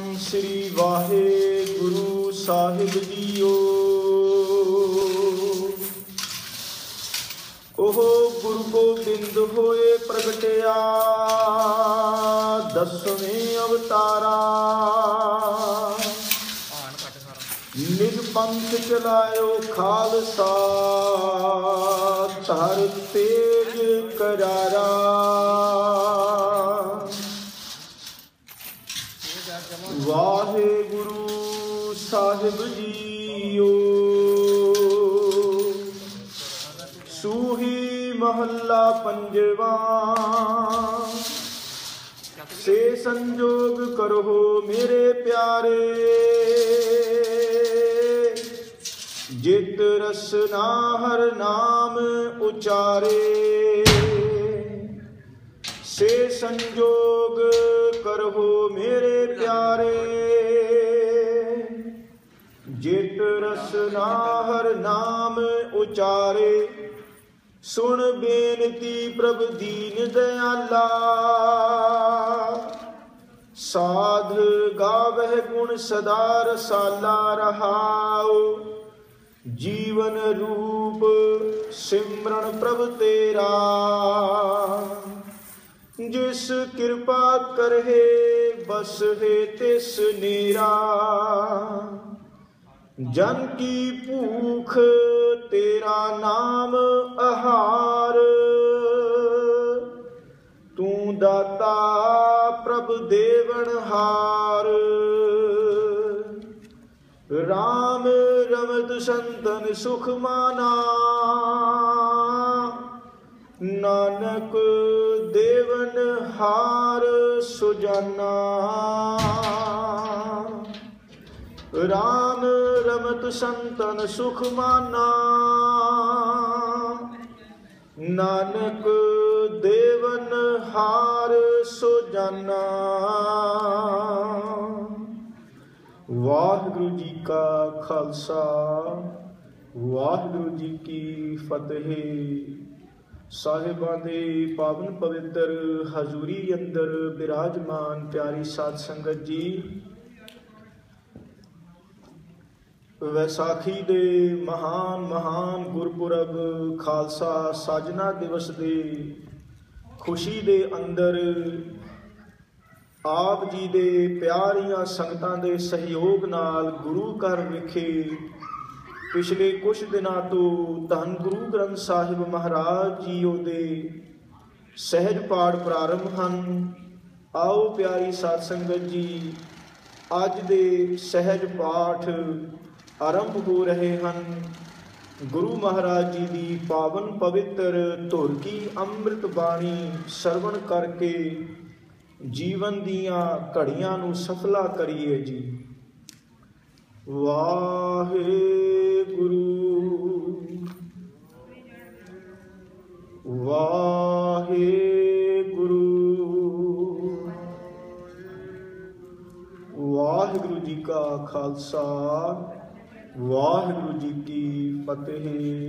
श्री वाहेगुरु साहिब जीओ। ओहो गुरु गोबिंद होए प्रगटिया दसवें अवतारा। निज पंथ चलायो खालसा धर तेज करारा। वाहेगुरु साहिब जीओ। सूही महला पंजवा। से संजोग करो मेरे प्यारे। जित रसना हर नाम उचारे। से संजोग करो मेरे प्यारे। जित रसना हर नाम उचारे। सुन बेनती प्रभ दीन दयाला। साध गावह गुण सदा रसाला रहाओ। जीवन रूप सिमरन प्रभ तेरा। जिस कृपा करहे बस है तिस नेरा। जन की भूख तेरा नाम आहार। तू दाता प्रभ देवनहार। राम रमत संतन सुख माना। नानक देवन हार सुजाना। राम रमत संतन सुख माना। नानक देवन हार सुजाना। वाहिगुरु जी का खालसा वाहिगुरु जी की फतेह। साहिबां दे पावन पवित्र हजूरी अंदर विराजमान प्यारी साध संगत जी, वैसाखी दे महान गुरपुरब खालसा साजना दिवस दे खुशी दे अंदर आप जी दे प्यारियां संगतां दे सहयोग नाल गुरु घर विखे पिछले कुछ दिनों तो धन गुरु ग्रंथ साहिब महाराज जीओ दे सहज पाठ प्रारंभ हैं। आओ प्यारी साध संगत जी, अज दे सहज पाठ आरंभ हो रहे हैं। गुरु महाराज जी की पावन पवित्र धुर की अमृत बाणी सरवण करके जीवन दियां घड़ियां नूं सफला करिए जी। वाहेगुरु वाहेगुरु वाहिगुरु जी का खालसा वाहिगुरु जी की फतेह।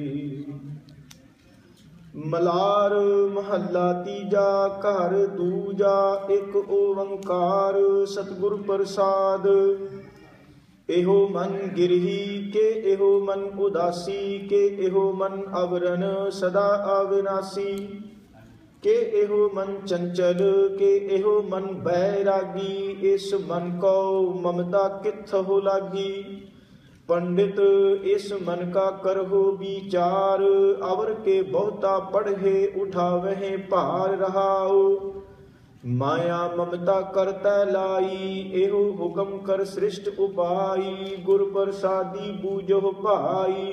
मलार महला तीजा घर दूजा एक ओंकार सतगुर प्रसाद। एहो मन गिरही के एहो मन उदासी के एहो मन अवरन सदा अविनाशी के एहो मन चंचल के एहो मन बैरागी। इस मन को ममता किथ हो लागी। पंडित इस मन का करहो विचार। अवर के बहुता पढ़े उठावहे भार रहाओ। माया ममता करता लाई एहो हुक्म कर सृष्ट उपाई। गुर प्रसादी बूझो भाई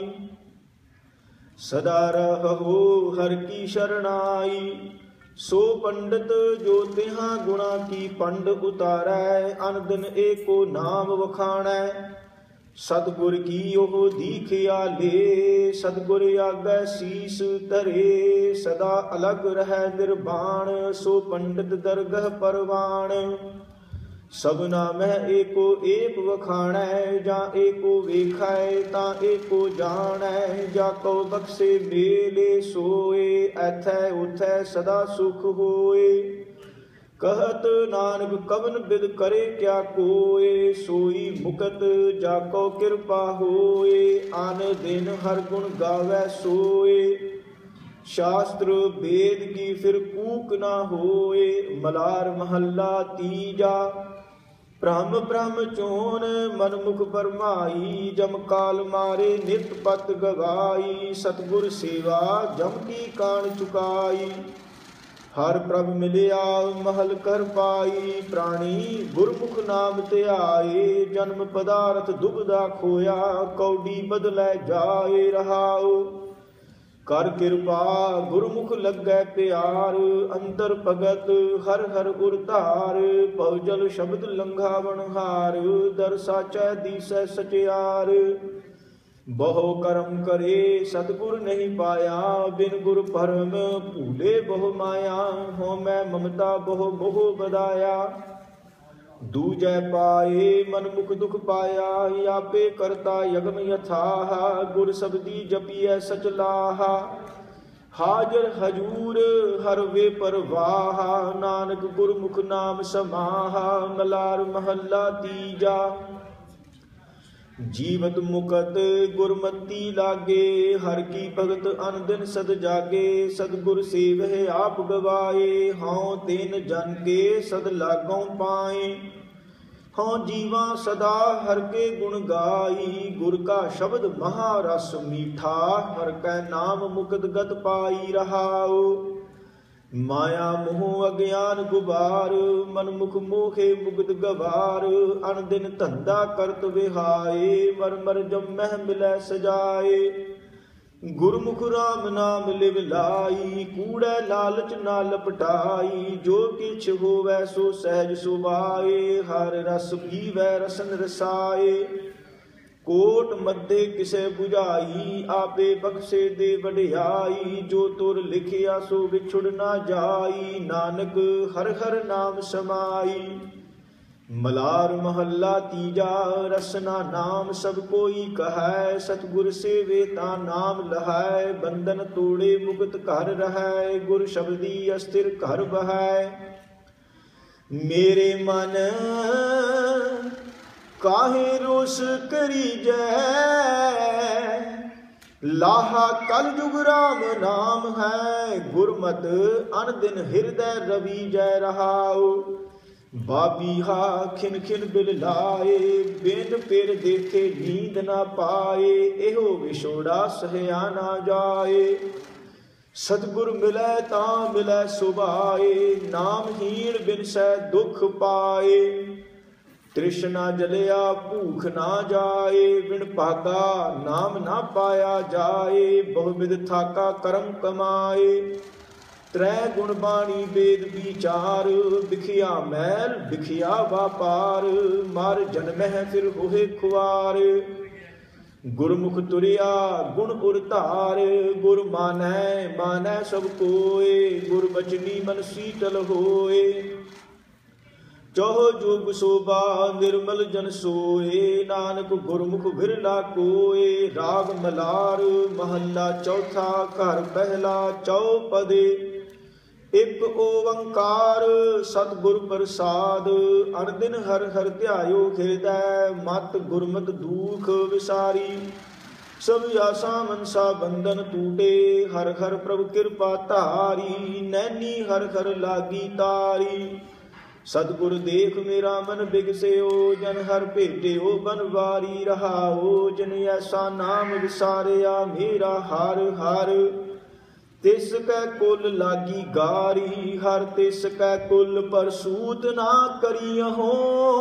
सदा रहो हर की शरणाई। सो पंडित जो तिहां गुणा की पंड उतारै। अन दिन एको नाम वखाणै। सतगुर की ओह दीखिया ले सतगुर आगे शीस धरे। सदा अलग रह निर्वाण सो पंडित दरगह परवान। सबना मैं एको एक वखाणै। जा एको वेखै ता एको जाणै। जाको बख्शे मेले सोए ऐथै उथै सदा सुख होए। कहत नानक कवन बिद करे क्या कोय, सोई मुकत जाको कृपा होए, आन दिन हर गुण गावै सोए, शास्त्र वेद की फिर कूक ना होए। मलार महल्ला तीजा। ब्रह्म ब्रह्म चोन मनमुख बरमाई, जम काल मारे नित पत गवाई, सतगुर सेवा जम की कान चुकाई, हर प्रभ मिलिया महल कर पाई, प्राणी गुरमुख नाम ध्याए, जन्म पदार्थ दुबदा खोया, कौडी बदलै जाए रहाओ, कर कृपा गुरमुख लगे प्यार, अंतर भगत हर हर उरतार, पवजल शब्द लंघावन हार, दर साचै दीसै सचियार, बहु करम करे सतगुर नहीं पाया, बिन गुर परम भूले बहु माया, हो मैं ममता बहु मोह बदाया, दूजै पाए मन मुख दुख पाया, आपे करता यज्ञ यथाह, गुर शब्दी जपिय सचलाहा, हाजर हजूर हर वे परवाह, नानक गुरमुख नाम समाहा। मलार महल्ला तीजा। जीवत मुकत गुरमती लागे, हर की भगत अन दिन सद जागे, सतगुर सेवह आप गवाए, हाँ तेन जन के सद लागों पाए, हाँ जीवा सदा हर के गुण गाई, गुर का शब्द महारस मीठा, हर कै नाम मुकत गत पाई रहाओ, माया मोह अज्ञान गुबार, मन मुख मोहे मुगत गवार, अन दिन धंधा करत विहाए, मर मर जम मह मिलै सजाए, गुरमुख राम नाम लिव लाई, कूड़ै लालच ना लपटाई, जो किछ होवै सो सहज सुभाए, हर रस पीवै रसन रसाए, कोट मध्य किसे बुझाई, आपे बख्शे दे वडियाई, जो तुर लिखिया सो विछुड़ ना जाई, नानक हर हर नाम समाई। मलार महल्ला तीजा। रसना नाम सब कोई कहै, सतगुर सेवे ता नाम लहै, बंधन तोड़े मुक्त घर रहै, गुर शब्दी अस्थिर घर बहै, मेरे मन काहे रोस करी जै, लाहा कल जुग राम नाम है, गुरमत अन दिन हृदय रवि जय रहाओ, बाबीहा खिन खिन बिल लाए, बिन पिर देखे नींद ना पाए, एहो विछोड़ा सहया ना जाए, सतगुर मिलै तां मिलै सुभाए, नामहीन बिन सै दुख पाए, तृष्णा जलिया भूख ना जाए, बिन भागा नाम ना पाया जाए, बहुविध थाका करम कमाए, त्रै गुण बाणी वेद विचार, बिखिया मैल बिखिया व्यापार, मार जन्मह फिर होए खुआर, गुरमुख तुरिया गुण उरतार, गुर मानै मानै सब कोय, गुर बचनी मन शीतल होए, चौह जुग शोभा निर्मल जन सोए, नानक गुरमुख बिरला कोय, राग मलार महल्ला चौथा, घर पहला चौपदे, एक ओंकार सतगुर प्रसाद, अन दिन हर हर ध्यायो हृदय, मत गुरमत दुख विसारी, सब आसा मनसा बंधन टूटे, हर हर प्रभु कृपा धारी, नैनी हर हर लागी तारी, सतगुर देख मेरा मन बिगसेओ, जन हर भेटेओ बनवारी रहाओ, जिन ऐसा नाम विसारिया मेरा हर हर, तिस कै कुल लागी गारी, हर तिस कै कुल पर सूत ना करियहो,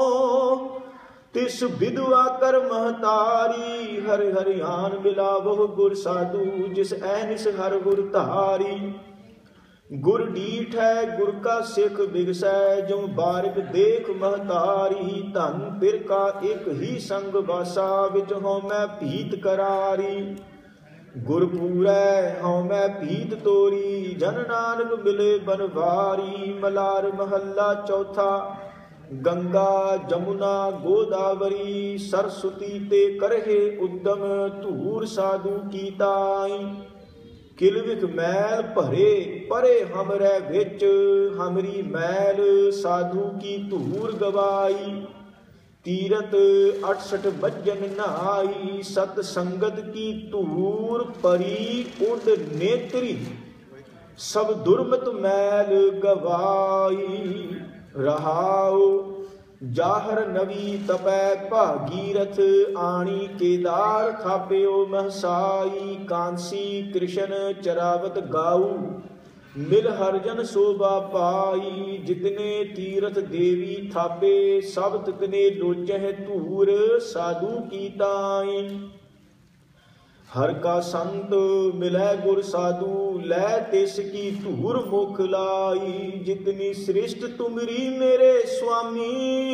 तिस विधवा कर महतारी, हर हरियान मिलावो गुर साधु, जिस ऐनिस हर गुर धारी, गुर डीठ है गुर का सिख बिगसै, जो बारिक देख महतारी, धन फिर का एक ही संग वासा, विच हों मैं भीत करारी, गुर पूरै हों मैं भीत तोरी, जन नानक मिले बनवारी। मलार महल्ला चौथा। गंगा जमुना गोदावरी सरस्वती ते करहे उद्दम, धूर साधु की ताई, किलविख मैल भरे परे हमरे विच, हमरी मैल साधु की धूर गवाई। तीरथ 68 भजन नहाई, सत संगत की धूर परी उड नेत्री, सब दुर्मत मैल गवाई। रहाओ जाहर नवी तपै भागीरथ, आणी केदार थाप्यो महसाई। कांसी कृष्ण चरावत गाऊ, मिल हरजन शोभा पाई। जितने तीरथ देवी थापे, सब तितने लोचह धूर साधु की ताई। हर का संत मिलै गुर साधु, लै तिस की धूर मुख लाई। जितनी श्रेष्ठ तुमरी मेरे स्वामी,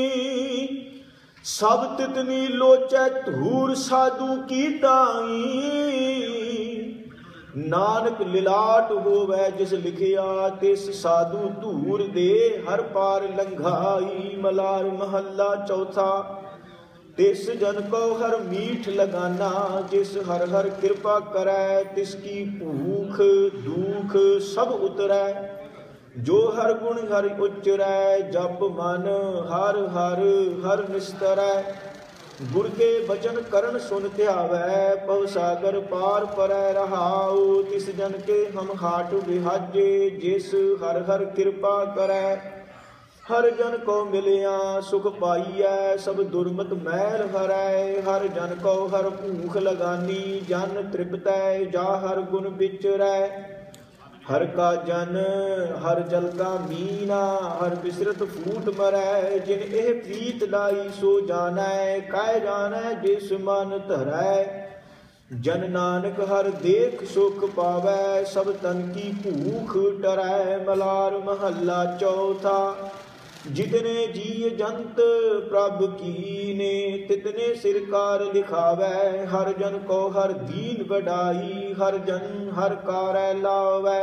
सब तितनी लोचै धूर साधु की ताई। नानक लिलाट होवै जिस लिखिया, तिस साधु धूर दे हर पार लंघाई। मलार महला चौथा, तिस जन को हर मीठ लगाना, जिस हर हर कृपा करै, तिसकी भूख दुख सब उतरै। जो हर गुण हर उच्चरै, जप मन हर हर हर निस्तरै। गुर के बचन करण सुन ध्यावै, पव सागर पार परै रहाओ। तिस जन के हम हाट विहाजे, जिस हर हर कृपा करै। हर जन को मिलिया सुख पाइयै, सब दुर्मत मैल हरै। हर जन को हर भूख लगानी, जन तृप्तै जा हर गुण विचरै। हर का जन हर जल का मीना, हर बिसरत फूट मरै। जिन एह प्रीत लाई सो जानै, कै जानै जिस मन धरै। जन नानक हर देख सुख पावै, सब तन की भूख टरै। मलार महला चौथा, जितने जीव जंत प्रभ कीने, तितने सिरकार लिखावै। हर जन को हर दीन बढ़ाई, हर जन हर कारੈ लावै।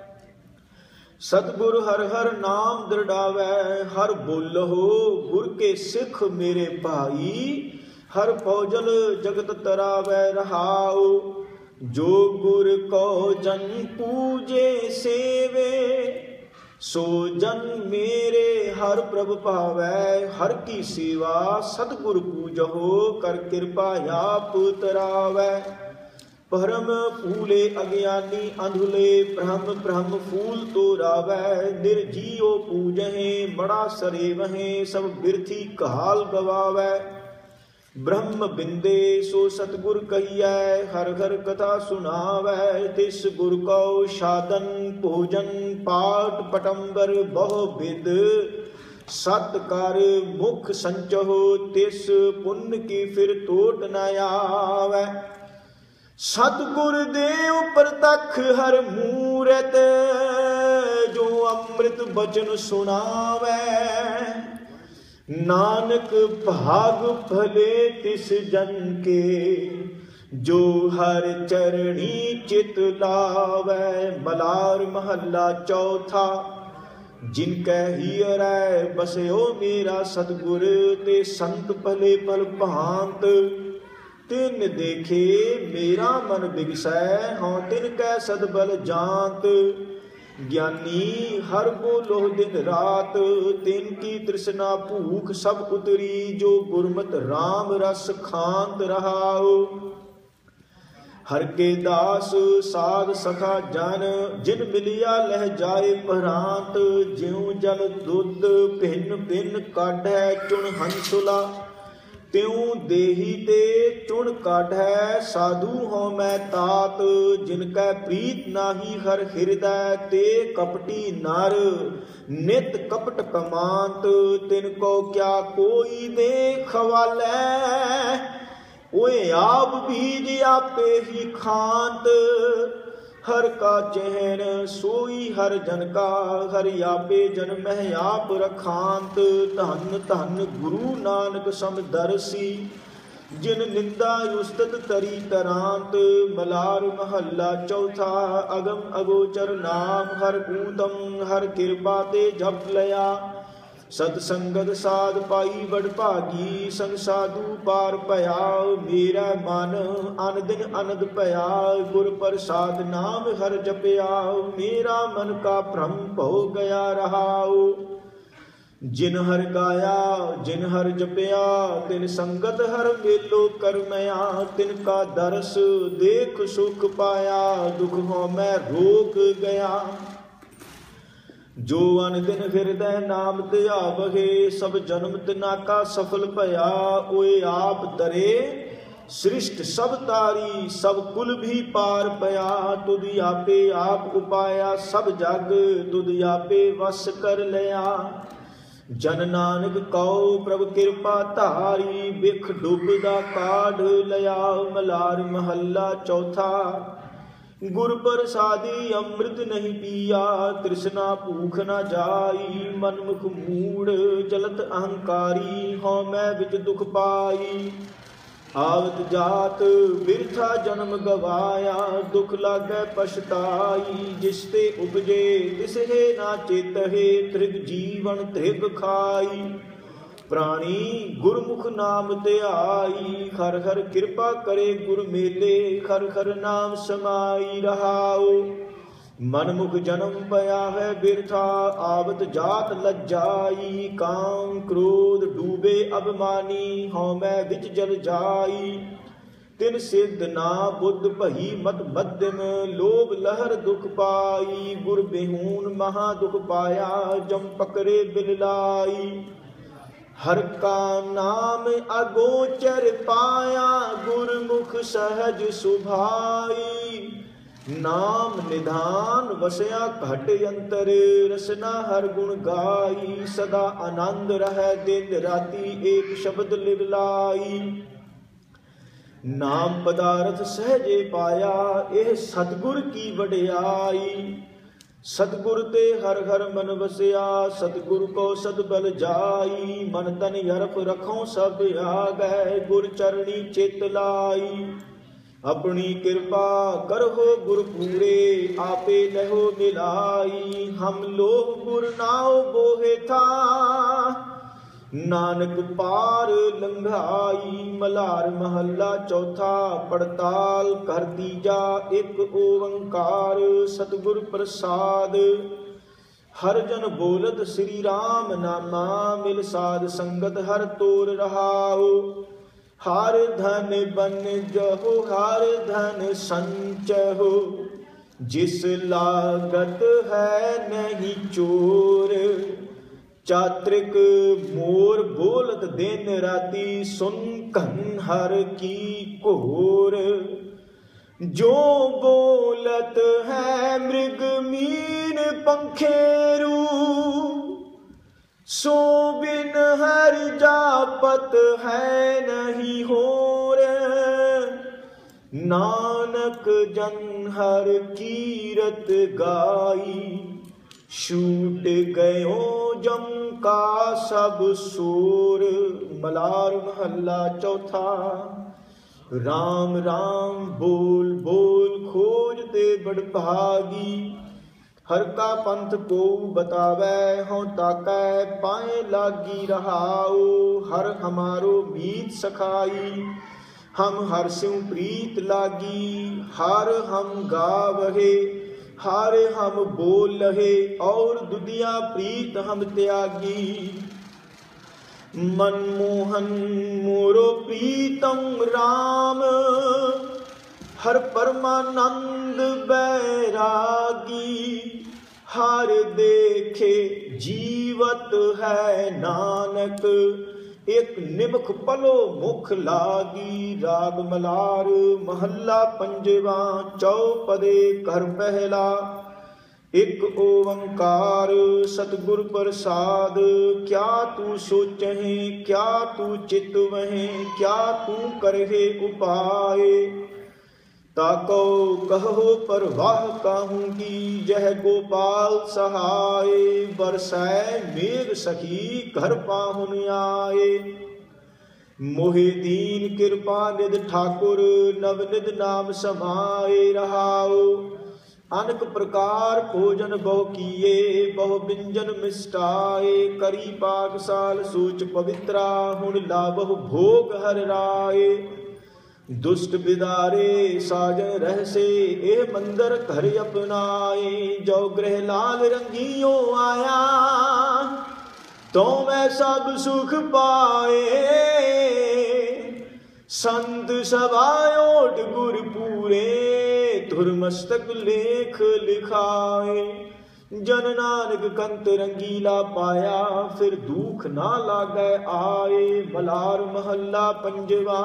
सतगुर हर हर नाम दृढ़ावै, हर बोलहो गुर के सिख मेरे भाई। हर फौजल जगत तरावै रहाओ। जो गुर को जन पूजे सेवे, सो जन मेरे हर प्रभ पावै। हर की सेवा सतगुर पूजहो, कर कृपा आप तरावै। परम फूले अज्ञानी अंधुले, ब्रह्म ब्रह्म फूल तोरावै। निर्जीओ पूजहें बड़ा सरेवहें, सब बिरथी काल गवावै। ब्रह्म बिंदे सो सतगुर कहियै, हर हर कथा सुनावै। तिस गुर को साधन भोजन पाठ पटंबर बहु विद, सत कर मुख संचहो। तिस पुण्य की फिर टोट न आवै। सतगुर देव प्रतख हर मूरत, जो अमृत बचन सुनावै। नानक भाग भले तिस जन के, जो हर चरणी चित लावै। मलार महला चौथा, जिनकै हियरै बसयो मेरा सतगुर, ते संत भले भल भांत। तिन देखे मेरा मन बिगसै, हाँ तिनकै सदबल जांत। ज्ञानी हर बोलो दिन रात, तिन की तृष्णा भूख सब उतरी। जो गुरमत राम रस खांत रहाओ। हर के दास साध सखा जन, जिन मिलिया लह जाए परांत। ज्यों जल दुध भिन्न भिन्न काढ़ै, चुन हंसुला त्यों देही ते चुन काढ़ै। साधु हो मैं तात, जिनकै प्रीत नाही हर हृदय। ते कपटी नर नित कपट कमांत, तिनको क्या कोई दे खवालै। ओए आप बीज आपे ही खांत। हर का चहन सोई हर जन का, हर आपे जन मह आप रखांत। धन धन गुरु नानक समदर्शी, जिन निंदा युस्तत तरी तरांत। मलार महला चौथा, अगम अगोचर नाम हर पूतम। हर कृपा ते जप लया, सत संगत साध पाई बड़ भागी, संग साधु पार भया। मेरा मन अन दिन आनंद भया, गुर प्रसाद नाम हर जपया। मेरा मन का भ्रम हो गया रहाओ, जिन हर गाया जिन हर जपया। तिन संगत हर मेलो करमया, तिनका दरस देख सुख पाया। दुख हो मैं रोक गया, जो अन दिन हृदय नाम ध्यावहे। सब जन्म तिना का सफल भया, ओए आप तरे सृष्ट सब तारी। सब कुल भी पार पया, तुद आपे आप उपाया। सब जग तुद आपे वस कर लिया। जन नानक कौ प्रभ कृपा धारी, बिख डुबदा काढ़ लिया। मलार महला चौथा, गुर प्रसादी अमृत नहीं पिया। तृष्णा भूख न जाई, मनमुख मूढ़ जलत अहंकारी। हों मैं विच दुख पाई, आवत जात बिरथा जन्म गवाया। दुख लागै पछताई, जिसते उपजे तिसहे ना चेतहे। त्रिग जीवन त्रिग खाई, प्राणी गुरमुख नाम ध्याई। हर हर कृपा करे गुर मेले, हर हर नाम समाई रहाओ। मनमुख जन्म पया है बिरथा, आवत जात लज्जाई। काम क्रोध डूबे अभिमानी, हों मैं विच जल जाई। तिन सिद्ध ना बुद्ध भई मत मध्यम, लोभ लहर दुख पाई। गुर बेहून महा दुख पाया, जम पकड़े बिललाई। हर का नाम अगोचर पाया, गुरमुख सहज सुभाई। नाम निधान वसया घट यंतर, रसना हर गुण गाई। सदा आनंद रह दिन राति, एक शब्द लिवलाई। नाम पदारथ सहजे पाया, एह सतगुर की वडियाई। सतगुर ते हर हर मन वसिया, सतगुर को सदबल जाई। मन तन यरप रखों सब आगै, गुर चरणी चित लाई। अपनी कृपा करहो गुर पूरे, आपे लहो मिलाई। हम लोग गुर नाव बोहे था, नानक पार लंघाई। मलार महला चौथा, पड़ताल कर तीजा एक ओंकार। सतगुर प्रसाद हर जन बोलत, श्री राम नामा। मिल साध संगत हर तोर रहाओ। हार धन बन जहो, हार धन संचहो। जिस लागत है नहीं चोर, चात्रिक मोर बोलत दिन राति। सुन कन हर की कोर, जो बोलत है मृग मीन पंखेरू। सो बिन हर जापत है नहीं होर। नानक जन हर कीरत गाई, छूट गयो जम का सब सूर। मलार महला चौथा, राम राम बोल बोल खोजते बड़ भागी। हर का पंथ को बतावै, हों ताकै पाए लागी रहाओ। हर हमारो मीत सखाई, हम हर सिंह प्रीत लागी। हर हम गावहे, हार हम बोल लहे। और दुनिया प्रीत हम त्यागी। मनमोहन मोरो प्रीतम राम, हर परमानंद बैरागी। हर देखे जीवत है नानक, एक निमख पलो मुख लागी। राग मलार महला पंजवा, चौपदे कर पहला। एक ओंकार सतगुर प्रसाद, क्या तू सोचहि क्या तू चितवहि। क्या तू करहे उपाय, ताको कहो परवाह कहूँगी। जह गोपाल सहाय, बरसै मेघ सखी घर पाहुन आए। मोहि दीन कृपा निध ठाकुर, नवनिध नाम समाए रहाओ। अनक प्रकार भोजन बहु किए, बहु व्यंजन मिष्टाए। करी पाकशाल सूच पवित्रा, हुण लाभहु भोग हर राय। दुष्ट बिदारे साजन रहसे, एह मंदिर घर अपनाए। जो गृह लाल रंगियो आया, तो मैं सब सुख पाए। संत सभायोट गुर पूरे, धुर मस्तक लेख लिखाए। जन नानक कंत रंगीला पाया, फिर दुख ना लागे आए। मलार महल्ला पंजवा।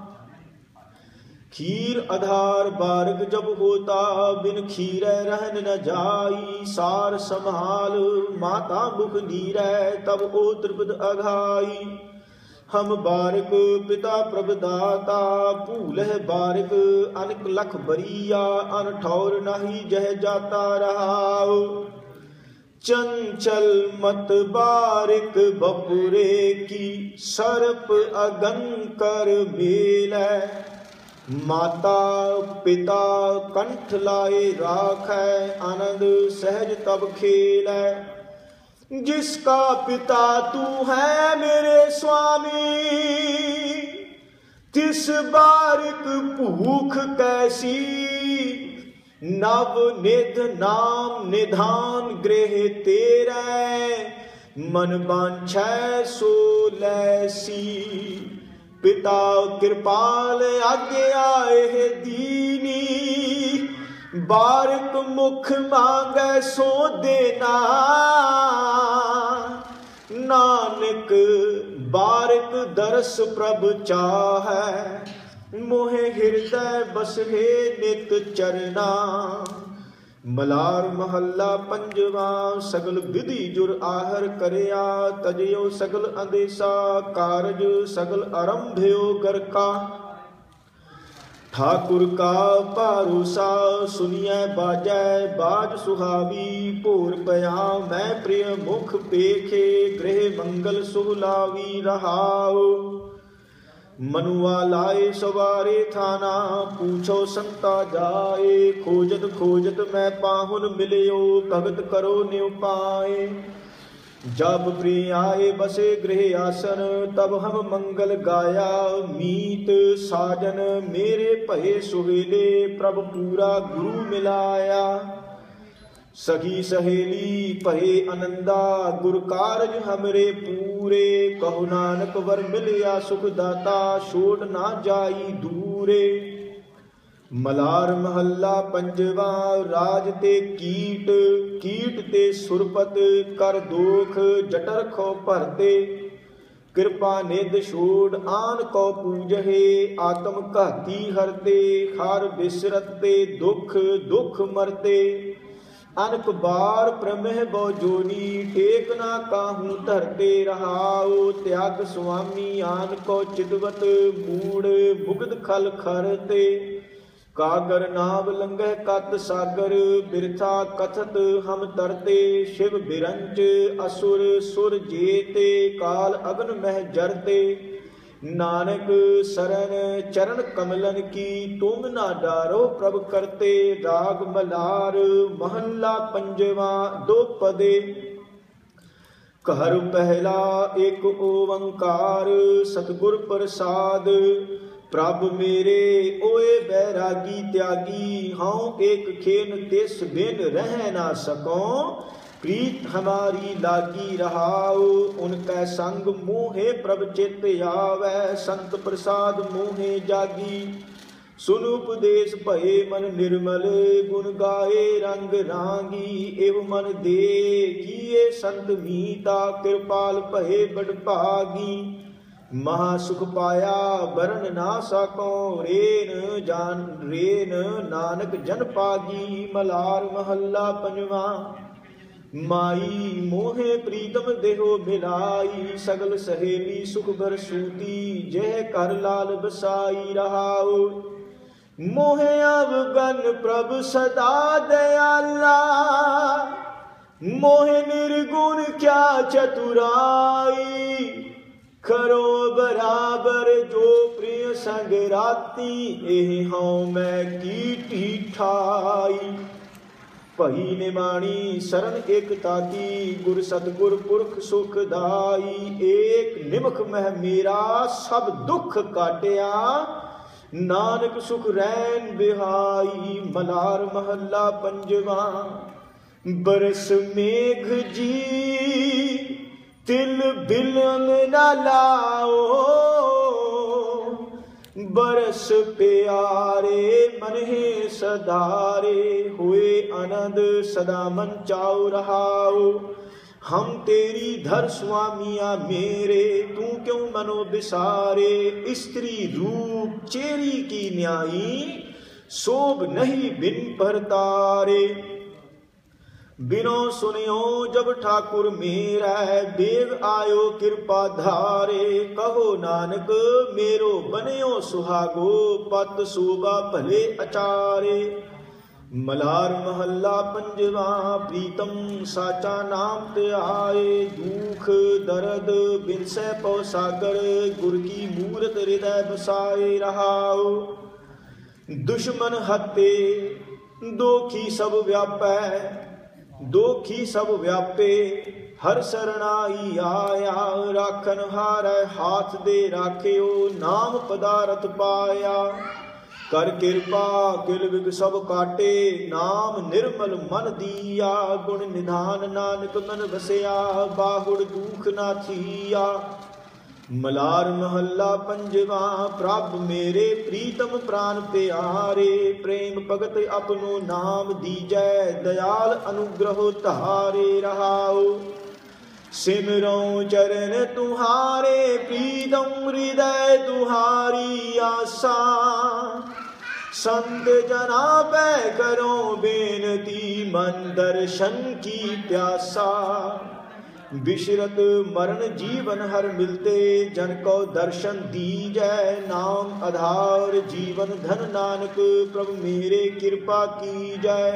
खीर आधार बारग जब होता, बिन खीरै रहन न जाई। सार संभाल माता मुख नीरै, तब ओ त्रिपद अघाई। हम बारिक पिता प्रभदाता, भूल है बारिक अनक लख बरिया। अन ठौर नहीं जह जाता रहाओ। चंचल मत बारिक बपुरे की, सर्प अगन कर मेलै। माता पिता कंठ लाए राखै, आनंद सहज तब खेलै। जिसका पिता तू है मेरे स्वामी, तिस बारिक भूख कैसी। नव निध नाम निधान गृह तेरे, मन बांछै सो लैसी। पिता कृपाल आज्ञा एह दीनी, बारिक मुख मांगै सो देना। नानक बारिक दरस प्रभ चाहै, मोहे हृदय बसहे नित चरना। मलार महल्ला पंजवा। सगल विधि जुर आहर करया, तजयो सगल अंदेशा। कारज सगल आरंभ्यो घर का, ठाकुर का पारूसा। सुनिए बाजै बाज सुहावी, भोर पया मैं प्रिय मुख पेखे। गृह मंगल सुहलावी रहाओ। मनुआ लाए सवारे थाना, पूछो संता जाए। खोजत खोजत मैं पाहुन मिलियो, भगत करो न्यू पाए। जब प्रिय आए बसे गृह आसन, तब हम मंगल गाया। मीत साजन मेरे भये सुहेले, प्रभ पूरा गुरु मिलाया। सखी सहेली भये आनंदा, गुर कारज हमरे पूरे। कहो नानक वर मिलिया सुख दाता, छोड़ ना जाई दूरे। मलार महल्ला पंजवा। राज ते कीट, कीट ते सुरपत। कर दोख जटर खो भरते, कृपा निध छोड़ आन को पूजहे। आत्म घाती हरते, हर बिसरते दुख दुख मरते। अनक बार प्रमेह बहुजोनी, टेक ना काहू धरते रहाओ। त्याग स्वामी आन को चितवत, मूड मुगध खल खरते। कागर नाव लंघै कत सागर, बिरथा कथत हम तरते। शिव बिरंच असुर सुर जेते, काल अगन मह जरते। नानक शरण चरण कमलन की, तुम ना डारो प्रभ करते। राग मलार महल्ला पंजवा। दो पदे। घर पहला एक ओंकार, सतगुर प्रसाद। प्रभ मेरे ओए बैरागी त्यागी, हाँ एक खेन तिस बिन रह ना सको। प्रीत हमारी लागी रहाओ, उनकै संग मोहे प्रभ चित आवै। संत प्रसाद मोहे जागी, सुन उपदेश भये मन निर्मल। गुण गाए रंग रांगी, एव मन दे किए संत मीता। कृपाल भये बड़ भागी, महासुख पाया बरन ना सको। रेन नानक जन पागी। मलार महल्ला पंजवा। माई मोहे प्रीतम देहो मिलाई, सगल सहेली सुख भर सूती। जह कर लाल बसाई रहाओ, मोहे अवगन प्रभ सदा दयाला। मोहे निर्गुण क्या चतुराई, करो बराबर जो प्रिय संग राती। एह हूँ मैं की ठाई, ਭਈ ਨਿਮਾਣੀ ਸਰਨ ਏਕਤਾ ਕੀ, ਗੁਰ ਸਤਿਗੁਰ ਪੁਰਖ ਸੁਖ ਦਾਈ। ਏਕ ਨਿਮਖ ਮਹਿ ਮੇਰਾ ਸਭ ਦੁੱਖ ਕਾਟਿਆ, ਨਾਨਕ ਸੁਖ ਰੈਨ ਬਿਹਾਈ। ਮਲਾਰ ਮਹੱਲਾ ਪੰਜਵਾ। ਬਰਸ ਮੇਘ ਜੀ ਤਿਲ ਬਿਲਨ ਨਾ ਲਾਓ, ਬਰਸ ਪਿਆਰੇ ਮਨਹਿ ਸਦਾਰੇ। ਹੋਏ ਆਨੰਦ ਸਦਾ ਮਨ ਚਾਉ ਰਹਾਓ, हम तेरी धर स्वामिया मेरे, तू क्यों मनो बिसारे। स्त्री रूप चेरी की न्यायी, शोभ नहीं बिन परतारे। बिनो सुनियो जब ठाकुर मेरा, बेग आयो कृपा धारे। कहो नानक मेरो बनियो सुहागो, पत शोभा भले अचारे। मलार महला पंजवा। प्रीतम साचा नाम ते आए, दुख दर्द बिनसै पौ सागर। गुर की मूरत हृदय बसाए रहाओ। दुश्मन हते दोखी सब व्यापै, दोखी सब व्यापे। हर सरणाई आया, राखन हारै हाथ दे राखियो। नाम पदारथ पाया, कर कृपा किल विग सब काटे। नाम निर्मल मन दिया, गुण निधान नानक मन बसिया। बाहुड़ दुख ना थिया। मलार महला पंजवा। प्रभ मेरे प्रीतम प्राण प्यारे, प्रेम भगत अपनो नाम दीजै। दयाल अनुग्रह धारे रहाओ। सिमरो चरण तुम्हारे, प्रीतम हृदय तुम्हारी आशा। संत जना पै करो बेनती, मन दर्शन की प्यासा। बिशरत मरण जीवन हर मिलते, जन को दर्शन दीजै। नाम आधार जीवन धन नानक, प्रभु मेरे कृपा कीजै।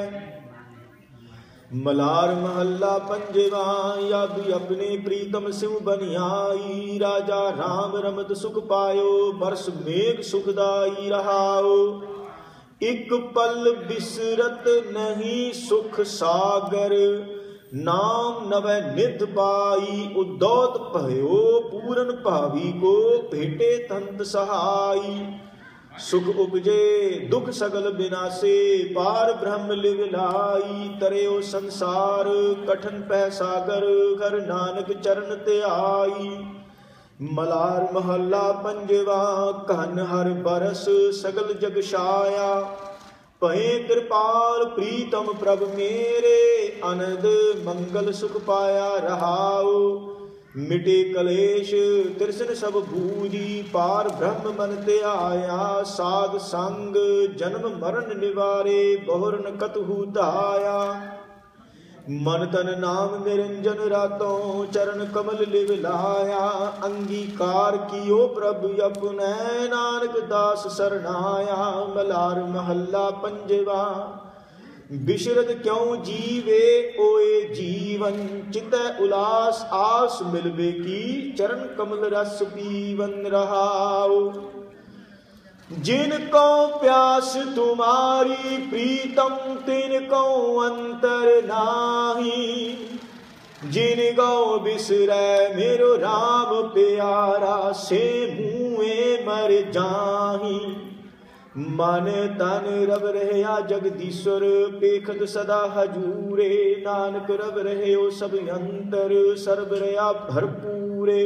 मलार महला पंजवा। अब अपने प्रीतम सिंह बनियाई, राजा राम रमत सुख पायो। बरस मेघ सुखदाई रहाओ। एक पल बिसरत नहीं सुख सागर, नाम नवै निध पाई। उद्दौत भयो पूरन भावी को, भेटे तंत सहाई। सुख उपजे दुख सगल बिनासे, पार ब्रह्म लिव लाई। तरयो संसार कठन पै सागर, घर नानक चरण ते आई। मलार महला पंजवा। कहन हर बरस सगल जग छाया, भय कृपाल प्रीतम प्रभ मेरे। आनंद मंगल सुख पाया रहाओ। मिटे कलेश तिरसन सब बूझी, पार ब्रह्म मन ते आया। साध संग जन्म मरण निवारे, बहुर न कतहु धाया। मन तन नाम निरंजन रातों, चरण कमल लिव लाया। अंगीकार कियो प्रभु अपने, नानक दास सरनाया। मलार महला पंजवा। बिशरद क्यों जीवे ओए जीवन, चितै उलास आस मिलबे की। चरण कमल रस पीवन रहाओ। जिनको प्यास तुम्हारी प्रीतम, तिनको अंतर नाही। जिनको बिसरै मेरो राम प्यारा, से मुए मर जाही। मन तन रब रहया जगदीश्वर, पेखत सदा हजूरे। नानक रब रहयो सब अंतर, सर्ब रया भरपूरे।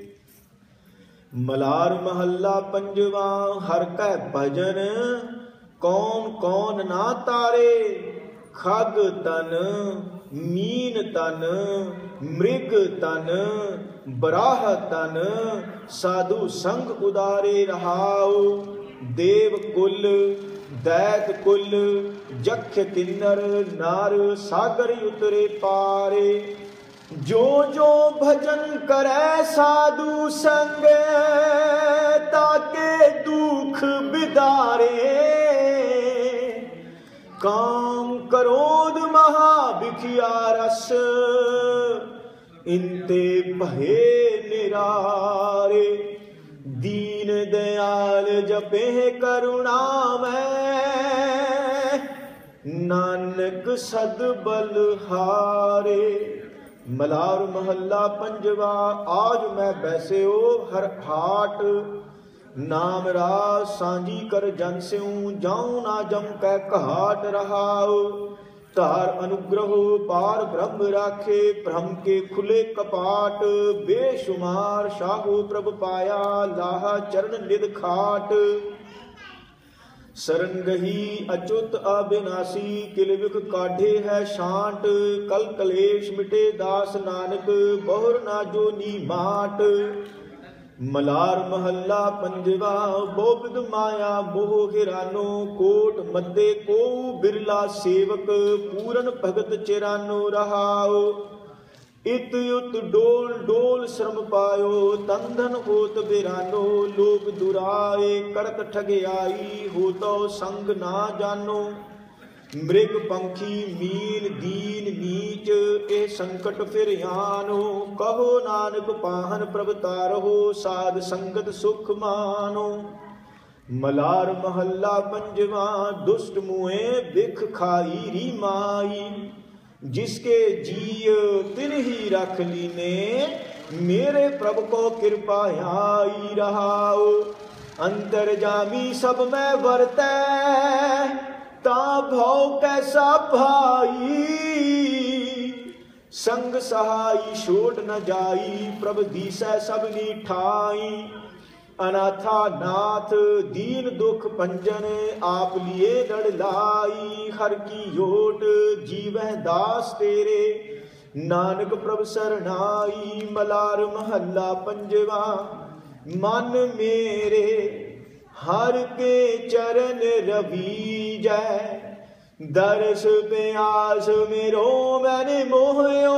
मलार महला पंजवा। हर कै भजन कौन कौन ना तारे। खग तन मीन तन, मृग तन, बराह तन। साधु संग उदारे रहाओ। देव कुल दैत कुल, जक्ष किन्नर नार। सागर उतरे पारे। जो जो भजन करे साधु संग, ताके दुख बिदारे। काम क्रोध महा बिखिया रस, इनते भये निरारे। दीन दयाल जपे करुणा में, नानक सद बलहारे। मलार महला पंजवा। आज मैं बैस्यो हर हाट, नाम राज सांझी कर जन स्यूं, जाऊं ना जम कै घाट रहाओ। तार अनुग्रह पार ब्रह्म राखे, भ्रम के खुले कपाट। बेशुमार शाहु प्रभ पाया, लाहा चरण निध खाट। शरण गही अच्युत अविनाशी, किल विख काढ़े है शांट। कल कलेश मिटे दास नानक, बहुर ना जो नी माट। मलार महला पंजवा। बोबिद माया मोह हिरानो, कोट मद्दे को बिरला सेवक। पूरन भगत चिरानो रहाओ। इत युत डोल डोल श्रम पायो, तन धन होत बिरानो। लोभ दुराए करत ठगियाई, होतो संग ना जानो। मृग पंखी मीन दीन नीच, ए संकट फिर आनो। कहो नानक पाहन प्रभ तारहो, साध संगत सुख मानो। मलार महला पंजवा। दुष्ट मुए बिख खाई री माई, जिसके जीय तिन ही रख लीने। मेरे प्रभु को कृपा आई रहाओ। अंतर्जामी सब में वर्तै, ता भाव कैसा भाई। संग सहाई छोड़ न जाई, प्रभ दीसै सबनी ठाई। अनाथा नाथ दीन दुख पंजन, आप लिए लड़ लाई। हर की योट जीवह दास तेरे, नानक प्रभ सरनाई। मलार महला पंजवा। मन मेरे हर के चरण रवीजै, दरस प्यास मेरो मैंने मोहयो।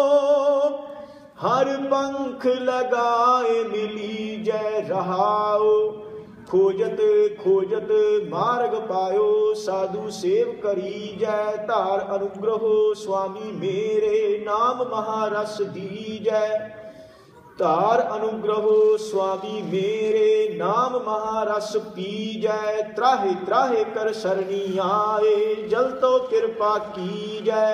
हर पंख लगाए मिली जय रहाओ। खोजत खोजत मार्ग पायो, साधु सेव करी जय। तार अनुग्रह स्वामी मेरे, नाम महारस दीजै। तार अनुग्रह स्वामी मेरे, नाम महारस पीजै। त्राहे त्राहे कर सरनी आए, जल तो कृपा कीजै।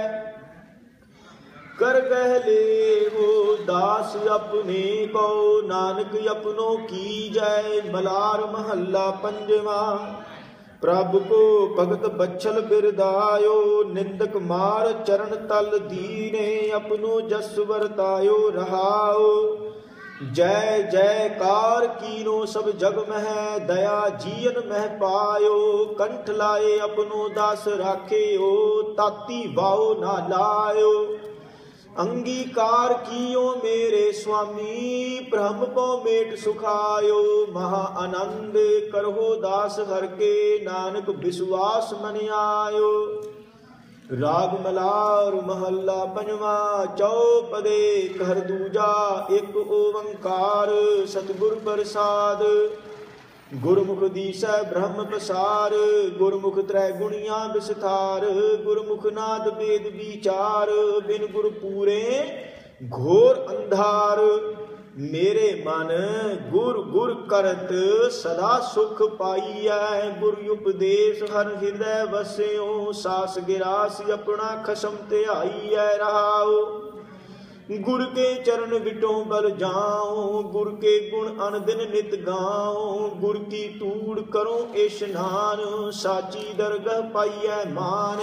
कर कहले हो दास अपने को, नानक अपनो कीजै। मलार महला पंजवा। प्रभु को भगत बच्छल बिरदायो, निंदक मार चरण तल दीने। अपनो जस वर्तायो रहाओ। जय जयकार कीनो सब जग मह, दया जीवन मह पायो। कंठ लाए अपनो दास राखेओ, ताती वाओ ना लायो। अंगीकार कियो मेरे स्वामी, ब्रह्म को मेट सुखायो। महा आनंद करहो दास हर के, नानक विश्वास मन आयो। राग मलार महला पंजवा। चौपदे कहर दूजा, एक ओंकार सतगुर प्रसाद। गुरमुख दीसै ब्रह्म प्रसार, गुरमुख त्रै गुणिया विस्तार। गुरमुख नाद वेद विचार, बिन गुर पूरे घोर अंधार। मेरे मन गुर गुर करत, सदा सुख पाइयै। गुर उपदेश हर हृदय वस्यो, सास गिरास अपना खसम ध्याइयै रहाओ। गुर के चरण विटों बल जाऊं, गुर के गुण अनदिन नित गाऊं। गुर की तूड़ करो स्नान, साची दरगह पाइयै मान।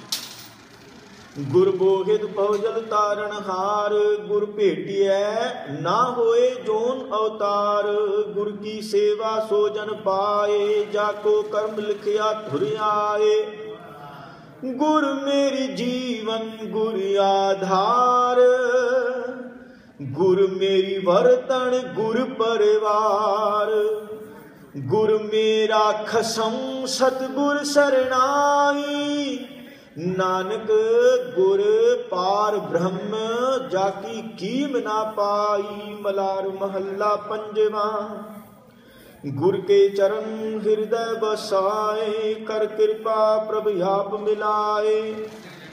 गुर बोहित पहुजल तारण हार, गुर भेटियै ना होए जोन अवतार। गुर की सेवा सो जन पाए, जाको कर्म लिखिया धुर आए। गुर मेरी जीवन गुर आधार, गुर मेरी वर्तन गुर परिवार। गुर मेरा खसम सतगुर सरनाई। नानक गुर पार ब्रह्म, जाकी कीम ना पाई। मलार महला पंजवा। गुर के चरण हृदय बसाए, कर कृपा प्रभ आप मिलाए।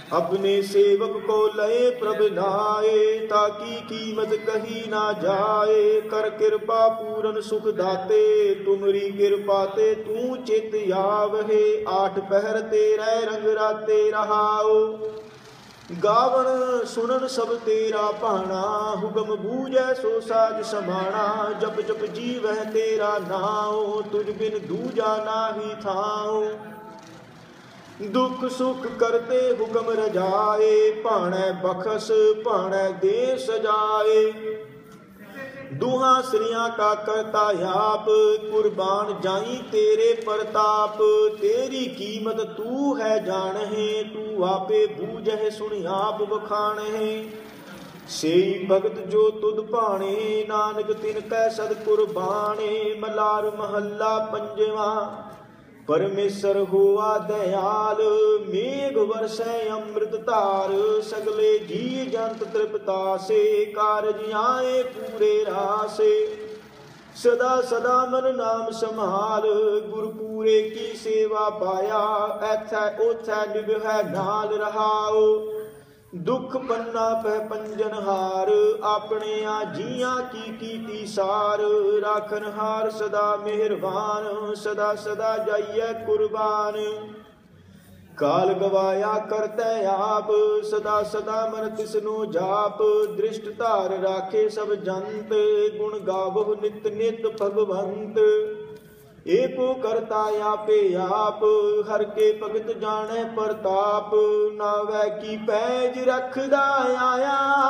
अपने सेवक को लय प्रभ नाए, ताकि कीमत कही ना जाए। कर कृपा पूरन सुख दाते, तुमरी कृपा ते तू चित आवहे। आठ पहर तेरे रंग राते रहाओ, गावन सुनन सब तेरा भाना। हुक्म बूझै सो साज समाना, जप जप जीवह तेरा नाओ। तुझ बिन दूजा नाहि थाओ, दुख सुख करते हुक्म रजाए। भाणै बखस भाणै दे सजाए, दुहा श्रिया का करता आप। कुर्बान जाई तेरे प्रताप, तेरी कीमत तू है जानहे। तू आपे बूझह सुन आप बखानहे। सेई भगत जो तुद भाणे, नानक तिन कै सद कुर्बाने। मलार महला पंजवा, परमेश्वर होआ दयाल। मेघ बरसै अमृत धार, सगले जी जंत तृप्तासे। कारज आए पूरे रासे, सदा सदा मन नाम संभाल। गुरपूरे की सेवा पाया, ऐथै ओथै निभै नाल रहाओ। दुख पन्ना पह पंजनहार, अपने आ जिया की सार। राखनहार सदा मेहरबान, सदा सदा जाइए कुर्बान। काल गवाया करतै आप, सदा सदा मन तिसनो जाप। दृष्ट धार राखे सब जंत, गुण गावो नित नित भगवंत। एको करता आपे आप, हर के भगत जाने प्रताप। नावै की पैज रखदा आया,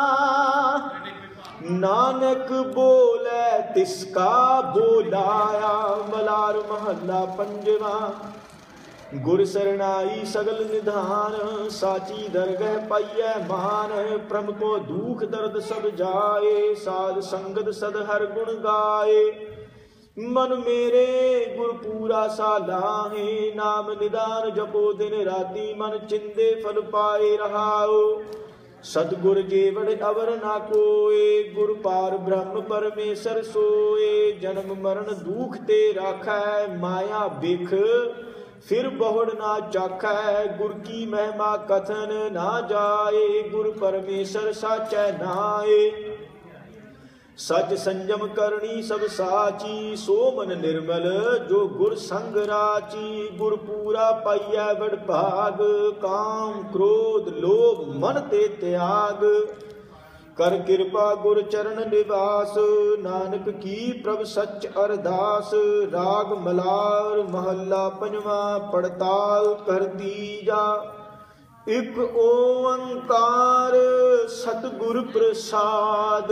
नानक बोले तिसका बोलाया। मलार महला पंजवा, गुर सरनाई सगल निधान। साची दरगह पाइयै मान, प्रम को दुख दर्द सब जाए। साध संगत सद हर गुण गाए, मन मेरे गुरपूरा सा लाहे। नाम निदान जपो दिन राती, मन चिंदे फल पाए रहाओ। सतगुर जेवड़ अवर ना कोए, गुर पार ब्रह्म परमेश्वर सोए। जन्म मरण दुख ते राखै, माया बिख फिर बहुड़ ना चाखै। गुर की महिमा कथन ना जाए, गुर परमेश्वर साचै नाए। सच संयम करनी सब साची, सो मन निर्मल जो गुर संग राची। गुर पूरा पाइयै बड़ भाग, काम क्रोध लोभ मन ते त्याग। कर कृपा गुर चरण निवास, नानक की प्रभ सच अरदास। राग मलार महला पंजवा, पड़ताल कर दीजा। इक ओंकार सतगुर प्रसाद,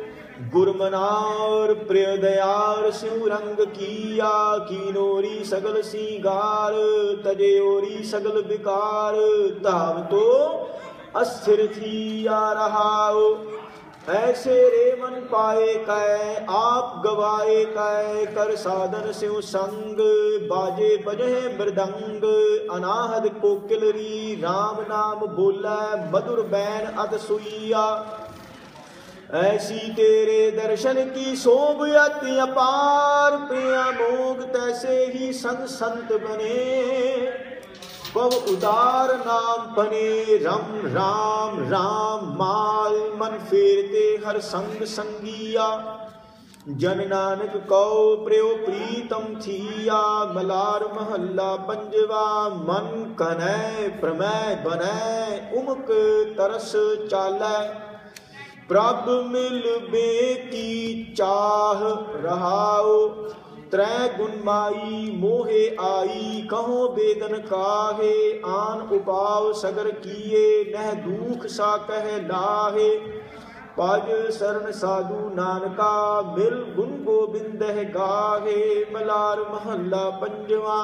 गुरमनार प्रिय दयार सिंह रंग किया। कीनोरी सगल सिंगार, तजेओरी सगल विकार। धाव तो अस्थिर थिया रहाओ, ऐसे रे मन पाए कै। आप गवाए कै, कर साधन सिंह संग। बाजे बजे मृदंग, अनाहद कोकिलरी। राम नाम बोलै मधुर बैन अत सुइया। ऐसी तेरे दर्शन की शोभ अति अपार। प्रिया मोग तैसे ही संग संत बने, पव उदार नाम बने। रम राम राम माल, मन फेरते हर संग संगिया। जन नानक कौ प्रियो प्रीतम थिया। मलार महला पंजवा, मन कनै प्रमय बनै। उमक तरस चालै, प्रभ मिलबे की चाह रहाओ। त्रै गुण माई मोहे आई, कहो बेदन काहे। आन उपाव सगर किए, नह दुख सा कह लाहे। पज शरण साधु नानका, मिल गुण गोबिंदह गाहे। मलार महला पंजवा,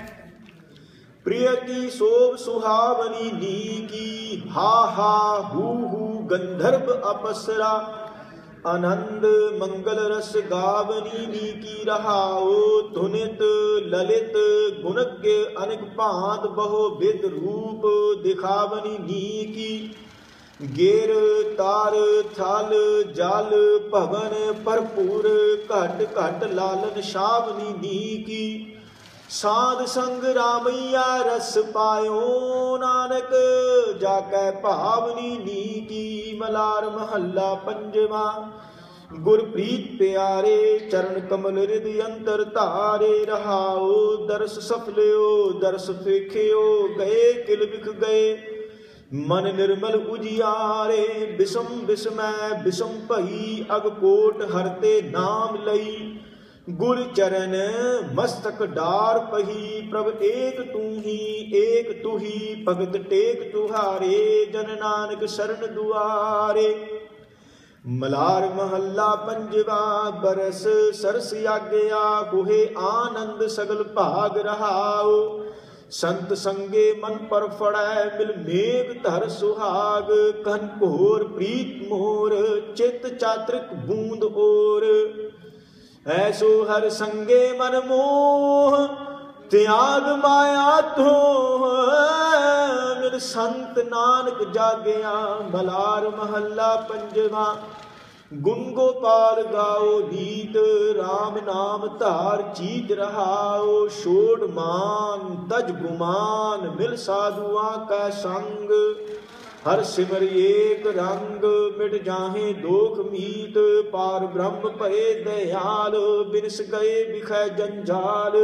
प्रिय की शोभ सुहावनी नीकी। हा हा हू हू गंधर्व अपसरा। आनंद मंगल रस गावनी नीकी रहाओ। धुनित ललित गुणज्ञ अनेक भांत, बहु विध रूप दिखावनी नीकी। गिर तार थल जल भवन भरपूर, घट घट लालन शावनी नीकी। ਸਾਧ ਸੰਗ ਰਾਮਈਆ ਰਸ ਪਾਇਓ, ਨਾਨਕ ਜਾਕੈ ਭਾਵਨੀ ਨੀਕੀ। ਮਲਾਰ ਮਹੱਲਾ ਪੰਜਵਾ। ਗੁਰਪ੍ਰੀਤ ਪਿਆਰੇ ਚਰਨ ਕਮਲ ਰਿਦ ਅੰਤਰ ਧਾਰੇ। ਰਹਾਉ ਦਰਸ ਸਫਲਿਓ ਦਰਸ ਵੇਖਿਓ, ਗਏ ਕਿਲ ਵਿਖ ਗਏ ਮਨ ਨਿਰਮਲ ਉਜਿਆਰੇ। ਬਿਸਮ ਬਿਸਮੈ ਬਿਸਮ ਭਈ, ਅਗ ਕੋਟ ਹਰਤੇ ਨਾਮ ਲਈ। ਗੁਰ ਚਰਨ ਮਸਤਕ ਡਾਰ ਪਹੀ, ਪ੍ਰਭ ਏਕ ਤੂੰ ਹੀ ਭਗਤ ਟੇਕ ਤੁਹਾਰੇ। ਜਨ ਨਾਨਕ ਸ਼ਰਨ ਦੁਆਰੇ। ਮਲਾਰ ਮਹੱਲਾ ਪੰਜਵਾ। ਬਰਸ ਸਰਸ ਆਗਿਆ, ਹੋਏ ਆਨੰਦ ਸਗਲ ਭਾਗ। ਰਹਾਉ ਸੰਤ ਸੰਗੇ ਮਨ ਪਰ ਫੜੈ, ਮਿਲ ਮੇਘ ਧਰ ਸੁਹਾਗ। ਕਨ ਘੋਰ ਪ੍ਰੀਤ ਮੋਰ, ਚਿਤ ਚਾਤ੍ਰਿਕ ਬੂੰਦ ਔਰ। ਐਸੋ ਹਰ ਸੰਗੇ ਮਨ ਮੋਹ, ਤਿਆਗ ਮਾਇਆ ਧੋਹ। ਮਿਲ ਸੰਤ ਨਾਨਕ ਜਾਗਿਆ। ਮਲਾਰ ਮਹੱਲਾ ਪੰਜਵਾ। ਗੁਣ ਗੋਪਾਲ ਗਾਓ ਨੀਤ, ਰਾਮ ਨਾਮ ਧਾਰ ਚੀਤ। ਰਹਾਉ ਛੋੜ ਮਾਨ ਤਜ ਗੁਮਾਨ, ਮਿਲ ਸਾਧੂਆਂ ਕੈ ਸੰਗ। ਹਰ ਸਿਮਰ ਏਕ ਰੰਗ, ਮਿਟ ਜਾਹੇ ਦੋਖ ਮੀਤ। ਪਾਰ ਬ੍ਰਹਮ ਭਏ ਦਇਆਲ, ਬਿਨਸ ਗਏ ਬਿਖੈ ਜੰਜਾਲ।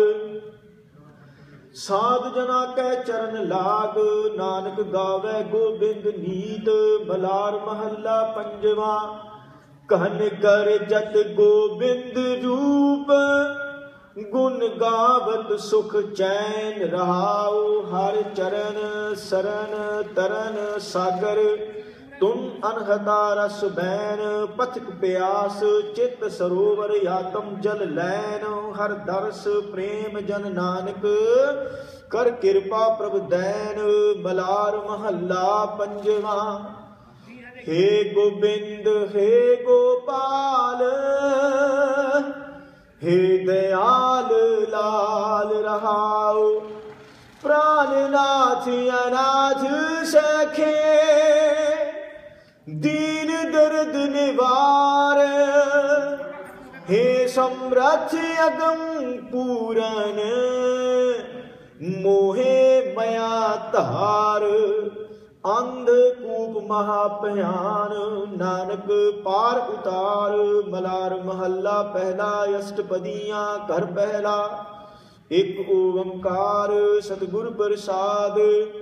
ਸਾਧ ਜਨਾ ਕੈ ਚਰਨ ਲਾਗ, ਨਾਨਕ ਗਾਵੈ ਗੋਬਿੰਦ ਨੀਤ। ਮਲਾਰ ਮਹੱਲਾ ਪੰਜਵਾ। ਕਨ ਕਰ ਜਤ ਗੋਬਿੰਦ ਰੂਪ, ਗੁਣ ਗਾਵਤ ਸੁਖ ਚੈਨ। ਰਹਾਉ ਹਰ ਚਰਨ ਸਰਨ ਤਰਨ ਸਾਗਰ। ਤੁਮ ਅਨਹਤਾ ਰਸ ਬੈਨ, ਪਥਿਕ ਪਿਆਸ ਚਿਤ ਸਰੋਵਰ। ਆਤਮ ਜਲ ਲੈਨ ਹਰ ਦਰਸ, ਪ੍ਰੇਮ ਜਨ ਨਾਨਕ ਕਰ ਕਿਰਪਾ ਪ੍ਰਭ ਦੈਨ। ਮਲਾਰ ਮਹੱਲਾ ਪੰਜਵਾ। ਹੇ ਗੋਬਿੰਦ ਹੇ ਗੋਪਾਲ, ਹੇ ਦਇਆਲ ਲਾਲ। ਰਹਾਉ ਪ੍ਰਾਨਨਾਥ ਅਨਾਥ ਸਖੇ, ਦੀਨ ਦਰਦ ਨਿਵਾਰ। ਹੇ ਸਮਰਥ ਅਗਮ ਪੂਰਨ, ਮੋਹੇ ਮਇਆ ਧਾਰ। ਅੰਧ ਕੂਪ ਮਹਾ ਭਿਆਨ, ਨਾਨਕ ਪਾਰ ਉਤਾਰ। ਮਲਾਰ ਮਹੱਲਾ ਪਹਿਲਾ। ਅਸ਼ਟਪਦੀਆਂ ਘਰ ਪਹਿਲਾ। ਇਕ ਓੰਕਾਰ ਸਤਿਗੁਰ ਪ੍ਰਸਾਦ।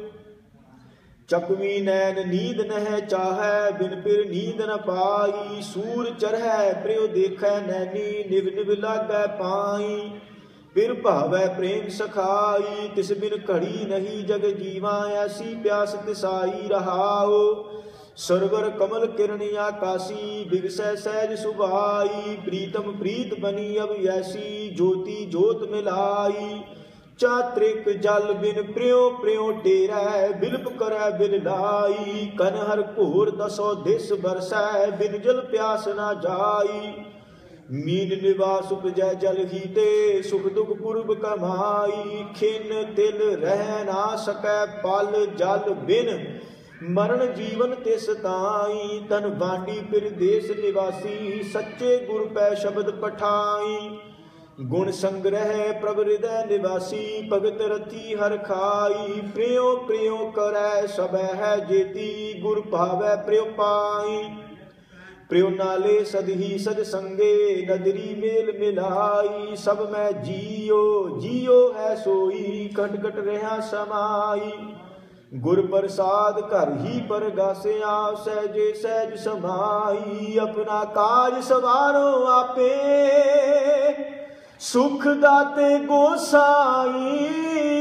ਚਕਵੀ ਨੈਣ ਨੀਂਦ ਨਹਿ ਚਾਹੈ, ਬਿਨ ਪਿਰ ਨੀਂਦ ਨ ਪਾਈ। ਸੂਰ ਚਰਹਿ ਪ੍ਰਿਉ ਦੇਖੈ ਨੈਣੀ, ਨਿਵ ਨਿਵ ਲਾਗੈ ਪਾਈ। ਫਿਰ ਭਾਵੈ ਪ੍ਰੇਮ ਸਖਾਈ, ਤਿਸ ਬਿਨ ਘੜੀ ਨਹੀਂ ਜਗ ਜੀਵਾ। ਐਸੀ ਪਿਆਸ ਤਿਸਾਈ। ਰਹਾਉ ਸਰਵਰ ਕਮਲ ਕਿਰਨ ਆਕਾਸੀ, ਬਿਗਸੈ ਸਹਿਜ ਸੁਭਾਈ। ਪ੍ਰੀਤਮ ਪ੍ਰੀਤ ਬਨੀ ਅਬ ਐਸੀ, ਜੋਤੀ ਜੋਤ ਮਿਲਾਈ। ਚਾਤ੍ਰਿਕ ਜਲ ਬਿਨ ਪ੍ਰਿਉ ਪ੍ਰਿਉ ਟੇਰੈ, ਬਿਲਪ ਕਰੈ ਬਿਨ ਲਾਈ। ਕਨ ਹਰ ਘੋਰ ਦਸੋ ਦਿਸ ਬਰਸੈ, ਬਿਨ ਜਲ ਪਿਆਸ ਨਾ ਜਾਈ। ਮੀਨ ਨਿਵਾਸ ਉਪਜੈ ਜਲ ਹੀਤੇ, ਸੁਖ ਦੁਖ ਪੁਰਬ ਕਮਾਈ। ਖਿਨ ਤਿਲ ਰਹਿ ਨਾ ਸਕੈ ਪਲ, ਜਲ ਬਿਨ ਮਰਨ ਜੀਵਨ ਤਿਸ ਤਾਈ। ਤਨ ਬਾਂਡੀ ਫਿਰ ਦੇਸ ਨਿਵਾਸੀ, ਸੱਚੇ ਗੁਰ ਪੈ ਸ਼ਬਦ ਪਠਾਈ। ਗੁਣ ਸੰਗ੍ਰਹਿ ਪ੍ਰਭ ਹਿਰਦੈ ਨਿਵਾਸੀ, ਭਗਤ ਰਥੀ ਹਰ ਖਾਈ। ਪ੍ਰਿਉ ਪ੍ਰਿਉ ਕਰੈ ਸਭੈ ਹੈ ਜੇਤੀ, ਗੁਰ ਭਾਵੈ ਪ੍ਰਿਉ ਪਾਈ। ਪ੍ਰਿਉ ਨਾਲੇ ਸਦਹੀ ਸਜ ਸੰਗੇ, ਨਦਰੀ ਮੇਲ ਮਿਲਾਈ। ਸਭ ਮੈਂ ਜੀਓ ਜੀਓ ਹੈ ਸੋਈ, ਕਟ ਕਟ ਰਹਾ ਸਮਾਈ। ਗੁਰ ਪ੍ਰਸਾਦ ਘਰ ਹੀ ਪਰਗਾਸਿਆ, ਸਹਿਜੇ ਸਹਿਜ ਸਮਾਈ। ਆਪਣਾ ਕਾਜ ਸਵਾਰੋ ਆਪੇ, ਸੁਖ ਦਾਤੇ ਗੋਸਾਈ।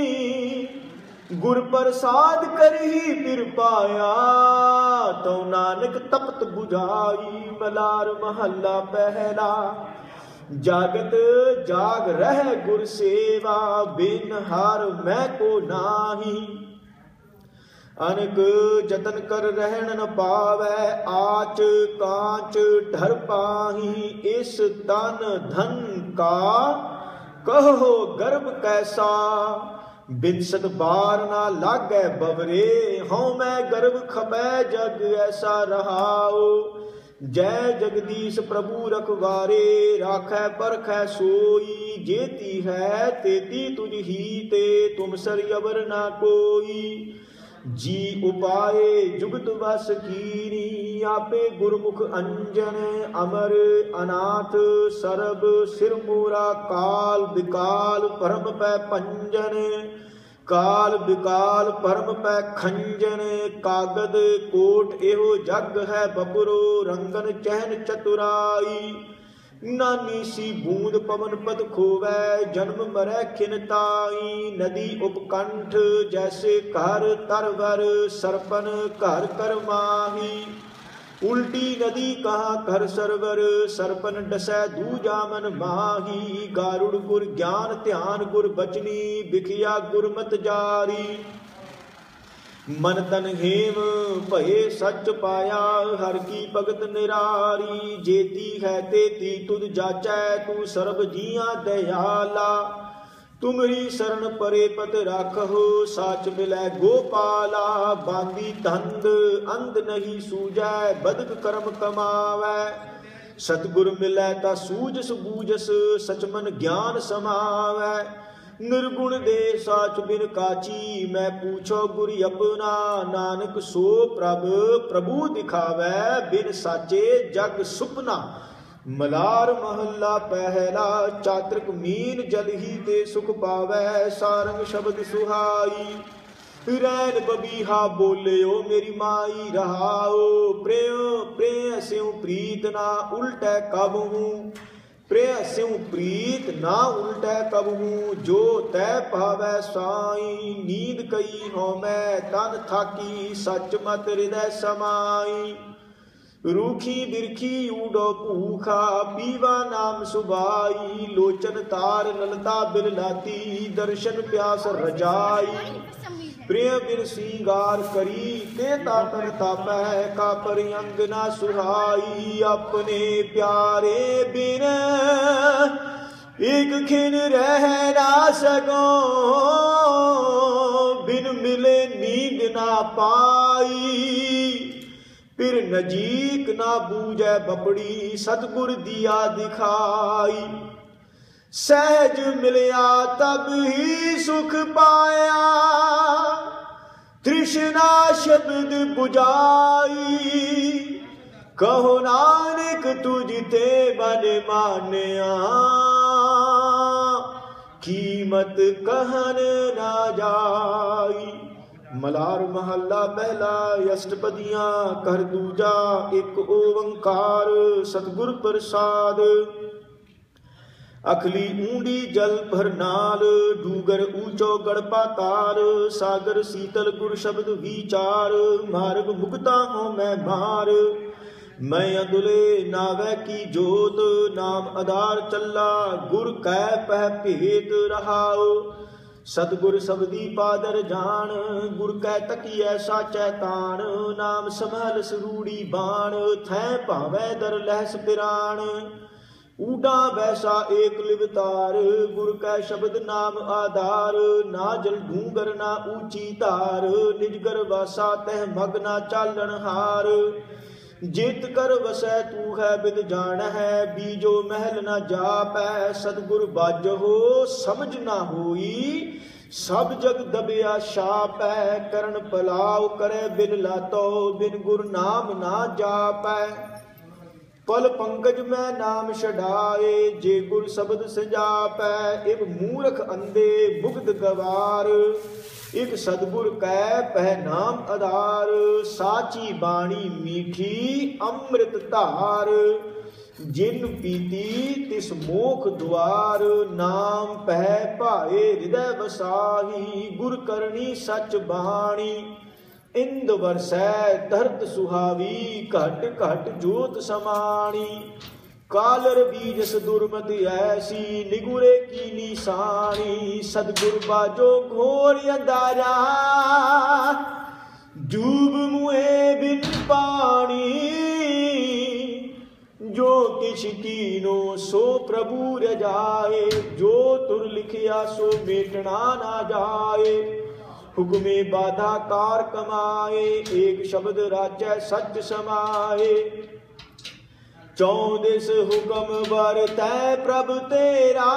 ਗੁਰ ਪ੍ਰਸਾਦ ਕਰਹੀ ਫਿਰ ਪਾਇਆ, ਤਉ ਨਾਨਕ ਤਪਤ 부ਝਾਈ। ਮਲਾਰ ਮਹੱਲਾ ਪਹਿਲਾ। ਜਾਗਤ ਜਾਗ ਰਹਿ ਗੁਰ ਸੇਵਾ, ਬਿਨ ਹਰ ਮੈਂ ਕੋ ਨਾਹੀ। ਅਨਕ ਜਤਨ ਕਰ ਰਹਿਣ ਨ ਪਾਵੈ, ਆਚ ਕਾਂਚ ਢਰ ਪਾਹੀ। ਇਸ ਤਨ ਧਨ ਕਾ ਕਹੋ ਗਰਭ ਕੈਸਾ, ਬਿਨਸਤ ਬਾਰ ਨਾ ਲਾਗੈ ਬਵਰੇ। ਹਉ ਮੈਂ ਗਰਭ ਖਪੈ ਜਗ ਐਸਾ ਰਹਾਉ। जय जगदीश प्रभु रखवारे, राखै परखै सोई, जेती है तेती तुझ ही ते, तुम सर अवर ना कोई। जी उपाय जुगत वस कीनी, आपे गुरमुख अंजन, अमर अनाथ सरब सिर मोरा, काल विकाल परम पै पंजन, काल विकाल परम पै खंजन। कागद कोट एहो जग है बपुरो, रंगन चहन चतुराई। नानी सी बूंद पवन पद खोवै, जन्म मरै खिनताई। नदी उपकंठ जैसे घर तरवर, सरपन घर कर माही। उल्टी नदी कहाँ कर सरवर, सरपन डसै दूजा मन माही। गारुड़ गुर ज्ञान ध्यान गुर बचनी, बिखिया गुरमत जारी। मन तन हेम भये सच पाया, हर की भगत निरारी। जेती है तेती तुद जाचै, तू सर्ब जिया दयाला। तुमरी शरण परे पत राखो, साच मिलै गोपाला। बांदी तंद अंध नहीं सूझै, बदक कर्म कमावै। सतगुर मिलै ता सूझस बूझस, सचमन ज्ञान समावै। निर्गुण दे साच बिन काची, मैं पूछो गुर अपना। नानक सो प्रभ प्रभु दिखावै, बिन साचे जग सुपना। मलार महला पहला, चातृक मीन जल ही ते सुख पावै। सारंग शब्द सुहाई, रैन बबीहा बोलियो मेरी माई। रहाओ प्रेम प्रेम स्यों प्रीत ना उल्टै कबहूँ, प्रेम स्यों प्रीत ना उल्टै कबहूँ। जो तै पावै साई, नींद कई हो मैं तन थाकी। सच मत हृदय समाई, रूखी बिरखी ऊडो भूखा। पीवा नाम सुबाई, लोचन तार ललता बिल लाती। दर्शन प्यास रजाई, प्रेम बिन श्रृंगार करी। ते तातर तापै का पर अंग ना सुहाई। अपने प्यारे बिन एक खिन रह ना सको, बिन मिले नींद ना पाई। फिर नजीक ना बूझै बपड़ी, सतगुर दिया दिखाई। सहज मिलया तब ही सुख पाया, तृष्णा शब्द बुझाई। कहो नानक तुझ ते बन मानिया, कीमत कहन ना जाई। मलार महला पहला, अष्टपदियां कर दूजा। एक ओंकार सतगुर प्रसाद। अखली ऊंडी जल भर नाल, डूगर ऊंचो गढ़ पाताल। सागर शीतल गुर शब्द विचार, मार्ग मुक्ता हो मैं मार। मैं अदुले नावै की जोत, नाम आधार चला। गुर कै पह भेद रहाओ, सतगुर सबदी पादर जान। गुर कै तकियै साचै तान, नाम संभल सरूड़ी बाण। थै भावै दर लहस पिराण, ऊडा बैसा एक लिवतार। गुर कै शब्द नाम आधार, ना जल ढूंगर ना ऊंची धार। निजगर वासा तह मग ना चालन हार। जित कर वसै तू है बिद जान है, बीजो महल न जापै। सतगुर बाजहो समझ ना होई, सब जग दबिया शाप है। करण पलाव करे बिन लातो, बिन गुर नाम ना जापै। पल पंकज में नाम छड़ाए, जे गुर शब्द सजापै। इब मूर्ख अंधे मुग्ध गवार, एक सतगुर कै पह नाम आधार। साची बाणी मीठी अमृत धार, जिन पीती तिस मोख द्वार। नाम पह भाए हृदय वसाही, गुर करनी सच बाणी। इंद वरसै धरत सुहावी, घट घट जोत समाणी। कालर बीजस दुर्मत ऐसी, निगुरे की निशानी। सतगुर बाजो घोर अंधारा, जूब मुए बिन पानी। जो किछ कीनो सो प्रभु रजाए, जो तुर लिखिया सो मेटना ना जाए। हुक्मे बाधा कार कमाए, एक शब्द राजै सच समाए। चौदिस हुक्म बरतै प्रभ तेरा,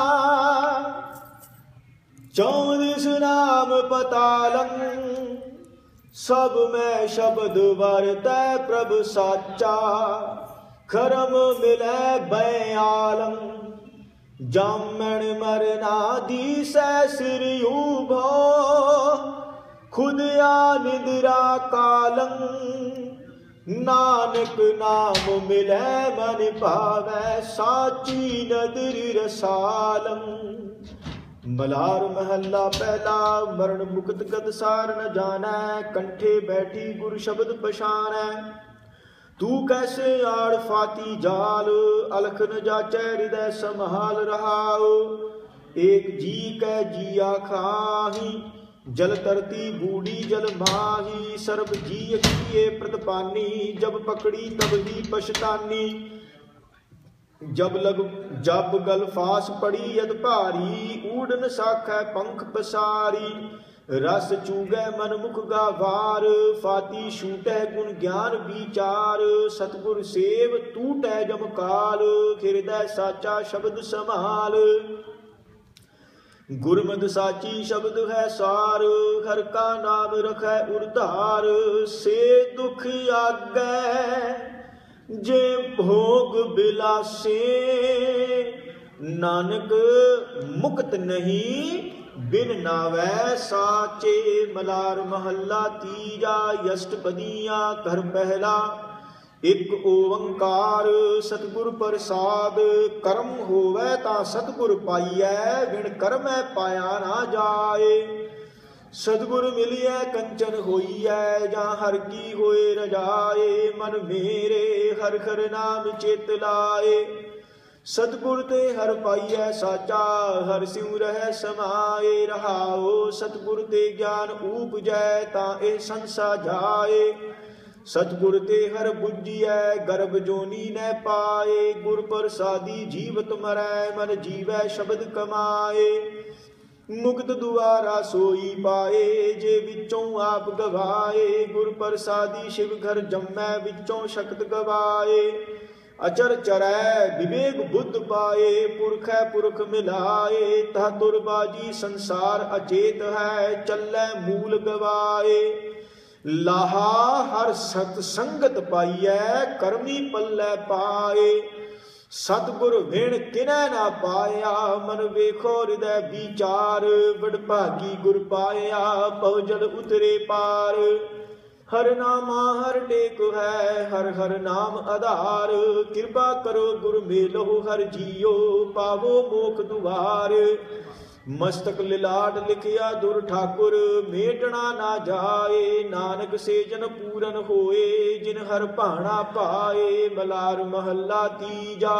चौदिस नाम पतालंग, सब में शब्द बरतै प्रभ साचा, खरम मिलै बयालंग, जामण मरना दीसै सिर उभो, खुद आ निद्रा कालंग, नानक नाम मिलै मन पावै, साची नदर रसालम। मलार महला पहला। मरण मुक्त गद सार न जानै, कंठे बैठी गुर शब्द पछानै, तू कैसे आड़ फाती जाल, अलख न जाचै हृदय संभाल रहाओ, एक जी कै जिया खाही, जल तरती बूढ़ी जल माही, सर्ब जी किए प्रतिपानी, जब पकड़ी तब ही पछतानी, जब गल फास पड़ी यद भारी, ऊड़न साखै पंख पसारी, रस चूगै मन मुख गावार, फाती छूटै गुण ज्ञान विचार, सतगुर सेव टूटै जमकाल, हृदय साचा शब्द समाल, गुरमत साची शब्द है सार, हर का नाम रखै उरधार, से दुख आगै जे भोग बिलासे, नानक मुक्त नहीं बिन नावै साचे। मलार महला तीजा। अष्टपदियाँ घर पहला। एक ओंकार सतगुर प्रसाद, कर्म होवै ता सतगुर पाइयै, बिन कर्मै पाया ना जाए, सतगुर मिलियै कंचन होइयै, जां हर की होए रजाए, मन मेरे हर हर नाम चेत लाए, सतगुर ते हर पाइयै साचा, हर सिउ रहै समाए रहाओ, सतगुर ते ज्ञान उपजै तां एह संसा जाए, सतगुर ते हर बुझियै गर्भ जोनी न पाए, गुर प्रसादी जीवत मरै मन जीवै शब्द कमाए, मुक्त दुआरा सोई पाए जे विचों आप गवाए, गुर प्रसादी शिव घर जम्मै विचों शक्त गवाए, अचर चरै विवेक बुद्ध पाए, पुरखै पुरख मिलाए, तह तुरबाजी संसार अचेत है, चलै मूल गवाए, लाहा हर सत संगत पाइयै, करमी पल्लै पाए, सतगुर विण किनै ना पाया, मन वेखो हृदय विचार, वडभागी गुर पाया, पवजल उतरे पार, हर नामा हर टेक है, हर हर नाम आधार, कृपा करो गुर मेलो हर जियो, पावो मोख दुआर, मस्तक लिलाट लिखिया दुर ठाकुर, मेटना ना जाए, नानक से जन पूरन होए, जिन हर भाना पाए। मलार महला तीजा।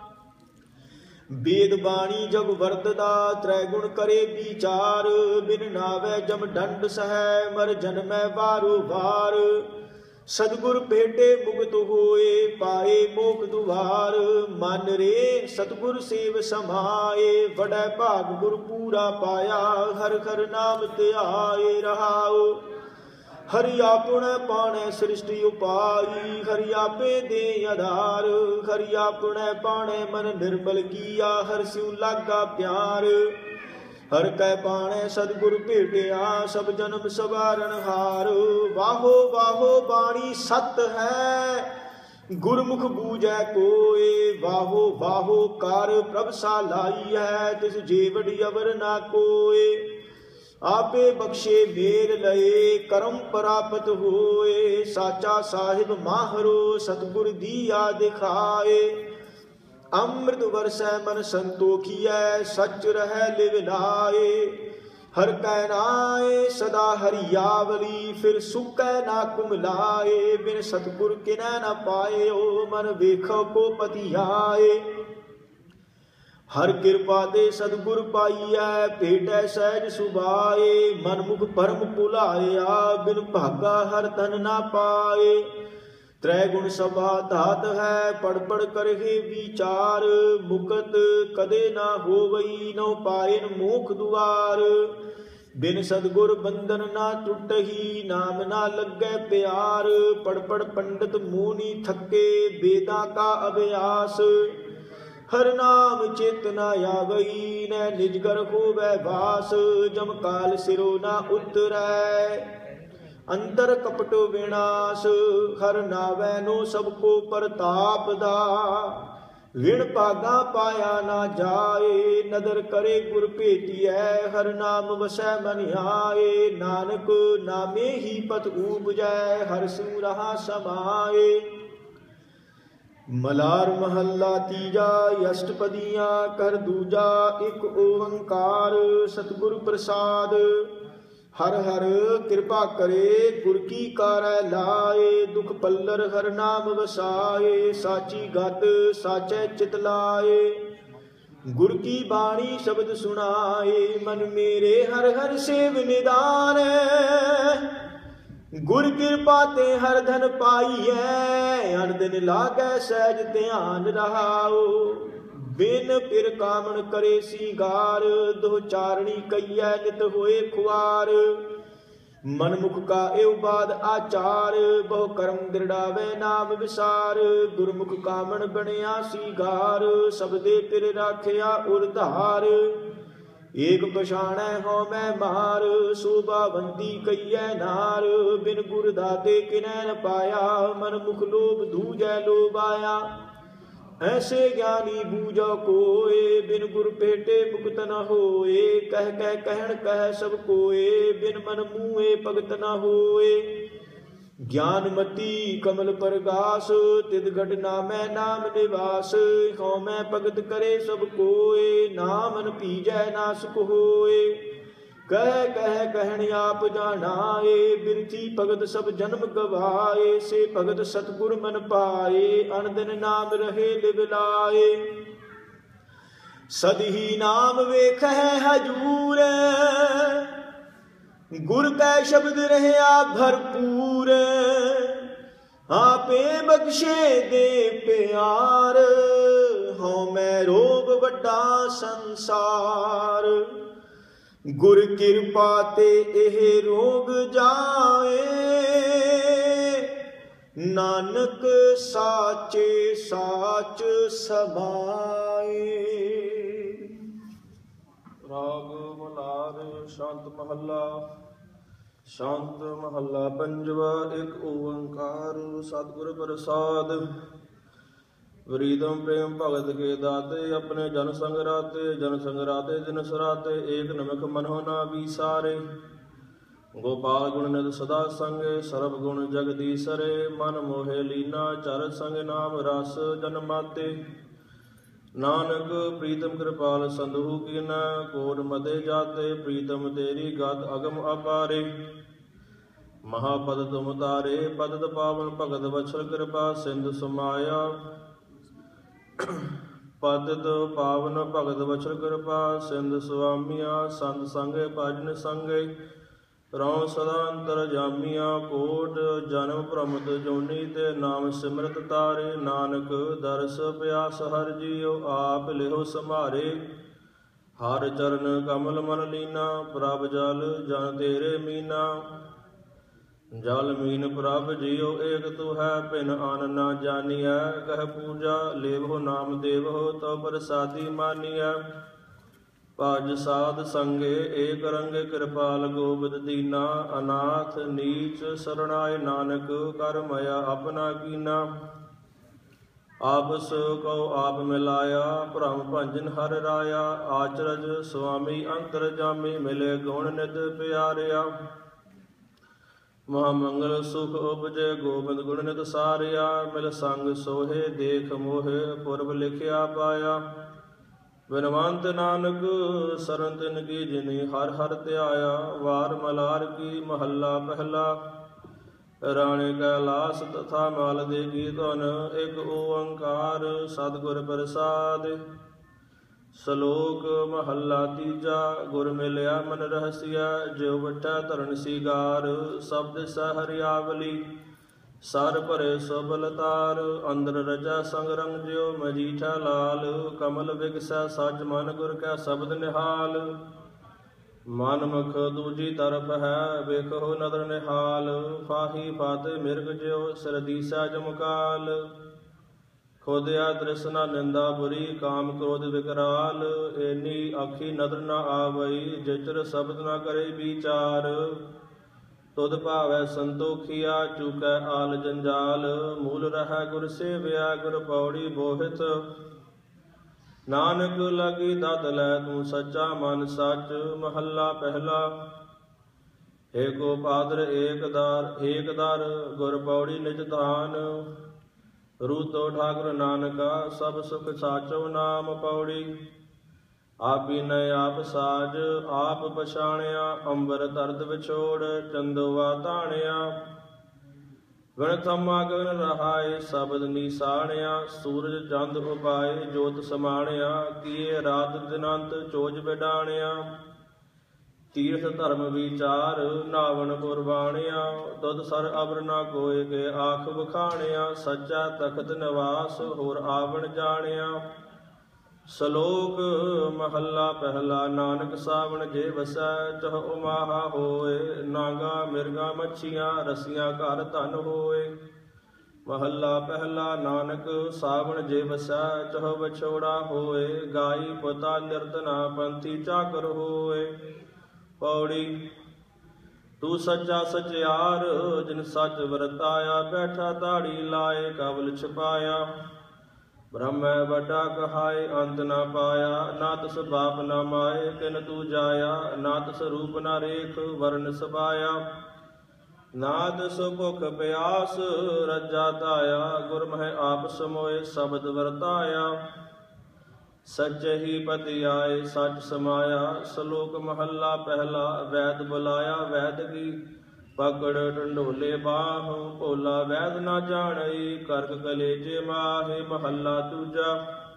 वेद बाणी जग वरतदा, त्रैगुण करे विचार, बिन नावै जम दंड सहै, मर जन्मै बारो बार, सतगुर भेटे मुक्त होए, पाए मोख दुआर, मन रे सतगुर सेव समाए, वडै भाग गुर पूरा पाया, हर हर नाम ध्याए रहाओ, हरि आपणे पाणै सृष्टि उपाई, हरि आपे दे आधार, हरि आपणे पाणै मन निर्मल किया, हर सिउ लागा प्यार, हर कै पाणै सतगुर भेटिया, सब जन्म सवारन हार, वाहो वाहो बाणी सत है, गुरमुख बूझै कोय, वाहो वाहो कार प्रभ सालाई है, तिस जेवड़ अवर ना कोय, आपे बख्शे मेर लए, करम प्राप्त होए, साचा साहिब माहरो, सतगुर दिया दिखाए, अमृत बरसै मन संतोखियै, सच रहै लिव लाए, हर कै नाए सदा हरियावली, फिर सुकै ना कुमलाए, बिन सतगुर किनै न पाए, मन वेखो को पति आए, हर कृपा दे सतगुर पाइयै, भेटै सहज सुभाए, मन मुख परम भुलाया, बिन भागा हर धन ना पाए, त्रैगुण सभा धात है, पढ़ पढ़ करहे विचार, मुकत कदे ना होवई, नौ पायन मोख दुआर, बिन सदगुर बंधन ना टूटही, नाम ना लगे प्यार। पढ़ पढ़ पंडित मुनि थके, वेदा का अभ्यास। हर नाम चेतना आवई, न निजगर होवै वास। जम काल सिरो ना उतरै, अंतर कपट विनाश। हर नावै नो सबको प्रताप दा, विण भागा पाया ना जाए। नदर करे गुर भेटियै, हर नाम वसै मन आए। नानक नामे ही पथ उपजै, हर सु रहा समाए। मलार महला तीजा, अष्टपदियाँ कर दूजा। एक ओंकार सतगुर प्रसाद, हर हर कृपा करे गुर की कारੈ लाए। दुख पल्लर हर नाम वसाए, साची गत साचै चित लाए। गुर की बाणी शब्द सुनाए, मन मेरे हर हर सेव निदान। गुर कृपा ते हर धन पाईऐ, अन दिन लागै सहज ध्यान रहाओ। बिन पिर कामन करे सिंगार, दो चारणी कईऐ नित होए खुआर। मन मुख का एव बाद आचार, बहु कर्म दृढ़ावे नाम विसार। गुरमुख कामन बनिया सिंगार, सबदे पिर राखिया उरधार। एक पछाणै हਉ मैं मार, शोभावंती कईऐ नार। बिन गुर दाते किनै न पाया, मन मुख लोभ दूजै लोभाया। ऐसे ज्ञानी बूझो कोय, बिन गुर पेटे मुक्त न होए। कह कह कहन कह सब कोय, बिन मन मुँहे भगत न होए। ज्ञानमती कमल परगास, तिद घट नामै नाम निवास। हਉ मैं भगत करे सब कोय, नामन पीजै नासुक होए। कह कह कहन आप जानाए, बिरथी भगत सब जन्म गवाए। से भगत सतगुर मन पाए, अन दिन नाम रहे लिवलाए। सदही नाम वेखै हजूर, गुर कै शब्द रहया भरपूर। आपे बख्शे दे प्यार, हਉ मैं रोग वड्डा संसार। गुर किरपा ते एह रोग जाए, नानक साचे साच समाए। राग मलार शांत महला, शांत महला पंजवा। एक ओंकार सतगुर प्रसाद, वरीदम प्रेम भगत के दाते। अपने जन संग राते, जन संग राते जिन सराते। एक नमक मनहो ना विसारे, गोपाल गुण निध सदा संगे। सर्व गुण जगदीसरे, मन मोहे लीना। चर संग नाम रस जन माते। नानक प्रीतम कृपाल संधु कीना, कोट मते जाते। प्रीतम तेरी गात अगम अपारे, महापद तुम तारे। पदत पावन भगत वत्सल कृपा सिंधु समाया। पतित पावन भगत वचन कृपा सिंध स्वामिया। संत संगे भजन संगे, रौ सदा अंतर जामिया। कोट जन्म भ्रमत जोनी, ते नाम सिमरत तारे। नानक दरस प्यास हर जियो, आप लिहो समारे। हर चरण कमल मन लीना, प्रभ जल जन तेरे मीना। जल मीन प्रभ जियो एक तू है, पिन आन ना जानिया। कह पूजा लेवहो नाम देवहो, तो प्रसादी मानिया। भज साध संगे एक रंग, कृपाल गोबिंद दीना। अनाथ नीच शरणाय, नानक कर मया अपना कीना। आपस को आप मिलाया, भ्रम भंजन हर राया। आचरज स्वामी अंतर जामी, मिले गुण नित प्यारिया। महामंगल सुख उपजे, गोबिंद गुण नित सारिया। मिल संग सोहे देख मोहे, पुरब लिखिया पाया। बिनवंत नानक सरन तिन की जिनी, हर हर त्याया। वार मलार की महला पहला, राणे कैलास तथा माल दे की धन। एक ओंकार सतगुर प्रसाद, सलोक महला तीजा। गुर मिलया मन रहसिया, ज्यो बठा धरन सिगार। शब्द सहरियावली, सर भरे सोबलतार। अंदर रजा संग रंग ज्यो, मजीठा लाल। कमल विगसै सच मन, गुर कै शब्द निहाल। ਮਨ ਮੁਖ ਦੂਜੀ ਤਰਫ ਹੈ, ਵੇਖੋ ਨਦਰ ਨਿਹਾਲ। ਫਾਹੀ ਫਤ ਮਿਰਗ ਜਿਉ ਸਰਦੀਸਾ ਜਮਕਾਲ। ਖੋਦਿਆ ਤ੍ਰਿਸ਼ਨਾ ਨਿੰਦਾ ਬੁਰੀ, ਕਾਮ ਕ੍ਰੋਧ ਵਿਕਰਾਲ। ਏਨੀ ਆਖੀ ਨਦਰ ਨ ਆਵਈ, ਜਿਚਰ ਸ਼ਬਦ ਨ ਕਰੇ ਵਿਚਾਰ। ਤੁਧ ਭਾਵੈ ਸੰਤੋਖੀਆ, ਚੂਕੈ ਆਲ ਜੰਜਾਲ। ਮੂਲ ਰਹੈ ਗੁਰ ਸੇਵਿਆ, ਗੁਰ ਪੌੜੀ ਬੋਹਿਤ। ਨਾਨਕ ਲਾਗੀ ਦਾਤ ਲੈ, ਤੂੰ ਸੱਚਾ ਮਨ ਸੱਚ। ਮਹੱਲਾ ਪਹਿਲਾ। ਏਕੋ ਪਾਦਰ ਏਕ ਦਰ, ਗੁਰ ਪੌੜੀ ਨਿਜ ਧਾਨ। ਰੂਤੋ ਠਾਕੁਰ ਨਾਨਕਾ, ਸਭ ਸੁਖ ਸਾਚੋ ਨਾਮ। ਪੌੜੀ ਆਪ ਬੀਨੈ ਆਪ ਸਾਜ, ਆਪ ਪਛਾਣਿਆ। ਅੰਬਰ ਤਰਤ ਵਿਛੋੜ, ਚੰਦੋਆ ਧਾਣਿਆ। ਗਣ ਥਮਾ ਗਗਨ ਰਹਾਏ, ਸ਼ਬਦ ਨੀਸਾਣਿਆ। ਸੂਰਜ ਚੰਦ ਉਪਾਏ, ਜੋਤ ਸਮਾਣਿਆ। ਕੀਏ ਰਾਤ ਦਿਨੰਤ, ਚੋਜ ਵਿਡਾਣਿਆ। ਤੀਰਥ ਧਰਮ ਵਿਚਾਰ, ਨਾਵਨ ਕੁਰਬਾਣਿਆ। ਤੁਧ ਸਰ ਅਬਰ ਨਾ ਕੋਇ, ਕੇ ਆਖ ਵਖਾਣਿਆ। ਸੱਚਾ ਤਖਤ ਨਿਵਾਸ, ਹੋਰ ਆਵਣ ਜਾਣਿਆ। ਸ਼ਲੋਕ ਮਹੱਲਾ ਪਹਿਲਾ। ਨਾਨਕ ਸਾਵਣ ਜੇ ਵਸੈ, ਚਹ ਉਮਾਹਾ ਹੋਏ। ਨਾਗਾ ਮਿਰਗਾ ਮੱਛੀਆਂ, ਰਸੀਆਂ ਘਰ ਧਨ ਹੋਏ। ਮਹੱਲਾ ਪਹਿਲਾ। ਨਾਨਕ ਸਾਵਣ ਜੇ ਵਸੈ, ਚਹ ਵਿਛੋੜਾ ਹੋਏ। ਗਾਈ ਪੁੱਤਾ ਨਿਰਧਨਾ, ਪੰਥੀ ਚਾਕਰ ਹੋਏ। ਪੌੜੀ ਤੂੰ ਸੱਚਾ ਸਚਿਆਰ, ਜਿਨ ਸੱਚ ਵਰਤਾਇਆ। ਬੈਠਾ ਦਾੜੀ ਲਾਏ, ਕਬਲ ਛਪਾਇਆ। ਬ੍ਰਹਮੈ ਵੱਡਾ ਕਹਾਏ, ਅੰਤ ਨਾ ਪਾਇਆ। ਨਾ ਤਿਸ ਬਾਪ ਨਾ ਮਾਏ, ਤਿਨ ਤੂੰ ਜਾਇਆ। ਨਾ ਤਿਸ ਰੂਪ ਨਾ ਰੇਖ, ਵਰਨ ਸਬਾਇਆ। ਨਾ ਤਿਸ ਭੁਖ ਪਿਆਸ, ਰੱਜਾ ਧਾਇਆ। ਗੁਰ ਮਹਿ ਆਪ ਸਮੋਏ, ਸ਼ਬਦ ਵਰਤਾਇਆ। ਸੱਚੇ ਹੀ ਪਤੀ ਆਏ, ਸੱਚ ਸਮਾਇਆ। ਸ਼ਲੋਕ ਮਹੱਲਾ ਪਹਿਲਾ। ਵੈਦ ਬੁਲਾਇਆ, ਵੈਦ ਕੀ ਪਕੜ ਢੰਡੋਲੇ ਬਾਹ। ਭੋਲਾ ਵੈਦ ਨਾ ਜਾਣਈ, ਕਰਕ ਕਲੇਜੇ ਮਾਹੇ। ਮਹੱਲਾ ਦੂਜਾ।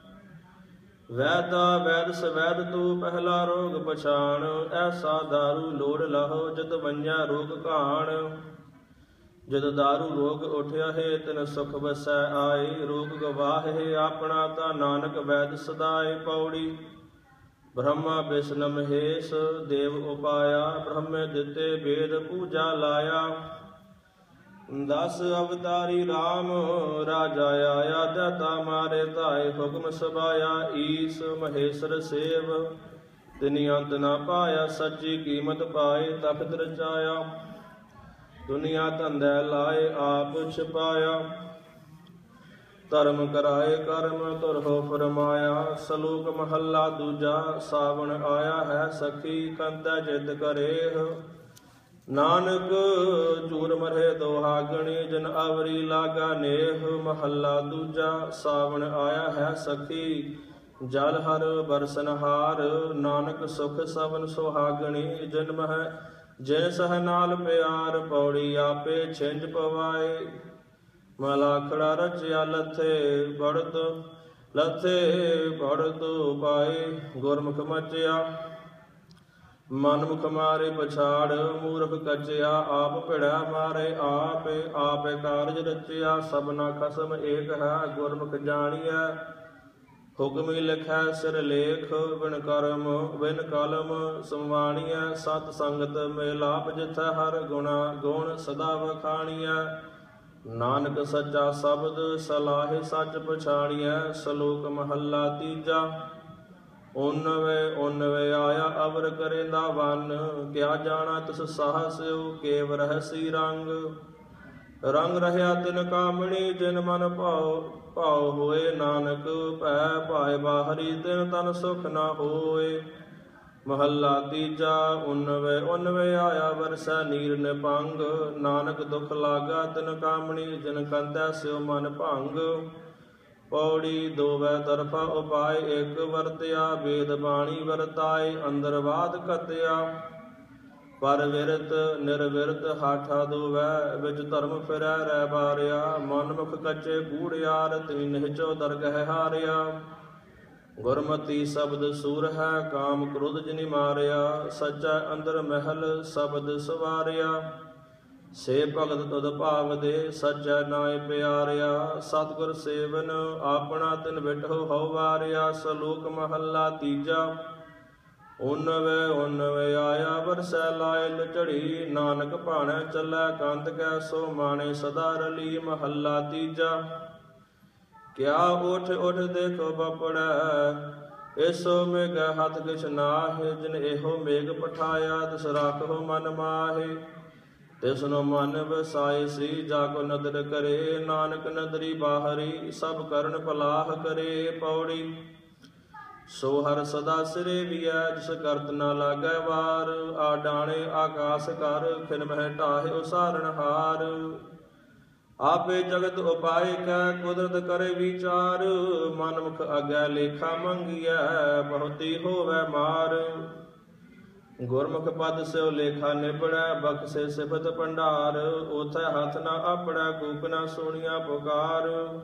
ਵੈਦਾ ਵੈਦ ਸਵੈਦ ਤੂੰ, ਪਹਿਲਾ ਰੋਗ ਪਛਾਣ। ਐਸਾ ਦਾਰੂ ਲੋੜ ਲਾਹੋ, ਜਦ ਵੰਜਾ ਰੋਗ ਘਾਣ। ਜਦ ਦਾਰੂ ਰੋਗ ਉਠਿਆ ਹੈ, ਤਿਨ ਸੁਖ ਵਸੈ ਆਏ। ਰੋਗ ਗਵਾਹੇ ਆਪਣਾ, ਤਾਂ ਨਾਨਕ ਵੈਦ ਸਦਾਏ। ਪੌੜੀ ਬ੍ਰਹਮਾ ਬਿਸ਼ਨ ਮਹੇਸ਼, ਦੇਵ ਉਪਾਇਆ। ਬ੍ਰਹਮੇ ਦਿੱਤੇ ਵੇਦ, ਪੂਜਾ ਲਾਇਆ। 10 ਅਵਤਾਰੀ ਰਾਮ, ਰਾਜਾ ਆਇਆ। ਦਾਤਾ ਮਾਰੇ ਧਾਏ, ਹੁਕਮ ਸਬਾਇਆ। ਈਸ ਮਹੇਸ਼ਰ ਸੇਵ, ਤਿਨੀ ਅੰਤ ਨਾ ਪਾਇਆ। ਸੱਚੀ ਕੀਮਤ ਪਾਏ, ਤਖਤ ਰਚਾਇਆ। ਦੁਨੀਆ ਧੰਦੈ ਲਾਏ, ਆਪ ਛਪਾਇਆ। ਧਰਮ ਕਰਾਏ ਕਰਮ, ਧੁਰਹੁ ਫਰਮਾਇਆ। ਸ਼ਲੋਕ ਮਹੱਲਾ ਦੂਜਾ। ਸਾਵਣ ਆਇਆ ਹੈ ਸਖੀ, ਕੰਤੈ ਜਿਦ ਕਰੇਹ। ਨਾਨਕ ਚੂਰ ਮਰਹਿ ਦੁਹਾਗਣੀ, ਜਨ ਅਵਰੀ ਲਾਗਾ ਨੇਹ। ਮਹੱਲਾ ਦੂਜਾ। ਸਾਵਣ ਆਇਆ ਹੈ ਸਖੀ, ਜਲ ਹਰ ਬਰਸਨਹਾਰ। ਨਾਨਕ ਸੁਖ ਸਵਨ ਸੁਹਾਗਣੀ, ਜਨਮ ਹੈ ਜਿਨ ਸਹ ਨਾਲ ਪਿਆਰ। ਪੌੜੀ ਆਪੇ ਛਿੰਝ ਪਵਾਏ, ਮਲਾਖੜਾ ਰਚਿਆ। ਲੱਥੇ ਬੜਤ ਪਾਏ, ਗੁਰਮੁਖ ਮਚਿਆ। ਮਨਮੁਖ ਮਾਰੇ ਪਛਾੜ, ਮੂਰਖ ਕਚਿਆ। ਆਪ ਭਿੜਿਆ ਮਾਰੇ ਆਪੇ ਕਾਰਜ ਰਚਿਆ। ਸਭਨਾ ਖਸਮ ਏਕ ਹੈ, ਗੁਰਮੁਖ ਜਾਣੀਐ। ਹੁਕਮੀ ਲਿਖੈ ਸਿਰ ਲੇਖ, ਬਿਨ ਕਲਮ ਸੰਵਾਣੀਐ। ਸਤ ਸੰਗਤ ਮੇਲਾਪ, ਜਿਥੈ ਹਰ ਗੁਣ ਸਦਾ ਵਖਾਣੀਐ। ਨਾਨਕ ਸੱਚਾ ਸ਼ਬਦ, ਸਲਾਹੇ ਸੱਚ ਪਛਾਣੀਐ। ਸ਼ਲੋਕ ਮਹੱਲਾ ਤੀਜਾ। ਓਨਵੇ ਆਇਆ, ਅਵਰ ਕਰੇਂਦਾ ਵਨ। ਕਿਆ ਜਾਣਾ ਤਿਸ ਸਾਹਸਿਓ, ਕੇਵ ਰਹਸੀ ਰੰਗ। ਰੰਗ ਰਹਿਆ ਤਿਨ ਕਾਮਣੀ, ਜਿਨ ਮਨ ਭਾਉ ਹੋਏ। ਨਾਨਕ ਭੈ ਭਾਏ ਬਾਹਰੀ, ਤਿਨ ਤਨ ਸੁਖ ਨਾ ਹੋਏ। ਮਹੱਲਾ ਤੀਜਾ। ਓਨਵੇ ਆਇਆ, ਵਰਸੈ ਨੀਰ ਨਿਪੰਗ। ਨਾਨਕ ਦੁਖ ਲਾਗਾ ਤਿਨ ਕਾਮਣੀ, ਜਿਨ ਕੰਤੈ ਸਿਉ ਮਨ ਭੰਗ। ਪੌੜੀ ਦੋਵੈ ਤਰਫਾ ਉਪਾਏ, ਇਕ ਵਰਤਿਆ। ਵੇਦ ਬਾਣੀ ਵਰਤਾਏ, ਅੰਦਰ ਬਾਦ ਕਤਿਆ। ਪਰ ਵਿਰਤ ਨਿਰਵਿਰਤ ਹਾਠਾ ਦੋਵੈ, ਵਿੱਚ ਧਰਮ ਫਿਰੈ ਰਹਿ ਬਾਰਿਆ। ਮਨਮੁਖ ਕੱਚੇ ਕੂੜਿਆਰ, ਤਿਨੀ ਨਿਹਚੋ ਦਰਗਹਿ ਹਾਰਿਆ। ਗੁਰਮਤੀ ਸ਼ਬਦ ਸੂਰ ਹੈ, ਕਾਮ ਕ੍ਰੋਧ ਜਿਨਿ ਮਾਰਿਆ। ਸੱਚਾ ਅੰਦਰ ਮਹਿਲ, ਸ਼ਬਦ ਸਵਾਰਿਆ। ਸੇ ਭਗਤ ਤੁਧ ਭਾਵਦੇ, ਸੱਚੈ ਨਾਇ ਪਿਆਰਿਆ। ਸਤਿਗੁਰ ਸੇਵਨ, ਆਪਣਾ ਤਿਨ ਬਿਟਹੁ ਹਉ ਵਾਰਿਆ। ਸ਼ਲੋਕ ਮਹੱਲਾ ਤੀਜਾ। ਓਨਵੇ ਆਇਆ, ਵਰਸੈ ਲਾਇ ਲਚੜੀ, ਨਾਨਕ ਭਾਣੈ ਚੱਲੈ ਕੰਤ ਕੈ, ਸੋ ਮਾਣੇ ਸਦਾ ਰਲੀ। ਮਹੱਲਾ ਤੀਜਾ। ਕਿਆ ਉਠ ਉਠ ਦੇਖੋ ਬਪੜੈ, ਏਸੋ ਮੇਘ ਹੱਥ ਕਿਛ ਨਾਹਿ। ਜਿਨ ਇਹੋ ਮੇਘ ਪਠਾਇਆ, ਤਿਸ ਰਾਖੋ ਮਨ ਮਾਹੇ। ਤਿਸਨੋ ਮਨ ਵਸਾਏ ਸੀ, ਜਾ ਕੋ ਨਦਰ ਕਰੇ। ਨਾਨਕ ਨਦਰੀ ਬਾਹਰੀ, ਸਭ ਕਰਨ ਪਲਾਹ ਕਰੇ। ਪੌੜੀ। ਸੋ ਹਰ ਸਦਾ ਸਿਰੇ ਵੀਐ, ਜਿਸ ਕਰਤ ਨਾ ਲਾਗੈ ਵਾਰ। ਆ ਡਾਣੇ ਆਕਾਸ ਕਰ, ਖਿਨ ਮਹਿ ਢਾਹੇ ਉਸਾਰਨ ਹਾਰ। ਆਪੇ ਜਗਤ ਉਪਾਇ ਕੈ, ਕੁਦਰਤ ਕਰੇ ਵਿਚਾਰ। ਮਨ ਮੁਖ ਆਗੈ ਲੇਖਾ ਮੰਗੀਐ, ਬਹੁਤੀ ਹੋਵੈ ਮਾਰ। ਗੁਰਮੁਖ ਪਦ ਸਿਉ ਲੇਖਾ ਨਿਬੜੈ, ਬਖਸ਼ੇ ਸਿਫਤ ਭੰਡਾਰ। ਉਥੈ ਹੱਥ ਨਾ ਆਪੜੈ, ਕੂਕ ਨਾ ਸੁਣੀਆ ਪੁਕਾਰ।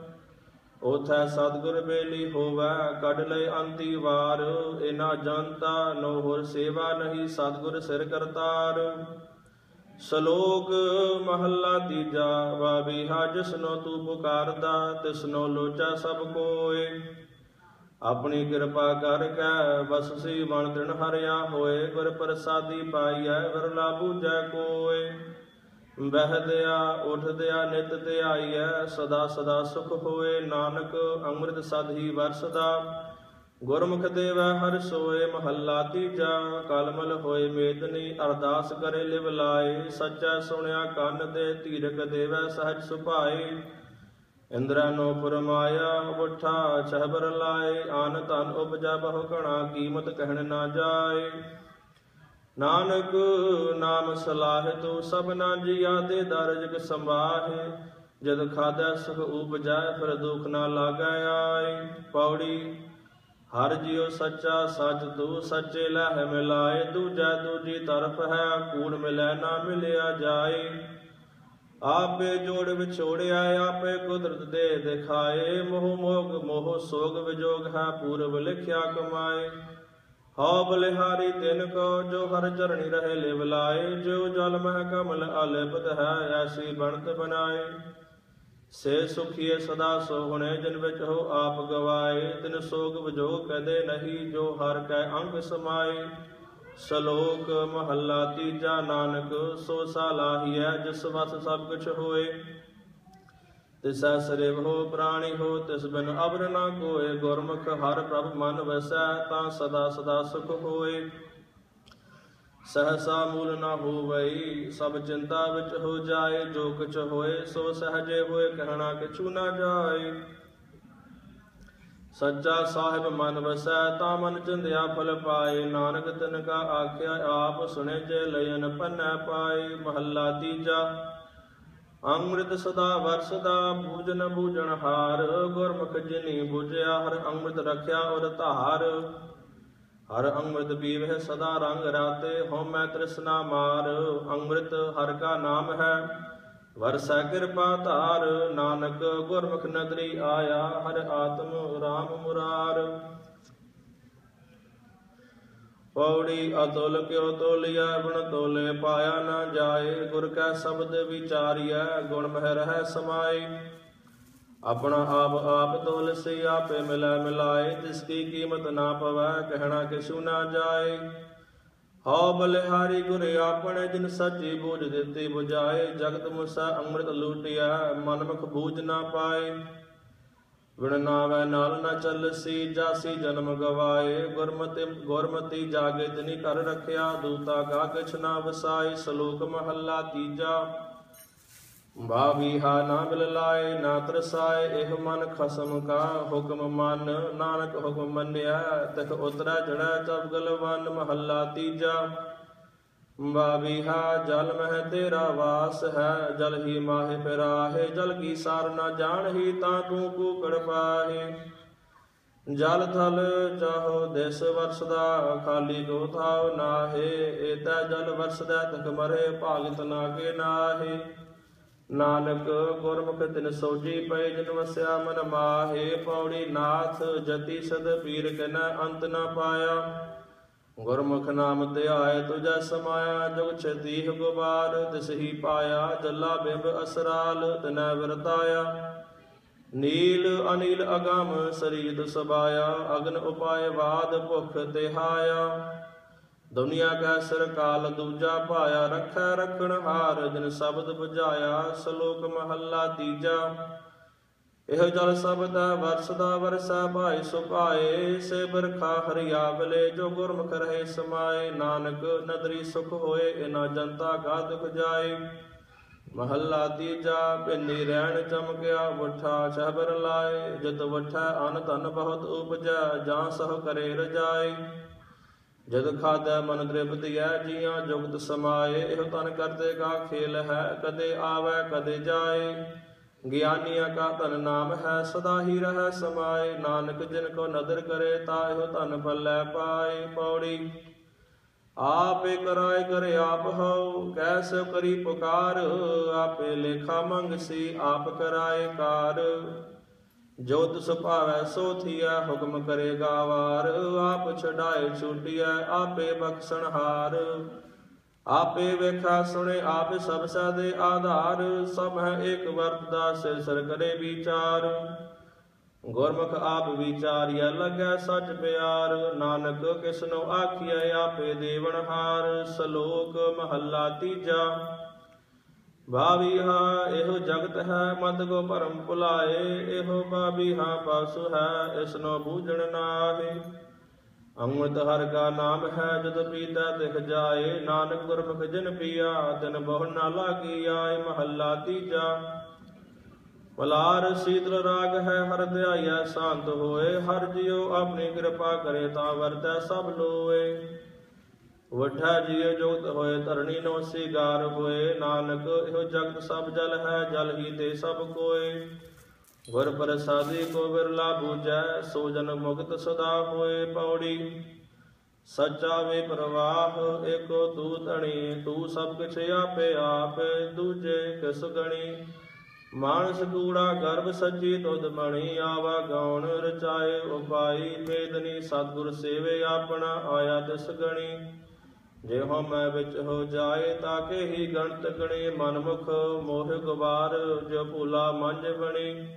ਉਥੈ ਸਤਿਗੁਰ ਬੇਲੀ ਹੋਵੈ, ਕੱਢ ਲਏ ਅੰਤੀ ਵਾਰ। ਇਨਾ ਜਨਤਾ ਨੋ ਹੋਰ ਸੇਵਾ ਨਹੀਂ, ਸਤਿਗੁਰ ਸਿਰ ਕਰਤਾਰ। ਸ਼ਲੋਕ ਮਹੱਲਾ ਤੀਜਾ। ਵਾਬੀਹਾ ਜਿਸਨੋ ਤੂੰ ਪੁਕਾਰਦਾ, ਤਿਸਨੋ ਲੋਚਾ ਸਭ ਕੋਇ। ਆਪਣੀ ਕਿਰਪਾ ਕਰ ਕੈ, ਬਸਸੀ ਮਨ ਤ੍ਰਿਣ ਹਰਿਆ ਹੋਏ। ਗੁਰ ਪ੍ਰਸਾਦੀ ਪਾਈਐ, ਵਿਰਲਾ ਬੂਝੈ ਕੋਇ। ਬਹਿਦਿਆ ਉਠਦਿਆ ਨਿਤ ਧਿਆਈਐ, ਸਦਾ ਸਦਾ ਸੁਖ ਹੋਏ। ਨਾਨਕ ਅੰਮ੍ਰਿਤ ਸਦ ਹੀ ਵਰਸਦਾ, ਗੁਰਮੁਖ ਦੇਵੈ ਹਰਿ ਸੋਏ। ਮਹੱਲਾ ਤੀਜਾ। ਕਲਮਲ ਹੋਏ ਮੇਦਨੀ, ਅਰਦਾਸ ਕਰੇ ਲਿਵ ਲਾਏ। ਸੱਚਾ ਸੁਣਿਆ ਕੰਨ ਦੇ, ਧੀਰਕ ਦੇਵੈ ਸਹਜ ਸੁਭਾਏ। ਇੰਦਰਾ ਨੋ ਫਰਮਾਇਆ, ਉਠਾ ਛਹਬਰ ਲਾਏ। ਆਨ ਧਨ ਉਪਜਾ ਬਹੁ ਘਣਾ, ਕੀਮਤ ਕਹਿਣ ਨਾ ਜਾਏ। ਨਾਨਕ ਨਾਮ ਸਲਾਹਿ ਤੂੰ ਸਭਨਾ ਜੀਆ, ਦੇ ਦਰ ਜਗ ਸੰਭਾਹੇ। ਜਦ ਖਾਧੈ ਸੁਖ ਉਪਜੈ, ਫਿਰ ਦੁਖ ਨਾ ਲਾਗੈ ਆਏ। ਪੌੜੀ। ਹਰ ਜਿਉ ਸੱਚਾ ਸਚ ਤੂੰ, ਸੱਚੇ ਲਹਿ ਮਿਲਾਏ। ਦੂਜੈ ਦੂਜੀ ਤਰਫ ਹੈ, ਕੂੜ ਮਿਲੈ ਨਾ ਮਿਲਿਆ ਜਾਏ। ਆਪੇ ਜੋੜ ਵਿਛੋੜਿਆ, ਆਪੇ ਕੁਦਰਤ ਦੇ ਦਿਖਾਏ। ਮੋਹ ਮੋਗ ਮੋਹ ਸੋਗ ਵਿਜੋਗ ਹੈ, ਪੂਰਬ ਲਿਖਿਆ ਕਮਾਏ। ਹਉ ਬਲਿਹਾਰੀ ਤਿਨ ਕੋ, ਜੋ ਹਰ ਚਰਣੀ ਰਹੇ ਲਿਵ ਲਾਏ। ਜੋ ਜਲ ਮਹਿ ਕਮਲ ਅਲਿਪਤ ਹੈ, ਐਸੀ ਬਣਤ ਬਨਾਏ। ਸੇ ਸੁਖੀਏ ਸਦਾ ਸੋਹਣੇ, ਜਿਨ ਵਿੱਚ ਹੋ ਆਪ ਗਵਾਏ। ਤਿਨ ਸੋਗ ਵਿਜੋਗ ਕਦੇ ਨਹੀਂ, ਜੋ ਹਰ ਕੈ ਅੰਗ ਸਮਾਏ। ਸ਼ਲੋਕ ਮਹੱਲਾ ਤੀਜਾ। ਨਾਨਕ ਸੋ ਸਾਲਾਹੀਐ, ਜਿਸ ਵਸ ਸਭ ਕੁਛ ਹੋਏ। ਤਿਸੈ ਸਰਿਵ ਹੋ ਪ੍ਰਾਣੀ ਹੋ, ਤਿਸ ਬਿਨ ਅਵਰ ਨਾ ਕੋਇ। ਗੁਰਮੁਖ ਹਰ ਪ੍ਰਭ ਮਨ ਵਸੈ, ਤਾਂ ਸਦਾ ਸਦਾ ਸੁਖ ਹੋਏ। ਸਹਸਾ ਮੂਲ ਨਾ ਹੋਵਈ, ਸਭ ਚਿੰਤਾ ਵਿੱਚ ਹੋ ਜਾਏ। ਜੋ ਕੁਛ ਹੋਏ ਸੋ ਸਹਜੇ ਹੋਏ, ਕਹਿਣਾ ਕਿਛੂ ਨਾ ਜਾਏ। ਸੱਚਾ ਸਾਹਿਬ ਮਨ ਵਸੈ, ਤਾਂ ਮਨ ਚਿੰਦਿਆ ਫਲ ਪਾਏ। ਨਾਨਕ ਤਿਨ ਕਾ ਆਖਿਆ, ਆਪ ਸੁਣੇ ਜੇ ਲਇਨ ਪੰਨੈ ਪਾਏ। ਮਹੱਲਾ ਤੀਜਾ। ਅੰਮ੍ਰਿਤ ਸਦਾ ਵਰਸਦਾ, ਬੂਝਨ ਬੂਝਣ ਹਾਰ। ਗੁਰਮੁਖ ਜਿਨੀ ਬੁਝਿਆ, ਹਰ ਅੰਮ੍ਰਿਤ ਰਖਿਆ ਔਰ ਧਾਰ। ਹਰ ਅੰਮ੍ਰਿਤ ਪੀਵਹਿ ਸਦਾ ਰੰਗ ਰਾਤੇ, ਹਉਮੈ ਤ੍ਰਿਸ਼ਨਾ ਮਾਰ। ਅੰਮ੍ਰਿਤ ਹਰਿ ਕਾ ਨਾਮ ਹੈ, ਵਰਸੈ ਕਿਰਪਾ ਧਾਰ। ਨਾਨਕ ਗੁਰਮੁਖ ਨਦਰੀ ਆਇਆ, ਹਰਿ ਆਤਮ ਰਾਮ ਮੁਰਾਰ। ਪੌੜੀ। ਅਤੁਲ ਕਿਉ ਤੋਲਿਆ, ਗੁਣ ਤੋਲੇ ਪਾਇਆ ਨਾ ਜਾਏ। ਗੁਰ ਕੈ ਸ਼ਬਦ ਵਿਚਾਰੀਐ, ਗੁਣ ਮਹਿ ਰਹਿ ਸਮਾਏ। ਆਪਣਾ ਆਪ ਤੋਲ ਸੀ, ਆਪੇ ਮਿਲੈ ਮਿਲਾਏ। ਤਿਸ ਕੀ ਕੀਮਤ ਨਾ ਪਵੈ, ਕਹਿਣਾ ਕਿਛੂ ਨਾ ਜਾਏ। ਹਉ ਬਲਿਹਾਰੀ ਗੁਰ ਆਪਣੇ, ਜਿਨ ਸੱਚੀ ਬੂਝ ਦਿੱਤੀ ਬੁਝਾਏ। ਜਗਤ ਮੁਸੈ ਅੰਮ੍ਰਿਤ ਲੂਟਿਆ, ਮਨ ਮੁਖ ਬੂਝ ਨਾ ਪਾਏ। ਵਿਣ ਨਾਵੈ ਨਾਲ ਨਾ ਚੱਲਸੀ, ਜਾਸੀ ਜਨਮ ਗਵਾਏ। ਗੁਰਮਤਿ ਜਾਗੇ ਤਿਨੀ ਘਰ ਰਖਿਆ, ਦੂਤਾ ਕਾ ਕਿਛ ਨਾ ਵਸਾਏ। ਸ਼ਲੋਕ ਮਹੱਲਾ ਤੀਜਾ। ਬਾਬੀਹਾ ਨਾ ਮਿਲ ਲਾਏ, ਨਾ ਤਰਸਾਏ। ਇਹ ਮਨ ਖਸਮ ਕਾ ਹੁਕਮ ਮੰਨ, ਨਾਨਕ ਹੁਕਮ ਮੰਨਿਆ। ਤਿਖ ਉਤਰੈ ਜੜੈ ਚਪਗਲ ਵਨ। ਮਹੱਲਾ ਤੀਜਾ। ਬਾਬੀਹਾ ਜਲ ਮਹਿ ਤੇਰਾ ਵਾਸ ਹੈ, ਜਲ ਹੀ ਮਾਹਿ ਫਿਰਾਹੇ। ਜਲ ਕੀ ਸਾਰ ਨਾ ਜਾਣਹੀ, ਤਾਂ ਤੂੰ ਕੂਕੜ ਪਾਹੇ। ਜਲ ਥਲ ਚਾਹੋ ਦਿਸ ਵਰਸਦਾ, ਖਾਲੀ ਕੋ ਥਾਉ ਨਾਹੇ। ਏਤੈ ਜਲ ਵਰਸਦੈ ਤਕ ਮਰੇ, ਭਾਗਿਤ ਨਾ ਕੇ ਨਾਹੇ। ਨਾਨਕ ਗੁਰਮੁਖ ਤਿਨ ਸੋਜੀ ਪਏ, ਜਿਨ ਵਸਿਆ ਮਨ ਮਾਹੇ। ਪੌੜੀ। ਨਾਥ ਜਤੀ ਸਦ ਪੀਰ ਕਨੈ, ਅੰਤ ਨਾ ਪਾਇਆ। ਗੁਰਮੁਖ ਨਾਮ ਧਿਆਏ, ਤੁਜੈ ਸਮਾਇਆ। ਜੁਗ ਛਤੀਹ ਗੁਬਾਰ, ਤਿਸ ਹੀ ਪਾਇਆ। ਜਲਾ ਬਿੰਬ ਅਸਰਾਲ, ਤਿਨੈ ਵਰਤਾਇਆ। ਨੀਲ ਅਨੀਲ ਅਗਮ, ਸਰੀਰ ਸਬਾਇਆ। ਅਗਨ ਉਪਾਇ ਬਾਦ, ਭੁਖ ਤਿਹਾਇਆ। ਦੁਨੀਆ ਕੈ ਸਿਰ ਕਾਲ ਦੂਜਾ, ਭਾਇਆ ਰੱਖੈ ਰਖਣਹਾਰ, ਜਿਨ ਸ਼ਬਦ ਬੁਝਾਇਆ। ਸ਼ਲੋਕ ਮਹੱਲਾ ਤੀਜਾ। ਇਹੋ ਜਲ ਸ਼ਬਦ ਹੈ ਵਰਸਦਾ ਵਰਸੈ, ਭਾਈ ਸੁਭਾਏ। ਸੇ ਬਰਖਾ ਹਰਿਆਵਲੇ, ਜੋ ਗੁਰਮੁਖ ਰਹੇ ਸਮਾਏ। ਨਾਨਕ ਨਦਰੀ ਸੁਖ ਹੋਏ, ਇਨਾ ਜਨਤਾ ਕਾ ਦੁਖ ਜਾਏ। ਮਹੱਲਾ ਤੀਜਾ। ਭਿੰਨੀ ਰਹਿਣ ਚਮਕਿਆ, ਵਠਾ ਸ਼ਹਿਬਰ ਲਾਏ। ਜਿਤ ਵਠੈ ਅਨ ਧਨ ਬਹੁਤ ਉਪਜੈ, ਜਾਂ ਸਹੁ ਕਰੇ ਰਜਾਏ। ਜਦ ਖਾਧੈ ਮਨ ਤ੍ਰਿਪਤੀਐ, ਜੀਆਂ ਜੁਗਤ ਸਮਾਏ। ਇਹੋ ਤਨ ਕਰਤੇ ਕਾ ਖੇਲ ਹੈ, ਕਦੇ ਆਵੈ ਕਦੇ ਜਾਏ। ਗਿਆਨੀਆਂ ਕਾ ਧਨ ਨਾਮ ਹੈ, ਸਦਾ ਹੀ ਰਹਿ ਸਮਾਏ। ਨਾਨਕ ਜਿਨ ਕੋ ਨਦਰ ਕਰੇ, ਤਾ ਇਹੋ ਧਨ ਪੱਲੇ ਪਾਏ। ਪੌੜੀ। ਆਪੇ ਕਰਾਏ ਕਰੇ ਆਪ ਹਉ, ਕੈਸੋ ਕਰੀ ਪੁਕਾਰ। ਆਪੇ ਲੇਖਾ ਮੰਗਸੀ, ਆਪ ਕਰਾਏ ਕਾਰ। ਜੋ ਤਿਸ ਭਾਵੈ ਸੋ ਥੀਐ, ਹੁਕਮ ਕਰੇ ਗਾਵਾਰ। ਆਪ ਛਡਾਏ ਛੂਟੀਐ, ਆਪੇ ਬਖਸ਼ਣਹਾਰ। ਆਪੇ ਵੇਖਾ ਸੁਣੇ, ਆਪ ਸਭ ਸਦੇ ਆਧਾਰ। ਸਭ ਹੈ ਏਕ ਵਰਤਦਾ, ਸਿਰ ਸਿਰ ਕਰੇ ਵਿਚਾਰ। ਗੁਰਮੁਖ ਆਪ ਵਿਚਾਰਿਆ, ਲੱਗੈ ਸੱਚ ਪਿਆਰ। ਨਾਨਕ ਕਿਸਨੋ ਆਖੀਐ, ਆਪੇ ਦੇਵਨਹਾਰ। ਸ਼ਲੋਕ ਮਹੱਲਾ ਤੀਜਾ। ਭਾਵੀਹਾ ਇਹੋ ਜਗਤ ਹੈ, ਮਤ ਕੋ ਭਰਮ ਭੁਲਾਏ। ਇਹੋ ਭਾਵੀਹਾ ਪਸੁ ਹੈ, ਇਸਨੋ ਬੂਝਣ ਨਾਹੀ। ਅੰਮ੍ਰਿਤ ਹਰਿ ਕਾ ਨਾਮ ਹੈ, ਜਦ ਪੀਤਾ ਤਿਖ ਜਾਏ। ਨਾਨਕ ਗੁਰਮੁਖ ਜਿਨ ਪੀਆ, ਤਿਨ ਬਹੁ ਨਾ ਲਾਗੀ ਆਏ। ਮਹੱਲਾ ਤੀਜਾ। ਮਲਾਰ ਸੀਤਲ ਰਾਗ ਹੈ, ਹਰਿ ਧਿਆਈਐ ਸ਼ਾਂਤ ਹੋਏ। ਹਰਿ ਜੀਉ ਆਪਣੀ ਕਿਰਪਾ ਕਰੇ, ਤਾਂ ਵਰਤੈ ਸਭ ਲੋਏ। ਵਠੈ ਜੀਉ ਜੁਗਤ ਹੋਏ, ਧਰਣੀ ਨੋ ਸਿਗਾਰ ਹੋਏ। ਨਾਨਕ ਇਹੋ ਜਗਤ ਸਭ ਜਲ ਹੈ, ਜਲ ਹੀ ਤੇ ਸਭ ਕੋਏ। ਗੁਰ ਪ੍ਰਸਾਦੀ ਕੋ ਬਿਰਲਾ ਬੂਝੈ, ਸੋ ਜਨ ਮੁਕਤ ਸਦਾ ਹੋਏ। ਪੌੜੀ। ਸੱਚਾ ਵੇ ਪ੍ਰਵਾਹ, ਏਕੋ ਤੂ ਧਣੀ। ਤੂੰ ਸਭ ਕਿਛ ਆਪੇ ਆਪ, ਦੂਜੇ ਕਿਸ ਗਣੀ। ਮਾਨਸ ਕੂੜਾ ਗਰਭ ਸੱਚੀ ਤੁਧ ਮਣੀ, ਆਵਾ ਗਾਉਣ ਰਚਾਏ ਉਪਾਈ। ਮੇਦਨੀ ਸਤਿਗੁਰ ਸੇਵੇ ਆਪਣਾ, ਆਇਆ ਤਿਸ ਗਣੀ। ਜੇ ਹੋ ਮੈਂ ਵਿੱਚ ਹੋ ਜਾਏ, ਤਾਕੇ ਹੀ ਗਣਤ ਗਣੀ। ਮਨਮੁਖ ਮੋਹ ਗੁਬਾਰ, ਜੋ ਭੂਲਾ ਮੰਝ ਬਣੀ।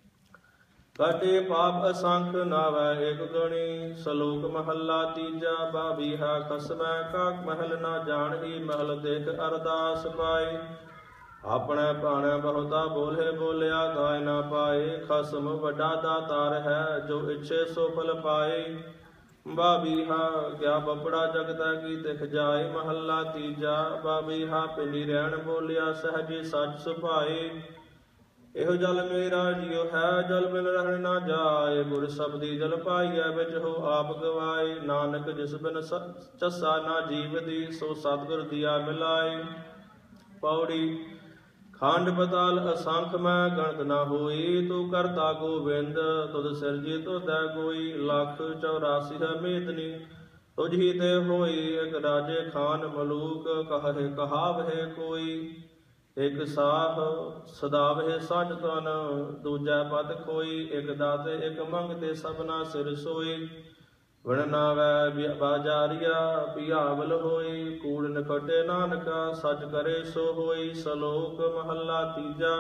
ਕਟੇ ਪਾਪ ਅਸੰਖ, ਨਾਵੈ ਏਕ ਗਣੀ। ਸ਼ਲੋਕ ਮਹੱਲਾ ਤੀਜਾ। ਭਾਬੀਹਾ ਖਸਮੈ, ਕਾਕ ਮਹਿਲ ਨਾ ਜਾਣਹੀ। ਮਹਿਲ ਦੇਖ ਅਰਦਾਸ ਪਾਈ। ਆਪਣੇ ਭਾਣੇ ਬਹੁਤਾ ਬੋਲੇ, ਬੋਲਿਆ ਗਾਇ ਨਾ ਪਾਏ। ਖਸਮ ਵੱਡਾ ਦਾਤਾਰ ਹੈ, ਜੋ ਇੱਛੇ ਸੋ ਫਲ ਪਾਏ। ਭਾਬੀਹਾ ਕਿਆ ਬਪੜਾ ਜਗਤੈ ਕੀ ਤਿਖ ਜਾਏ। ਮਹੱਲਾ ਤੀਜਾ। ਭਾਬੀਹਾ ਭਿੰਨੀ ਰਹਿਣ ਬੋਲਿਆ, ਸਹਿਜੀ ਸੱਚ ਸੁਭਾਏ। ਇਹੋ ਜਲ ਮੇਰਾ ਜੀਉ ਹੈ, ਜਲ ਬਿਨ ਰਹਿਣ ਨਾ ਜਾਏ। ਗੁਰ ਸਬਦੀ ਜਲ ਪਾਈਐ, ਵਿੱਚ ਹੋ ਆਪ ਗਵਾਏ। ਨਾਨਕ ਜਿਸ ਬਿਨ ਚੱਸਾ ਨਾ ਜੀਵਦੀ, ਸੋ ਸਤਿਗੁਰ ਦੀਆ ਮਿਲਾਏ। ਪੌੜੀ। ਖੰਡ ਪਤਾਲ ਅਸੰਖ, ਮੈਂ ਗਣਤ ਨਾ ਹੋਈ। ਤੂੰ ਕਰਤਾ ਗੋਬਿੰਦ, ਤੁਧ ਸਿਰਜੀ ਤੁਧੈ ਕੋਈ। ਲੱਖ 84 ਹੈ ਮੇਦਨੀ, ਤੁਝ ਹੀ ਤੇ ਹੋਈ। ਇਕ ਰਾਜੇ ਖਾਨ ਮਲੂਕ, ਕਹੇ ਕਹਾਵਹਿ ਕੋਈ। ਇਕ ਸਾਹ ਸਦਾਵਹਿ ਸੱਚ ਤਨ, ਦੂਜੈ ਪਦ ਖੋਈ। ਇਕ ਦਾਤੇ ਇਕ ਮੰਗਤੇ, ਸਭਨਾ ਸਿਰ ਸੋਈ। ਵਣ ਨਾਵੈ ਬਾਜਾਰੀਆ, ਪਿਆਵਲ ਹੋਈ। ਕੂੜ ਨਿਕਟੇ ਨਾਨਕਾ, ਸੱਚ ਕਰੇ ਸੋ ਹੋਈ। ਸ਼ਲੋਕ ਮਹੱਲਾ ਤੀਜਾ।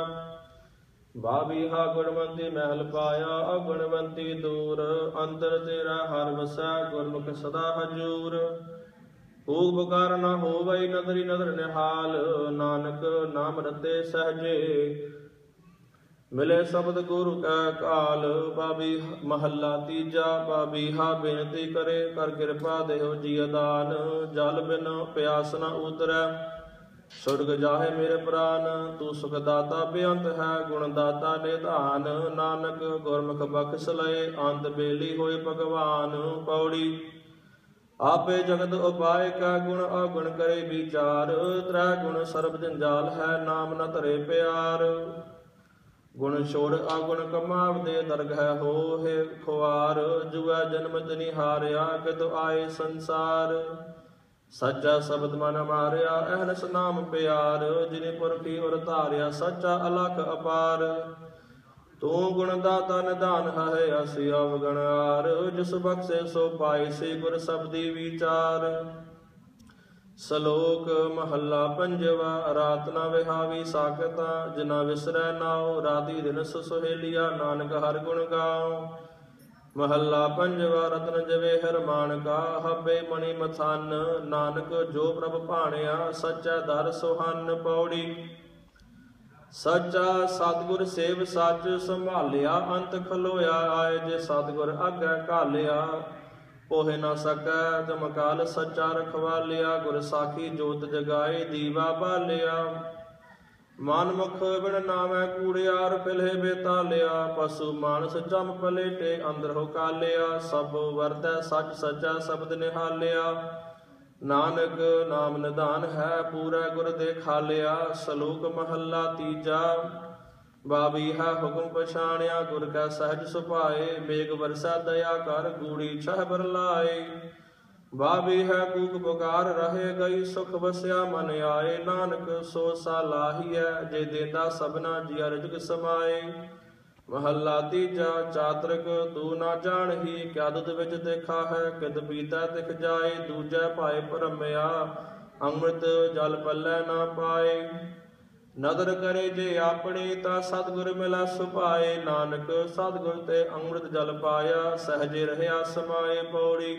ਭਾਬੀਹਾ ਗੁਣਵੰਤੀ ਮਹਿਲ ਪਾਇਆ, ਅਗੁਣਵੰਤੀ ਦੂਰ। ਅੰਤਰ ਤੇਰਾ ਹਰਿ ਵਸੈ, ਗੁਰਮੁਖ ਸਦਾ ਹਜੂਰ। ਭੂਖ ਪੁਕਾਰ ਨਾ ਹੋਵਈ, ਨਦਰੀ ਨਦਰ ਨਿਹਾਲ। ਨਾਨਕ ਨਾਮ ਰਤੇ ਸਹਜੇ, ਮਿਲੇ ਸ਼ਬਦ ਗੁਰੂ ਕੈ ਕਾਲ। ਭਾਬੀ ਮਹੱਲਾ ਤੀਜਾ। ਭਾਬੀਹਾ ਬੇਨਤੀ ਕਰੇ, ਕਰ ਕਿਰਪਾ ਦੇਹੁ ਜੀ ਦਾਨ। ਜਲ ਬਿਨ ਪਿਆਸ ਨ ਉਤਰੈ, ਸੁਰਗ ਜਾਹੇ ਮੇਰੇ ਪ੍ਰਾਨ। ਤੂੰ ਸੁਖ ਦਾਤਾ ਬੇਅੰਤ ਹੈ, ਗੁਣ ਦਾਤਾ ਨਿਧਾਨ। ਨਾਨਕ ਗੁਰਮੁਖ ਬਖਸ਼ ਲਏ, ਅੰਤ ਬੇਲੀ ਹੋਏ ਭਗਵਾਨ। ਪੌੜੀ। ਆਪੇ ਜਗਤ ਉਪਾਇ ਕੈ, ਗੁਣ ਅਗੁਣ ਕਰੇ ਵਿਚਾਰ। ਤ੍ਰੈ ਗੁਣ ਸਰਬ ਜੰਜਾਲ ਹੈ, ਨਾਮ ਨ ਧਰੇ ਪਿਆਰ। ਗੁਣ ਛੋੜ ਅਗੁਣ ਕਮਾਵਦੇ, ਦਰਗਹਿ ਹੋਏ ਖੁਆਰ। ਜੁਐ ਜਨਮ ਤਿਨਿ ਹਾਰਿਆ, ਕਿਤੁ ਆਏ ਸੰਸਾਰ। ਸੱਚਾ ਸ਼ਬਦ ਮਨ ਮਾਰਿਆ, ਅਹਨਸ ਨਾਮ ਪਿਆਰ। ਜਿਨੇ ਪੁਰਖੀ ਉਰ ਧਾਰਿਆ, ਸੱਚਾ ਅਲਖ ਅਪਾਰ। ਤੂੰ ਗੁਣ ਦਾਤਾ ਨਿਧਾਨ ਹੈ, ਅਸੀਂ ਅਵਗਣਾਰ। ਜਿਸ ਬਖਸ਼ੇ ਸੋ ਪਾਈ, ਸੇ ਗੁਰ ਸਬਦੀ ਵਿਚਾਰ। ਸ਼ਲੋਕ ਮਹੱਲਾ ਪੰਜਵਾ। ਰਾਤ ਨਾ ਵਿਹਾਵੀ ਸਾਖਤਾ, ਜਿਨਾ ਵਿਸਰੈ ਨਾਉ। ਰਾਤੀ ਦਿਨ ਸੁਹੇਲਿਆ, ਨਾਨਕ ਹਰਿ ਗੁਣ ਗਾਉ। ਮਹੱਲਾ ਪੰਜਵਾ। ਰਤਨ ਜਵੇਹਰ ਮਾਨਕਾ ਹੱਬੇ ਮਣੀ ਮਥਨ, ਨਾਨਕ ਜੋ ਪ੍ਰਭ ਭਾਣਿਆ ਸੱਚਾ ਦਰ ਸੁਹੰਨ। ਪੌੜੀ। ਸੱਚਾ ਸਤਿਗੁਰ ਸੇਵ ਸੱਚ ਸੰਭਾਲਿਆ, ਅੰਤ ਖਲੋਇਆ ਆਏ ਜੇ ਸਤਿਗੁਰ ਆਗੈ ਘਾਲਿਆ। ਪੋਹਿ ਨਾ ਸਕੈ ਜਮਕਾਲ ਸੱਚਾ ਰਖਵਾਲਿਆ, ਗੁਰ ਸਾਖੀ ਜੋਤ ਜਗਾਏ ਦੀਵਾ ਬਾਲਿਆ। ਮਨਮੁਖ ਬਿਨ ਨਾਮੈ ਕੂੜਿਆਰ, ਪਿਲਹਿ ਬੇਤਾਲਿਆ। ਪਸ਼ੂ ਮਾਨਸ ਜਮ ਪਲੇਟੇ, ਅੰਦਰ ਹੋ ਕਾਲਿਆ। ਸਭ ਵਰਤੈ ਸੱਚ ਸੱਚਾ ਸ਼ਬਦ ਨਿਹਾਲਿਆ, ਨਾਨਕ ਨਾਮ ਨਿਧਾਨ ਹੈ ਪੂਰਾ ਗੁਰ ਦੇ ਖਾਲਿਆ। ਸ਼ਲੋਕ ਮਹੱਲਾ ਤੀਜਾ। ਬਾਬੀਹਾ ਹੁਕਮ ਪਛਾਣਿਆ, ਗੁਰ ਕੈ ਸਹਿਜ ਸੁਭਾਏ। ਮੇਘ ਵਰਸਾ ਦਇਆ ਕਰ, ਗੂੜੀ ਛਹ ਬਰਲਾਏ। ਬਾਬੀ ਹੈ ਕੂਕ ਪੁਕਾਰ, ਰਹੇ ਗਈ ਸੁਖ ਵਸਿਆ ਮਨ ਆਏ। ਨਾਨਕ ਸੋ ਸਾਲਾਹੀਐ, ਜੇ ਦੇਂਦਾ ਸਭਨਾ ਜੀਆ ਰਿਜਕ ਸਮਾਏ। ਮਹੱਲਾ ਤੀਜਾ। ਚਾਤ੍ਰਿਕ ਤੂੰ ਨਾ ਜਾਣਹੀ, ਕਿਆ ਦੁੱਧ ਵਿੱਚ ਦੇਖਾ ਹੈ। ਕਿਦ ਪੀਤਾ ਦਿਖ ਜਾਏ, ਦੂਜੈ ਭਾਏ ਭਰਮਿਆ। ਅੰਮ੍ਰਿਤ ਜਲ ਪੱਲੇ ਨਾ ਪਾਏ। ਨਦਰ ਕਰੇ ਜੇ ਆਪਣੀ, ਤਾਂ ਸਤਿਗੁਰ ਮਿਲੈ ਸੁਭਾਏ। ਨਾਨਕ ਸਤਿਗੁਰ ਤੇ ਅੰਮ੍ਰਿਤ ਜਲ ਪਾਇਆ, ਸਹਜੇ ਰਹਿਆ ਸਮਾਏ। ਪੌੜੀ।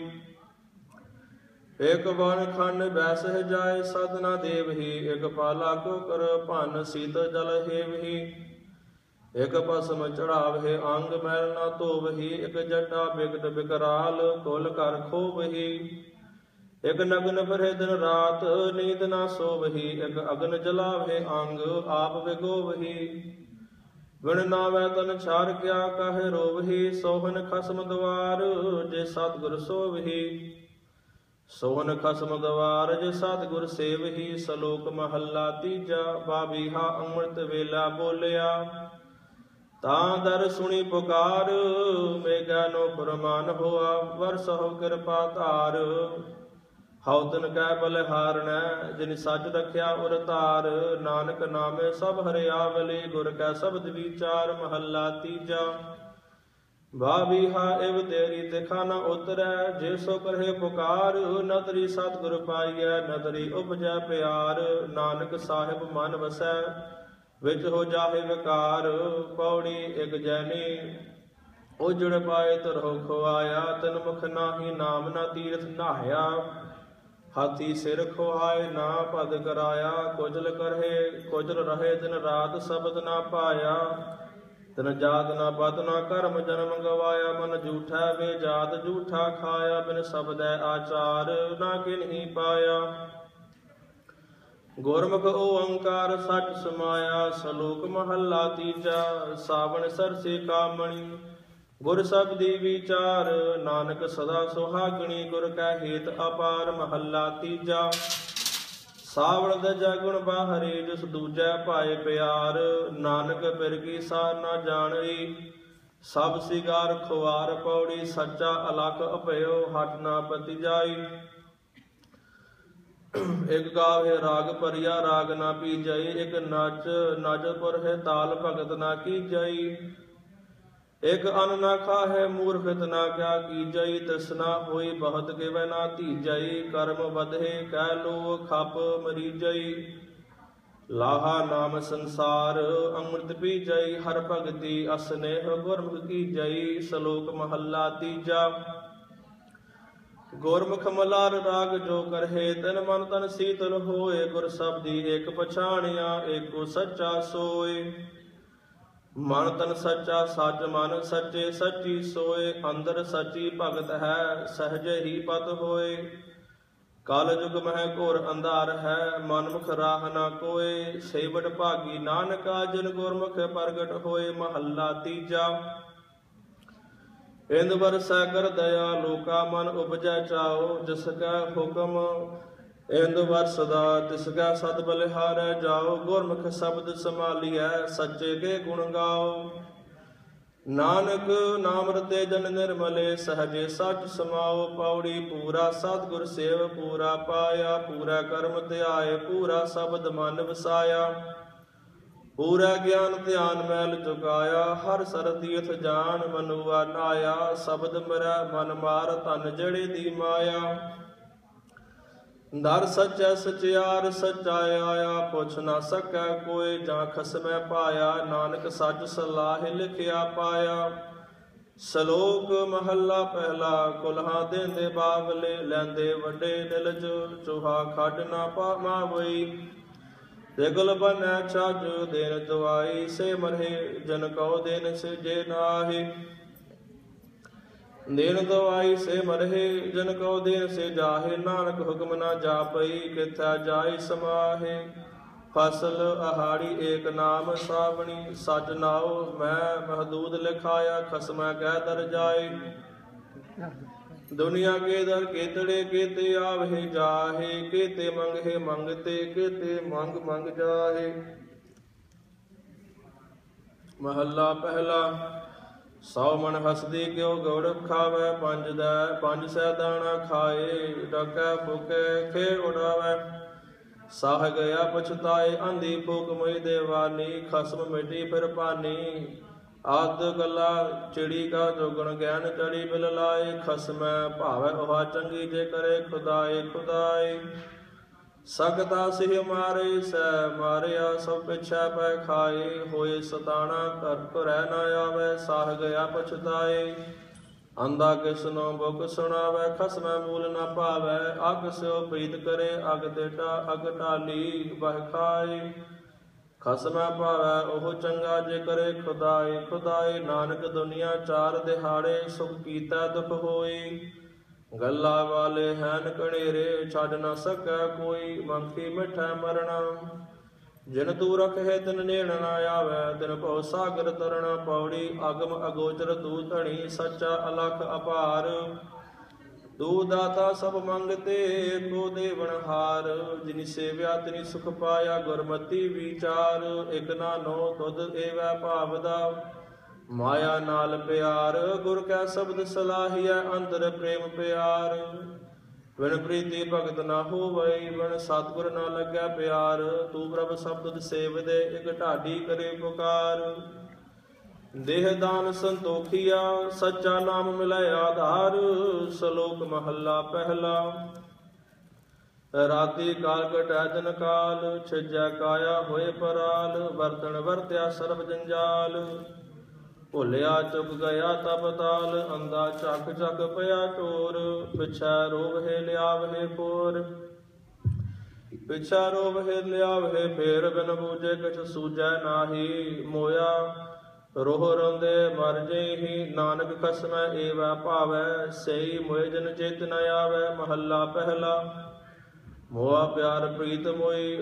ਇਕ ਵਨ ਖੰਡ ਬੈਸਹਿ ਜਾਏ, ਸਦਨਾ ਦੇਵਹੀ। ਇਕ ਪਾਲਾ ਕੋਕਰ ਭੰਨ, ਸੀਤ ਜਲ ਹੇਵਹੀ। ਇਕ ਭਸਮ ਚੜਾਵਹਿ, ਅੰਗ ਮੈਲ ਨਾ ਧੋਵਹੀ। ਇਕ ਜਟਾ ਬਿਕਟ ਬਿਕਰਾਲ, ਕੁਲ ਕਰ ਖੋਵਹੀ। ਇਕ ਨਗਨ ਫਿਰਹਿ ਦਿਨ ਰਾਤ, ਨੀਂਦ ਨਾ ਸੋਵਹੀ। ਇਕ ਅਗਨ ਜਲਾਵਹਿ, ਅੰਗ ਆਪ ਵਿਗੋਵਹੀ। ਬਿਨ ਨਾਵੈ ਤਨ ਛਾਰ, ਕਿਆ ਕਾਹੇ ਰੋਵਹੀ। ਸੋਹਨ ਖਸਮ ਦਵਾਰ, ਜੇ ਸਤਿਗੁਰ ਸੋਵਹੀ। ਸੋਹਨ ਖਸਮ ਦਵਾਰ, ਜੇ ਸਤਿਗੁਰ ਸੇਵਹੀ। ਸ਼ਲੋਕ ਮਹੱਲਾ ਤੀਜਾ। ਬਾਬੀਹਾ ਅੰਮ੍ਰਿਤ ਵੇਲਾ ਬੋਲਿਆ, ਤਾਂ ਦਰ ਸੁਣੀ ਪੁਕਾਰ। ਮੇਘਾ ਨੋ ਪ੍ਰਮਾਨ ਹੋਆ, ਵਰਸਹੁ ਕਿਰਪਾ ਧਾਰ। ਹਉ ਤਨ ਕੈ ਬਲਿਹਾਰਣੈ, ਜਿਨ ਸੱਚ ਰਖਿਆ ਉਰ ਧਾਰ। ਨਾਨਕ ਨਾਮੇ ਸਭ ਹਰਿਆਵਲੀ, ਗੁਰ ਕੈ ਸ਼ਬਦ ਵਿਚਾਰ। ਮਹੱਲਾ ਤੀਜਾ। ਬਾਬੀਹਾ ਇਵ ਤੇਰੀ ਤਿਖਾ ਨ ਉਤਰੈ, ਜੇ ਸੋ ਕਰਹਿ ਪੁਕਾਰ। ਨਦਰੀ ਸਤਿਗੁਰ ਪਾਈਐ, ਨਦਰੀ ਉਪਜੈ ਪਿਆਰ। ਨਾਨਕ ਸਾਹਿਬ ਮਨ ਵਸੈ, ਵਿੱਚ ਹੋ ਜਾਹੇ ਵਿਕਾਰ। ਪੌੜੀ। ਇਕ ਜੈਨੀ ਉਜੜ ਪਾਏ ਧਰੋ ਖੁਆਇਆ, ਤਿਨ ਮੁਖ ਨਾਹੀ ਨਾਮ ਨਾ ਤੀਰਥ ਨਾਹਿਆ। ਹਾਥੀ ਸਿਰ ਖੁਆਏ ਨਾ ਪਦ ਕਰਾਇਆ, ਕੁਜਲ ਰਹੇ ਦਿਨ ਰਾਤ ਸ਼ਬਦ ਨਾ ਪਾਇਆ। ਤਿਨ ਜਾਤ ਨਾ ਪਤ ਨਾ ਕਰਮ ਜਨਮ ਗਵਾਇਆ, ਮਨ ਝੂਠਾ ਵੇ ਜਾਤ ਝੂਠਾ ਖਾਇਆ। ਬਿਨ ਸ਼ਬਦੈ ਆਚਾਰ, ਨਾ ਕਿਨਹੀ ਪਾਇਆ। ਗੁਰਮੁਖ ਓੰਕਾਰ ਸੱਚ ਸਮਾਇਆ। ਸ਼ਲੋਕ ਮਹੱਲਾ ਤੀਜਾ। ਸਾਵਣ ਸਰਸੇ ਕਾਮਣੀ, ਗੁਰ ਸ਼ਬਦੀ ਵਿਚਾਰ। ਨਾਨਕ ਸਦਾ ਸੁਹਾਗਣੀ, ਗੁਰ ਕੈ ਹੇਤ ਅਪਾਰ। ਮਹੱਲਾ ਤੀਜਾ। ਸਾਵਣ ਦਜਾ ਗੁਣ ਬਾਹਰੀ, ਜਿਸ ਦੂਜੈ ਭਾਏ ਪਿਆਰ। ਨਾਨਕ ਪਿਰਗੀ ਸਾਰ ਨਾ ਜਾਣਈ, ਸਭ ਸਿਗਾਰ ਖੁਆਰ। ਪੌੜੀ। ਸੱਚਾ ਅਲਖ ਅਭਇਓ, ਹਟ ਨਾ ਪਤੀ ਜਾਈ। ਇਕ ਗਾਵੇ ਰਾਗ ਭਰਿਆ, ਰਾਗ ਨਾ ਪੀਜਈ। ਇਕ ਨਚ ਪੁਰਹਿ, ਤਾਲ ਭਗਤ ਨਾ ਕੀਜਈ। ਇਕ ਅਨ ਨਾ ਖਾਹੈ, ਮੂਰਖ ਇਤਨਾ ਕਿਆ ਕੀਜਈ। ਤ੍ਰਿਸ਼ਨਾ ਹੋਈ ਬਹੁਤ ਕਿਵੈ ਨਾ ਧੀਜਈ। ਕਰਮ ਵਧੇ ਕਹਿ ਲੋ ਖਪ ਮਰੀਜਈ। ਲਾਹਾ ਨਾਮ ਸੰਸਾਰ, ਅੰਮ੍ਰਿਤ ਪੀਜਈ। ਹਰ ਭਗਤੀ ਅਸਨੇਹ, ਗੁਰਮੁਖ ਕੀਜਈ। ਸ਼ਲੋਕ ਮਹੱਲਾ ਤੀਜਾ। ਗੁਰਮੁਖ ਮਲਾਰ ਰਾਗ ਜੋ ਕਰਹਿ, ਤਿਨ ਮਨ ਤਨ ਸੀਤਲ ਹੋਏ। ਗੁਰ ਸ਼ਬਦੀ ਇਕ ਪਛਾਣਿਆ, ਏਕੋ ਸੱਚਾ ਸੋਏ। ਮਨ ਤਨ ਸੱਚਾ ਸੱਚ, ਮਨ ਸੱਚੇ ਸੱਚੀ ਸੋਏ। ਅੰਦਰ ਸੱਚੀ ਭਗਤ ਹੈ, ਸਹਜੇ ਹੀ ਪਤ ਹੋਏ। ਕਲ ਯੁਗ ਮਹਿ ਘੋਰ ਅੰਧਾਰ ਹੈ, ਮਨਮੁਖ ਰਾਹ ਨਾ ਕੋਏ। ਸੇਵਟ ਭਾਗੀ ਨਾਨਕਾ, ਜਿਨ ਗੁਰਮੁਖ ਪ੍ਰਗਟ ਹੋਏ। ਮਹੱਲਾ ਤੀਜਾ। ਇੰਦ ਵਰਸੈ ਕਰ ਦਇਆ, ਲੋਕਾ ਮਨ ਉਪਜੈ ਚਾਓ। ਜਿਸ ਕੈ ਹੁਕਮ ਇੰਦ ਵਰਸਦਾ, ਤਿਸ ਕੈ ਸਦ ਬਲਿਹਾਰੈ ਜਾਓ। ਗੁਰਮੁਖ ਸ਼ਬਦ ਸੰਭਾਲੀਐ, ਸੱਚੇ ਕੇ ਗੁਣ ਗਾਓ। ਨਾਨਕ ਨਾਮ ਰਤੇ ਜਨ ਨਿਰਮਲੇ, ਸਹਜੇ ਸੱਚ ਸਮਾਓ। ਪੌੜੀ। ਪੂਰਾ ਸਤਿਗੁਰ ਸੇਵ ਪੂਰਾ ਪਾਇਆ, ਪੂਰਾ ਕਰਮ ਧਿਆਏ। ਪੂਰਾ ਸ਼ਬਦ ਮਨ ਵਸਾਇਆ, ਪੂਰਾ ਗਿਆਨ ਧਿਆਨ ਮੈਲ ਚੁਕਾਇਆ। ਹਰ ਸਰ ਤੀਰਥ ਜਾਨ, ਮਨੁਆ ਨਾਇਆ। ਸ਼ਬਦ ਮਿਰੈ ਮਨ ਮਾਰ, ਧਨ ਜੜੇ ਦੀ ਮਾਇਆ। ਦਰ ਸੱਚੈ ਸਚਿਆਰ, ਸੱਚਾ ਆਇਆ। ਪੁੱਛ ਨਾ ਸਕੈ ਕੋਇ, ਜਾਂ ਖਸਮੈ ਪਾਇਆ। ਨਾਨਕ ਸੱਚ ਸਲਾਹ ਲਿਖਿਆ ਪਾਇਆ। ਸ਼ਲੋਕ ਮਹੱਲਾ ਪਹਿਲਾ। ਕੁਲਹਾਂ ਦੇਂਦੇ ਬਾਵਲੇ, ਲੈਂਦੇ ਵੱਡੇ ਨਿਲਜ, ਚੂਹਾ ਖੱਡ ਨਾ ਮਾਵਈ। ਤਿਗਲ ਬੰਨੈ ਛੱਜ, ਦੇਨ ਦਵਾਈ, ਸੇ ਮਰਹੇ ਜਨ ਕਉ ਦੇਨ ਸਿਜੇ ਨਾਹੀ। ਦੇਨ ਦਵਾਈ ਸੇ ਮਰਹੇ ਜਨ ਕਉ ਦੇਨ ਸੇ ਜਾਹੇ। ਨਾਨਕ ਹੁਕਮ ਨਾ ਜਾਪਈ, ਕਿਥੈ ਜਾਈ ਸਮਾਹੇ। ਫਸਲ ਆਹਾੜੀ ਏਕ ਨਾਮ ਸਾਵਣੀ, ਸਚ ਨਾਉ ਮੈਂ ਮਹਦੂਦ ਲਿਖਾਇਆ। ਖਸਮੈ ਕਹਿ ਦਰ ਜਾਏ, ਦੁਨੀਆ ਕੇ ਦਰ ਕੇਤੜੇ। ਕੇਤੇ ਆਵਹਿ ਜਾਹੇ, ਕੇਤੇ ਮੰਗਹਿ ਮੰਗਤੇ। ਕੇਤੇ ਮੰਗ ਮੰਗ ਜਾਹੇ। ਮਹੱਲਾ ਪਹਿਲਾ। ਸੌ ਮਨ ਹਸਦੀ ਕਿਉ ਗੌੜ ਖਾਵੈ। ਪੰਜ ਸੈ ਦਾਣਾ ਖਾਏ, ਡਕੈ ਫੁਕੈ ਖੇ ਉਡਾਵੈ। ਸਾਹ ਗਿਆ ਪਛਤਾਏ, ਆਂਦੀ ਫੂਕ ਮੋਈ ਦੇਵਾਨੀ। ਖਸਮ ਮਿਟੀ ਫਿਰ ਪਾਨੀ, ਆਦ ਗੱਲਾ ਚਿੜੀ ਕਾ ਜੋਗਣ। ਗਿਆਨ ਚੜੀ ਬਿਲ ਲਾਏ, ਖਸਮੈ ਭਾਵੈ ਉਹਾ ਚੰਗੀ। ਜੇ ਕਰੇ ਖੁਦਾਏ ਖੁਦਾਏ, ਸਕਤਾ ਸਿਹ ਮਾਰੇ। ਸੈ ਮਾਰਿਆ ਸਭ ਪਿਛੈ ਪੈ ਖਾਏ। ਹੋਏ ਸਤਾਣਾ ਘਰ ਘਰੈ ਨਾ ਆਵੈ। ਸਾਹ ਗਿਆ ਪਛਤਾਏ, ਅੰਧਾ ਕਿਸਨੋ ਬੁਕ ਸੁਣਾਵੈ। ਖਸਮੈ ਮੂਲ ਨਾ ਭਾਵੈ, ਅਗ ਸਿਓ ਪ੍ਰੀਤ ਕਰੇ। ਅਗ ਢਾਲੀ ਬਹਿ ਖਾਏ, ਖਸਮੈ ਭਾਵੈ ਉਹ ਚੰਗਾ। ਜੇ ਕਰੇ ਖੁਦਾਏ ਖੁਦਾਏ, ਨਾਨਕ ਦੁਨੀਆ ਚਾਰ ਦਿਹਾੜੇ। ਸੁਖ ਕੀਤਾ ਦੁਖ ਹੋਈ, ਗੱਲਾ ਵਾਲੇ ਹੈਨ ਕਣੇਰੇ। ਛੱਡ ਨਾ ਸਕੈ ਕੋਈ, ਮੰਖੀ ਮਿਠੈ ਮਰਣਾ। ਜਿਨ ਤੂੰ ਰਖੇ ਤਿਨ ਨੇੜ ਨਾ ਆਵੈ, ਤਿਨ ਭਉ ਸਾਗਰ ਤਰਣਾ। ਪੌੜੀ ਅਗਮ ਅਗੋਚਰ ਤੂੰ ਧਣੀ, ਸੱਚਾ ਅਲਖ ਅਪਾਰ। ਤੂੰ ਦਾਤਾ ਸਭ ਮੰਗਤੇ, ਕੋ ਦੇਵਨਹਾਰ। ਜਿਨੀ ਸੇਵਿਆ ਤਿਨੀ ਸੁਖ ਪਾਇਆ, ਗੁਰਮਤੀ ਵਿਚਾਰ। ਇਕ ਨਾ ਨੋ ਤੁਧ ਏਵੈ ਭਾਵਦਾ, ਮਾਇਆ ਨਾਲ ਪਿਆਰ। ਗੁਰ ਕੈ ਸ਼ਬਦ ਸਲਾਹੀਐ, ਅੰਤਰ ਪ੍ਰੇਮ ਪਿਆਰ। ਬਿਨ ਪ੍ਰੀਤੀ ਭਗਤ ਨਾ ਹੋਵਈ, ਬਿਨ ਸਤਿਗੁਰ ਨਾ ਲੱਗੈ ਪਿਆਰ। ਤੂੰ ਪ੍ਰਭ ਸਭ ਤੁਧ ਸੇਵਦੇ, ਇਕ ਢਾਡੀ ਕਰੇ ਪੁਕਾਰ। ਦੇਹ ਦਾਨ ਸੰਤੋਖੀਆ, ਸੱਚਾ ਨਾਮ ਮਿਲੈ ਆਧਾਰ। ਸ਼ਲੋਕ ਮਹੱਲਾ ਪਹਿਲਾ। ਰਾਤੀ ਕਾਲ ਕਟੈ ਦਿਨ ਕਾਲ, ਛਿਜੈ ਕਾਇਆ ਹੋਏ ਪਰਾਲ। ਵਰਤਣ ਵਰਤਿਆ ਸਰਬ ਜੰਜਾਲ, ਭੁੱਲਿਆ ਚੁੱਕ ਗਿਆ ਤਪ ਤਾਲ। ਅੰਧਾ ਚੱਕ ਚੱਕ ਪਿਆ ਟੋਰ, ਪਿਛੈ ਰੋਵਹਿ ਲਿਆਵਹਿ ਫੋਰ। ਪਿਛੈ ਰੋਵਹਿ ਲਿਆਵਹਿ ਫੇਰ, ਬਿਨ ਬੂਝੇ ਕਿਛ ਸੂਝੈ ਨਾਹੀ। ਮੋਇਆ ਰੋਹ ਰੋਂਦੇ ਮਰ ਜੇਹੀ, ਨਾਨਕ ਖਸਮੈ ਏਵੈ ਭਾਵੈ। ਸਈ ਮੋਇ ਜਨ ਚੇਤ ਨ ਆਵੈ। ਮਹੱਲਾ ਪਹਿਲਾ। ਮੋਆ ਪਿਆਰ ਪ੍ਰੀਤ ਮੋਈ,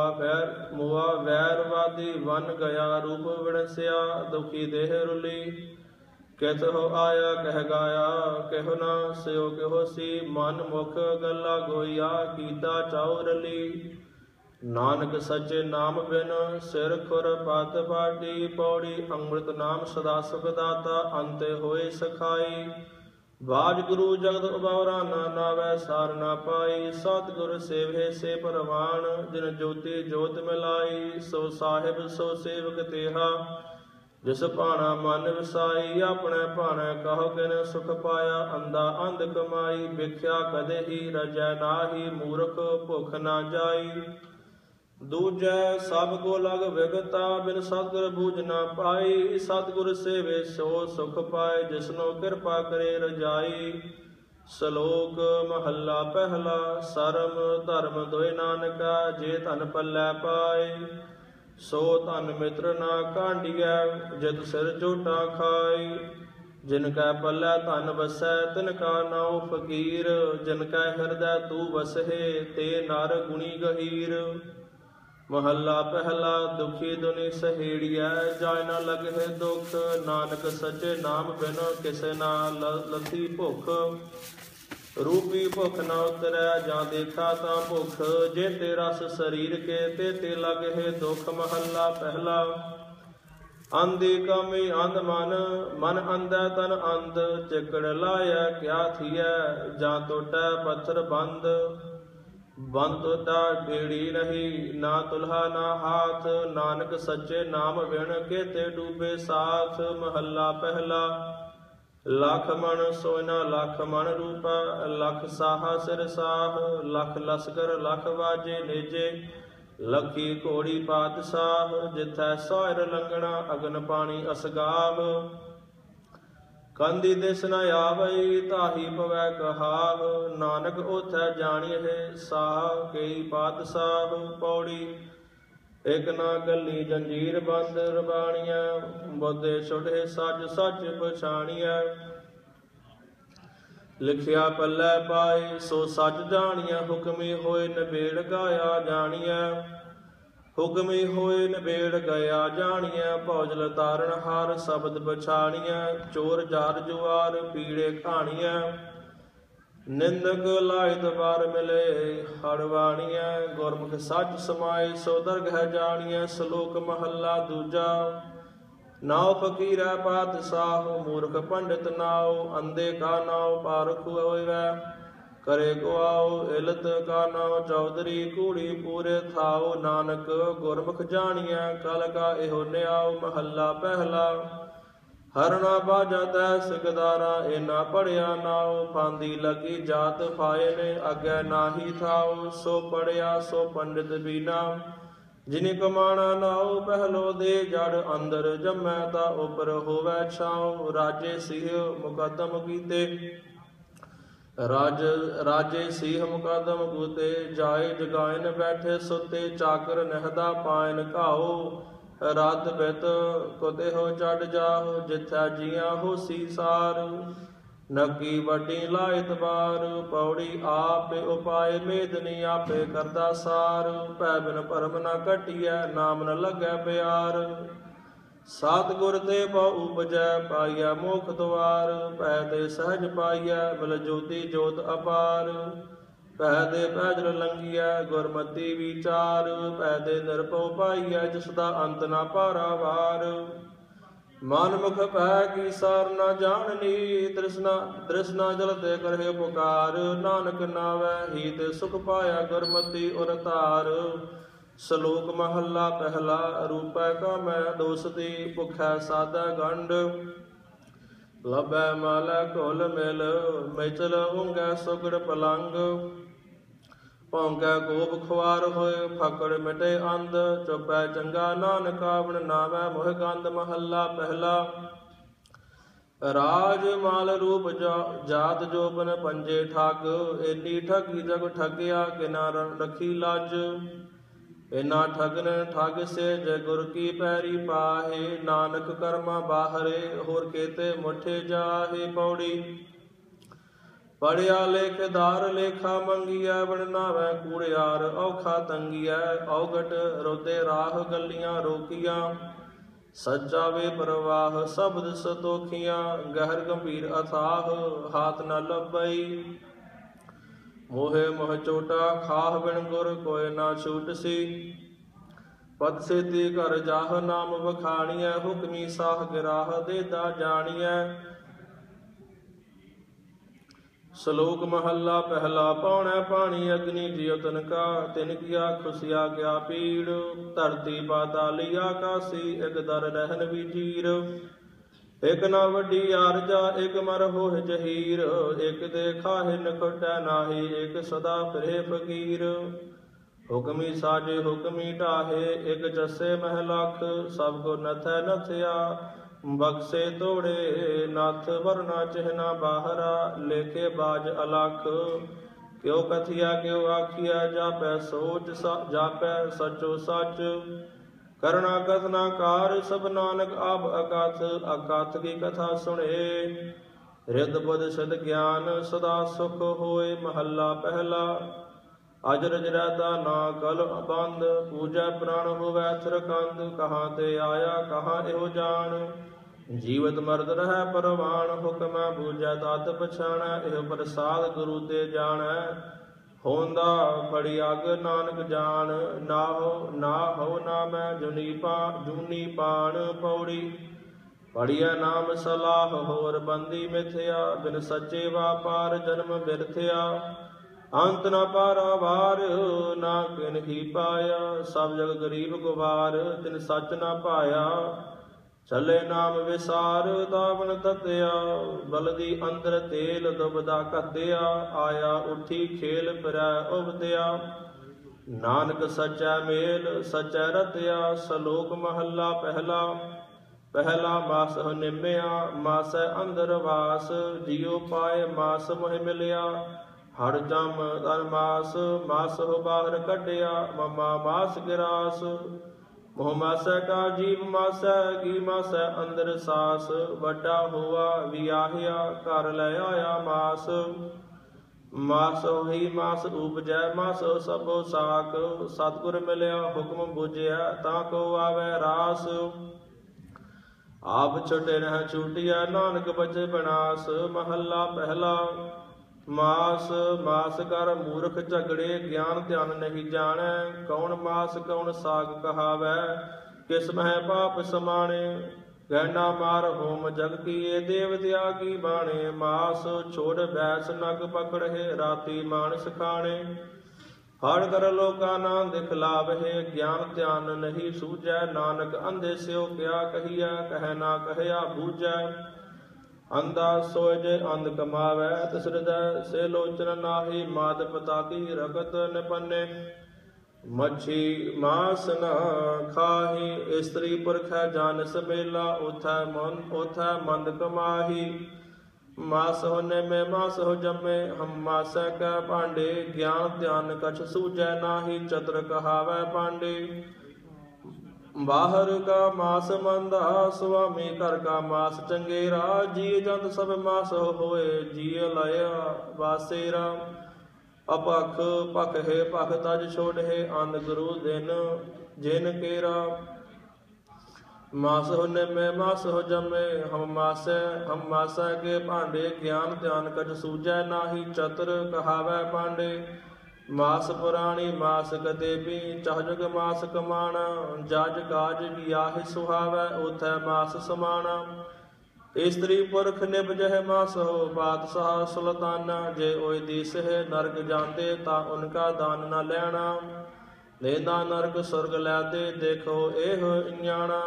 ਮੋਆ ਵੈਰਵਾਦੀ ਵਨ ਗਿਆ। ਰੂਪ ਵਿਣਸਿਆ ਦੁਖੀ ਦੇਹ ਰੁਲੀ, ਕਿਤਹੁ ਆਇਆ ਕਹਿ ਗਾਇਆ। ਕਿਹੁ ਨਾ ਸਿਓ ਕਿਹੁ ਸੀ, ਮਨ ਮੁਖ ਗੱਲਾ ਗੋਈਆ। ਕੀਤਾ ਚਾਉ ਰਲੀ, ਨਾਨਕ ਸੱਚੇ ਨਾਮ ਬਿਨ ਸਿਰ ਖੁਰ ਪਤ ਪਾਟੀ। ਪੌੜੀ ਅੰਮ੍ਰਿਤ ਨਾਮ ਸਦਾ ਸੁਖ ਦਾਤਾ, ਅੰਤੇ ਹੋਏ ਸਖਾਈ। ਵਾਹਿਗੁਰੂ ਜਗਤ ਉਬਾਰਾ ਨਾ ਨਾਵੈ, ਸਾਰ ਨਾ ਪਾਈ। ਸਤਿਗੁਰ ਸੇਵਹਿ ਸੇ ਪਰਵਾਣ, ਜਿਨ ਜੋਤੀ ਜੋਤ ਮਿਲਾਈ। ਸੋ ਸਾਹਿਬ ਸੋ ਸੇਵਕ ਤੇਹਾ, ਜਿਸ ਭਾਣਾ ਮਨ ਵਸਾਈ। ਆਪਣੇ ਭਾਣੇ ਕਹੋ ਕਿਨ ਸੁਖ ਪਾਇਆ, ਅੰਧਾ ਅੰਧ ਕਮਾਈ। ਵਿਖਿਆ ਕਦੇ ਹੀ ਰਜੈ ਨਾਹੀ, ਮੂਰਖ ਭੁਖ ਨਾ ਜਾਈ। ਦੂਜੈ ਸਭ ਕੋ ਲਗ ਵਿਗਤਾ, ਬਿਨ ਸਤਿਗੁਰ ਬੂਝ ਨਾ ਪਾਈ। ਸਤਿਗੁਰ ਸੇਵੇ ਸੋ ਸੁਖ ਪਾਏ, ਜਿਸਨੋ ਕਿਰਪਾ ਕਰੇ ਰਜਾਈ। ਸ਼ਲੋਕ ਮਹੱਲਾ ਪਹਿਲਾ। ਸਰਮ ਧਰਮ ਦੋਇ ਨਾਨਕਾ, ਜੇ ਧਨ ਪੱਲੇ ਪਾਏ। ਸੋ ਧਨ ਮਿੱਤਰ ਨਾ ਕਾਂਢੀਐ, ਜਿਤ ਸਿਰ ਝੋਟਾ ਖਾਈ। ਜਿਨ ਕੈ ਪੱਲੇ ਧਨ ਵਸੈ, ਤਿਨ ਕਾ ਨਾਉ ਫਕੀਰ। ਜਿਨ ਕੈ ਹਿਰਦੈ ਤੂੰ ਵਸਹਿ, ਤੇ ਨਰ ਗੁਣੀ ਗਹੀਰ। ਮਹੱਲਾ ਪਹਿਲਾ। ਦੁਖੀ ਦੁਨੀ ਸਹੇੜੀਐ, ਜਾਇ ਨ ਲਗਹਿ ਦੁਖ। ਨਾਨਕ ਸੱਚੇ ਨਾਮ ਬਿਨ, ਕਿਸੇ ਨਾ ਲੱਥੀ ਭੁਖ। ਰੂਪੀ ਭੁਖ ਨ ਉਤਰੈ, ਜਾਂ ਦੇਖਾ ਤਾਂ ਭੁਖ। ਜੇ ਤੇ ਰਸ ਸਰੀਰ ਕੇ, ਤੇ ਲਗਹਿ ਦੁਖ। ਮਹੱਲਾ ਪਹਿਲਾ। ਅੰਧੀ ਕਾਮੀ ਅੰਧ ਮਨ, ਮਨ ਅੰਧੈ ਤਨ ਅੰਧ। ਚਿਕੜ ਲਾਇਆ ਕਿਆ ਥੀਐ, ਜਾਂ ਟੋਟੈ ਪੱਥਰ ਬੰਦ। ਬੰਦ ਤੋਟਾ ਬੇੜੀ ਨਹੀਂ, ਨਾ ਤੁਲਹਾ ਨਾ ਹਾਥ। ਨਾਨਕ ਸੱਚੇ ਨਾਮ ਬਿਨ, ਕੇਤੇ ਡੂਬੇ ਸਾਥ। ਮਹੱਲਾ ਪਹਿਲਾ। ਲੱਖ ਮਣ ਸੋਇਨਾ ਲੱਖ ਮਣ ਰੂਪਾ, ਲੱਖ ਸਾਹਾ ਸਿਰ ਸਾਹ। ਲੱਖ ਲਸਕਰ ਲੱਖ ਵਾਜੇ ਨੇਜੇ, ਲੱਖੀ ਘੋੜੀ ਪਾਤਸ਼ਾਹ। ਜਿਥੈ ਸੋਇਰ ਲੰਗਣਾ, ਅਗਨ ਪਾਣੀ ਅਸਗਾਵ। ਕੰਦੀ ਦਿਸ ਨ ਆਵਈ ਤਾਹੀ ਪਵੈ ਕਹਾਵ। ਨਾਨਕ ਓਥੈ ਜਾਣੀਏ ਸਾਹ ਕਈ ਪਾਤਸ਼ਾਹ। ਪੌੜੀ ਇਕ ਨਾ ਗੱਲੀ ਜੰਜੀਰ ਬੰਦ ਰਬਾਣੀਐ। ਬੋਧੇ ਛੁਟੇ ਸੱਚ ਸੱਚ ਪਛਾਣੀਐ। ਲਿਖਿਆ ਪੱਲੇ ਪਾਏ ਸੋ ਸੱਚ ਜਾਣੀਐ। ਹੁਕਮੀ ਹੋਏ ਨਿਬੇੜ ਗਾਇਆ ਜਾਣੀਐ। ਹੁਕਮੀ ਹੋਏ ਨਿਬੇੜ ਗਿਆ ਜਾਣੀਐ। ਭੌਜਲ ਤਾਰਨ ਹਾਰ ਸ਼ਬਦ ਪਛਾਣੀਐ। ਚੋਰ ਜਾਰ ਜੁਆਰ ਪੀੜੇ ਕਹਾਣੀਐ। ਨਿੰਦਕ ਲਾਇਤ ਵਾਰ ਮਿਲੇ ਹੜਵਾਣੀਐ। ਗੁਰਮੁਖ ਸੱਚ ਸਮਾਏ ਸੋ ਦਰਗਹਿ ਜਾਣੀਐ। ਸ਼ਲੋਕ ਮਹੱਲਾ ਦੂਜਾ। ਨਾਉ ਫਕੀਰੈ ਪਾਤਸ਼ਾਹ ਮੂਰਖ ਪੰਡਿਤ ਨਾਉ। ਅੰਧੇ ਕਾ ਨਾਉ ਪਾਰਖ ਹੋਇਵੈ ਕਰੇ ਗੁਆਉ। ਇਲਤ ਕਾ ਨਾਉ ਚੌਧਰੀ ਕੂੜੀ ਪੂਰੇ ਥਾਉ। ਨਾਨਕ ਗੁਰਮੁਖ ਜਾਣੀਐ ਕਲ ਕਾ ਇਹੋ ਨਿਆਉ। ਮਹੱਲਾ ਪਹਿਲਾ। ਹਰਣਾ ਬਾਜਾ ਤੈ ਸਿਕਦਾਰਾ ਏਨਾ ਪੜਿਆ ਨਾਉ। ਫਾਂਦੀ ਲੱਗੀ ਜਾਤ ਫਾਏ ਨੇ ਅੱਗੇ ਨਾਹੀ ਥਾਉ। ਸੋ ਪੜਿਆ ਸੋ ਪੰਡਿਤ ਬੀਨਾ ਜਿਨੀ ਕਮਾਣਾ ਨਾਉ। ਪਹਿਲੋ ਦੇ ਜੜ ਅੰਦਰ ਜੰਮੈ ਤਾ ਉਪਰ ਹੋਵੈ ਛਾਉ। ਰਾਜੇ ਸਿਹ ਮੁਕਦਮ ਕੀਤੇ ਰਾਜੇ ਸਿਹ ਮੁਕਦਮ ਕੂਤੇ। ਜਾਏ ਜਗਾਇਨ ਬੈਠੇ ਸੁਤੇ ਚਾਕਰ ਨਹਿਦਾ ਪਾਇਨ ਘਾਉ। ਰਾਤ ਬਿਤ ਕੁਤੇ ਹੋ ਚੜ ਜਾਹੁ ਜਿਥੈ ਜੀਆਂ ਹੋਸੀ ਸਾਰ। ਨੱਕੀ ਵੱਡੀ ਲਾਇਤ ਬਾਰ ਪੌੜੀ ਆਪੇ ਉਪਾਏ ਮੇਦਨੀ ਆਪੇ ਕਰਦਾ ਸਾਰ। ਭੈ ਬਿਨ ਭਰਮ ਨ ਘਟੀਐ ਨਾਮ ਨ ਲੱਗੈ ਪਿਆਰ। ਸਤਿਗੁਰ ਤੇ ਬਹੁ ਉਪਜੈ ਪਾਈਐ ਮੋਖ ਦੁਆਰ। ਭੈ ਤੇ ਸਹਿਜ ਪਾਈਐ ਮਿਲ ਜੋਤੀ ਜੋਤ ਅਪਾਰ। ਭੈ ਦੇ ਪੈਜਲ ਲੰਘੀਐ ਗੁਰਮਤੀ ਵਿਚਾਰ। ਭੈ ਦੇ ਨਿਰਭਉ ਪਾਈਐ ਜਿਸ ਦਾ ਅੰਤ ਨ ਪਾਰਾਵਾਰ। ਮਨ ਮੁਖ ਭੈ ਕੀ ਸਾਰ ਨ ਜਾਣਨੀ ਤ੍ਰਿਸ਼ਨਾ ਜਲ ਤੇ ਕਰਹਿ ਪੁਕਾਰ। ਨਾਨਕ ਨਾਵੈ ਹੀ ਤੇ ਸੁਖ ਪਾਇਆ ਗੁਰਮਤੀ ਉਰ ਧਾਰ। ਸ਼ਲੋਕ ਮਹੱਲਾ ਪਹਿਲਾ। ਰੂਪੈ ਕਾਮੈ ਦੋਸਤੀ ਭੁਖੈ ਸਾਧੈ ਗੰਢ। ਲੱਭੈ ਮਾਲੈ ਘੁਲ ਮਿਲ ਮੈਚਲ ਉਂਗੈ ਸੁਗੜ ਪਲੰਗ। ਭੌਂਕੈ ਗੋਬ ਖੁਆਰ ਹੋਏ ਫਕੜ ਮਿਟੇ ਅੰਧ। ਚੁਪੈ ਚੰਗਾ ਨਾਨਕ ਆਵਣ ਨਾਵੈ ਮੋਹ ਗੰਧ। ਮਹੱਲਾ ਪਹਿਲਾ। ਰਾਜ ਮਾਲ ਰੂਪ ਜਾਤ ਜੋਬਨ ਪੰਜੇ ਠੱਗ। ਏਨੀ ਠੱਗੀ ਜਗ ਠੱਗਿਆ ਕਿਨਾ ਰਖੀ ਲਾਜ। ਇਨਾ ਠਗਨ ਠੱਗ ਸੇ ਜੈ ਗੁਰ ਕੀ ਪੈਰੀ ਪਾਹੇ। ਨਾਨਕ ਕਰਮਾ ਬਾਹਰੇ ਹੋਰ ਕੇਤੇ ਮੁਠੇ ਜਾਹੇ। ਪੌੜੀ ਪੜਿਆ ਲੇਖਦਾਰ ਲੇਖਾ ਮੰਗੀਐ। ਬਣ ਨਾਵੈ ਕੂੜਿਆਰ ਔਖਾ ਤੰਗੀਐ। ਔਗਟ ਰੋਦੇ ਰਾਹ ਗਲੀਆਂ ਰੋਕੀਆਂ। ਸੱਚਾ ਵੇ ਪ੍ਰਵਾਹ ਸ਼ਬਦ ਸੰਤੋਖੀਆਂ। ਗਹਿਰ ਗੰਭੀਰ ਅਥਾਹ ਹਾਥ ਨ ਲੱਭਈ। ਮੋਹੇ ਮੋਹ ਚੋਟਾ ਖਾਹ ਬਿਨ ਗੁਰ ਕੋਇ ਨਾ ਛੂਟਸੀ। ਪਦ ਸੇਤੀ ਘਰ ਜਾਹ ਨਾਮ ਵਖਾਣੀਐ। ਹੁਕਮੀ ਸਾਹ ਗਿਰਾਹ ਦੇਦਾ ਜਾਣੀਐ। ਸ਼ਲੋਕ ਮਹੱਲਾ ਪਹਿਲਾ। ਪੌਣੈ ਪਾਣੀ ਅਗਨੀ ਜਿਉ ਤਨਕਾ। ਤਿਨ ਕੀਆ ਖੁਸਿਆ ਕਿਆ ਪੀੜ। ਧਰਤੀ ਪਾਤਾਲੀ ਆਕਾਸੀ ਇਕ ਦਰ ਰਹਿਨ ਵਿਜੀਰ। ਇਕ ਨਾ ਵੱਡੀ ਆਰਜਾ ਇਕ ਮਰ ਹੋਇ ਜਹੀਰ। ਇਕ ਦੇ ਖਾਹਿ ਨਖਟੈ ਨਾਹੀ ਇਕ ਸਦਾ ਫਿਰੇ ਫਕੀਰ। ਹੁਕਮੀ ਸਾਜੇ ਹੁਕਮੀ ਢਾਹੇ ਇਕ ਜੱਸੇ ਮਹਿ ਲਖ। ਸਭ ਕੋ ਨਥੈ ਨਥਿਆ ਬਖਸ਼ੇ ਤੋੜੇ। ਨਥ ਵਰਨਾ ਚਿਹਨਾ ਬਾਹਰਾ ਲੇਖੇ ਬਾਜ ਅਲਖ। ਕਿਉ ਕਥਿਆ ਕਿਉ ਆਖਿਆ ਜਾਪੈ ਸੋਚ ਜਾਪੈ ਸਚੋ ਸਚ। ਕਰਣਾ ਕਥਨਾ ਕਾਰ ਸਭ ਨਾਨਕ ਆਬ ਅਕਥ। ਅਕਥ ਕੀ ਕਥਾ ਸੁਣੇ ਰਿਦ ਬੁਧ ਸਿਧ ਗਿਆਨ ਸਦਾ ਸੁਖ ਹੋਏ। ਮਹੱਲਾ ਪਹਿਲਾ। ਅਜਰਜ ਰਹਿਤਾ ਨਾ ਕਲ ਬੰਦ। ਪੂਜਾ ਪ੍ਰਾਣ ਹੋਵੈ ਥਿਰਕੰਦ। ਕਹਾਂ ਤੇ ਆਇਆ ਕਹਾਂ ਇਹੋ ਜਾਣ। ਜੀਵਤ ਮਰਦ ਰਹਿ ਪਰਵਾਣ। ਹੁਕਮੈ ਬੂਝੈ ਤਤ ਪਛਾਣੈ। ਇਹੋ ਪ੍ਰਸਾਦ ਗੁਰੂ ਤੇ ਜਾਣੈ। ਹੋਂਦਾ ਫੜੀ ਅਗ ਨਾਨਕ ਜਾਣ। ਨਾ ਹੋ ਨਾ ਮੈਂ ਜੂਨੀ ਪਾਣ। ਪੌੜੀ ਪੜੀਐ ਨਾਮ ਸਲਾਹ ਹੋਰ ਬੰਦੀ ਮਿਥਿਆ। ਬਿਨ ਸੱਚੇ ਵਾਪਾਰ ਜਨਮ ਬਿਰਥਿਆ। ਅੰਤ ਨ ਪਾਰਾਵਾਰ ਨਾ ਕਿਨ ਹੀ ਪਾਇਆ। ਸਭ ਜਗ ਗਰੀਬ ਗੁਬਾਰ ਤਿਨ ਸੱਚ ਨ ਪਾਇਆ। ਚਲੇ ਨਾਮ ਵਿਸਾਰ ਦਾਵਨ ਤਤਿਆ। ਬਲਦੀ ਅੰਦਰ ਤੇਲ ਦੁਬਦਾ ਘਤਿਆ। ਆਇਆ ਉੱਠੀ ਖੇਲ ਫਿਰੈ ਉਬਤਿਆ। ਨਾਨਕ ਸਚੈ ਮੇਲ ਸਚੈ ਰਤਿਆ। ਸ਼ਲੋਕ ਮਹੱਲਾ ਪਹਿਲਾ। ਪਹਿਲਾ ਮਾਸ ਨਿਮਿਆ ਮਾਸੈ ਅੰਦਰ ਵਾਸ, ਜਿਉ ਪਾਏ ਮਾਸ ਮੋਹਿ ਮਿਲਿਆ। ਹੜ ਜਮ ਧਨ ਮਾਸ, ਮਾਸਹੁ ਬਾਹਰ ਕੱਢਿਆ, ਮਮਾ ਮਾਸ ਗਿਰਾਸ। ਮੋਹ ਮਾਸੈ ਕਾ ਜੀਵ ਮਾਸੈ, ਕੀ ਮਾਸੈ ਅੰਦਰ ਸਾਸ। ਵੱਡਾ ਹੋਆ ਵਿਆਹਿਆ, ਘਰ ਲੈ ਆਇਆ ਮਾਸ। ਮਾਸਹੁ ਹੀ ਮਾਸ ਉਪਜੈ, ਮਾਸਹੁ ਸਭੋ ਸਾਕ। ਸਤਿਗੁਰ ਮਿਲਿਆ ਹੁਕਮ ਬੁਝਿਆ, ਤਾਂ ਕੋ ਆਵੈ ਰਾਸ। ਆਪ ਛੁਟੇ ਰਹਿ ਛੂਟਿਆ, ਨਾਨਕ ਬਚੇ ਬਨਾਸ। ਮਹੱਲਾ ਪਹਿਲਾ। ਮਾਸ ਮਾਸ ਕਰ ਮੂਰਖ ਝਗੜੇ, ਗਿਆਨ ਧਿਆਨ ਨਹੀਂ ਜਾਣੈ। ਕੌਣ ਮਾਸ ਕੌਣ ਸਾਗ ਕਹਾਵੈ, ਕਿਸ ਮਹਿ ਪਾਪ ਸਮਾਣੇ। ਗਹਿਣਾ ਮਾਰ ਹੋਮ ਜਗ ਕੀਏ, ਦੇਵ ਦਿਆ ਕੀ ਬਾਣੇ। ਮਾਸ ਛੋੜ ਬੈਸ ਨਗ ਪਕੜਹਿ, ਰਾਤੀ ਮਾਨਸ ਖਾਣੇ। ਹੜ ਕਰ ਲੋਕਾ ਨਾ ਦਿਖਲਾਵਹਿ, ਗਿਆਨ ਧਿਆਨ ਨਹੀਂ ਸੂਝੈ। ਨਾਨਕ ਅੰਧੇ ਸਿਓ ਕਿਆ ਕਹੀਐ, ਕਹਿ ਨਾ ਕਹਿਆ ਬੂਝੈ। ਅੰਧਾ ਸੋਇ ਜੇ ਅੰਧ ਕਮਾਵੈ, ਤਿਸ ਹਿਰਦੈ ਸੇ ਲੋਚਨ ਨਾਹੀ। ਮਾਤ ਪਿਤਾ ਕੀ ਰਗਤ ਨਿਪੰਨੇ, ਮੱਛੀ ਮਾਸ ਨਾ ਖਾਹੀ। ਇਸਤਰੀ ਪੁਰਖੈ ਜਾਨਿ ਮੇਲਾ, ਉਥੈ ਮੰਦ ਕਮਾਹੀ। ਮਾਸਹੁ ਨਿਮੈ ਮਾਸਹੁ ਜੰਮੇ, ਹਮ ਮਾਸੈ ਕੈ ਭਾਂਡੇ। ਗਿਆਨ ਧਿਆਨ ਕਛ ਸੂਝੈ ਨਾਹੀ, ਚਤੁਰ ਕਹਾਵੈ ਪਾਂਡੇ। ਬਾਹਰ ਕਾ ਮਾਸ ਮੰਦਾ, ਸੁਆਮੀ ਘਰ ਕਾ ਮਾਸ ਚੰਗੇਰਾ। ਜੀ ਜੰਤ ਸਭ ਮਾਸਹੁ ਹੋਏ, ਜੀਅ ਲਾਇਆ ਵਾਸੇਰਾ। ਅਪਖ ਭਖ ਹੈ ਭਖ ਤਜ ਛੋੜ ਹੈ, ਅੰਧ ਗੁਰੂ ਜਿਨ ਕੇਰਾ। ਮਾਸਹੁ ਨਿਮੈ ਮਾਸਹੁ ਜੰਮੇ, ਹਮ ਮਾਸੈ ਕੇ ਭਾਂਡੇ। ਗਿਆਨ ਧਿਆਨ ਕਛ ਸੂਝੈ ਨਾਹੀ, ਚਤੁਰ ਕਹਾਵੈ ਪਾਂਡੇ। ਮਾਸ ਪੁਰਾਣੀ ਮਾਸ ਕਦੇ ਵੀ, ਚਹ ਜੁਗ ਮਾਸ ਕਮਾਣਾ। ਜਜ ਕਾਜ ਵਿਆਹਿ ਸੁਹਾਵੈ, ਉਥੈ ਮਾਸ ਸਮਾਣਾ। ਇਸਤਰੀ ਪੁਰਖ ਨਿਭਜਹਿ ਮਾਸਹੁ, ਬਾਦਸ਼ਾਹ ਸੁਲਤਾਨਾ। ਜੇ ਓਇ ਦੀਸ ਹੈ ਨਰਕ ਜਾਂਦੇ, ਤਾਂ ਉਨਕਾ ਦਾਨ ਨ ਲੈਣਾ। ਦੇਂਦਾ ਨਰਕ ਸੁਰਗ ਲੈਦੇ, ਦੇਖੋ ਇਹ ਇਆਣਾ।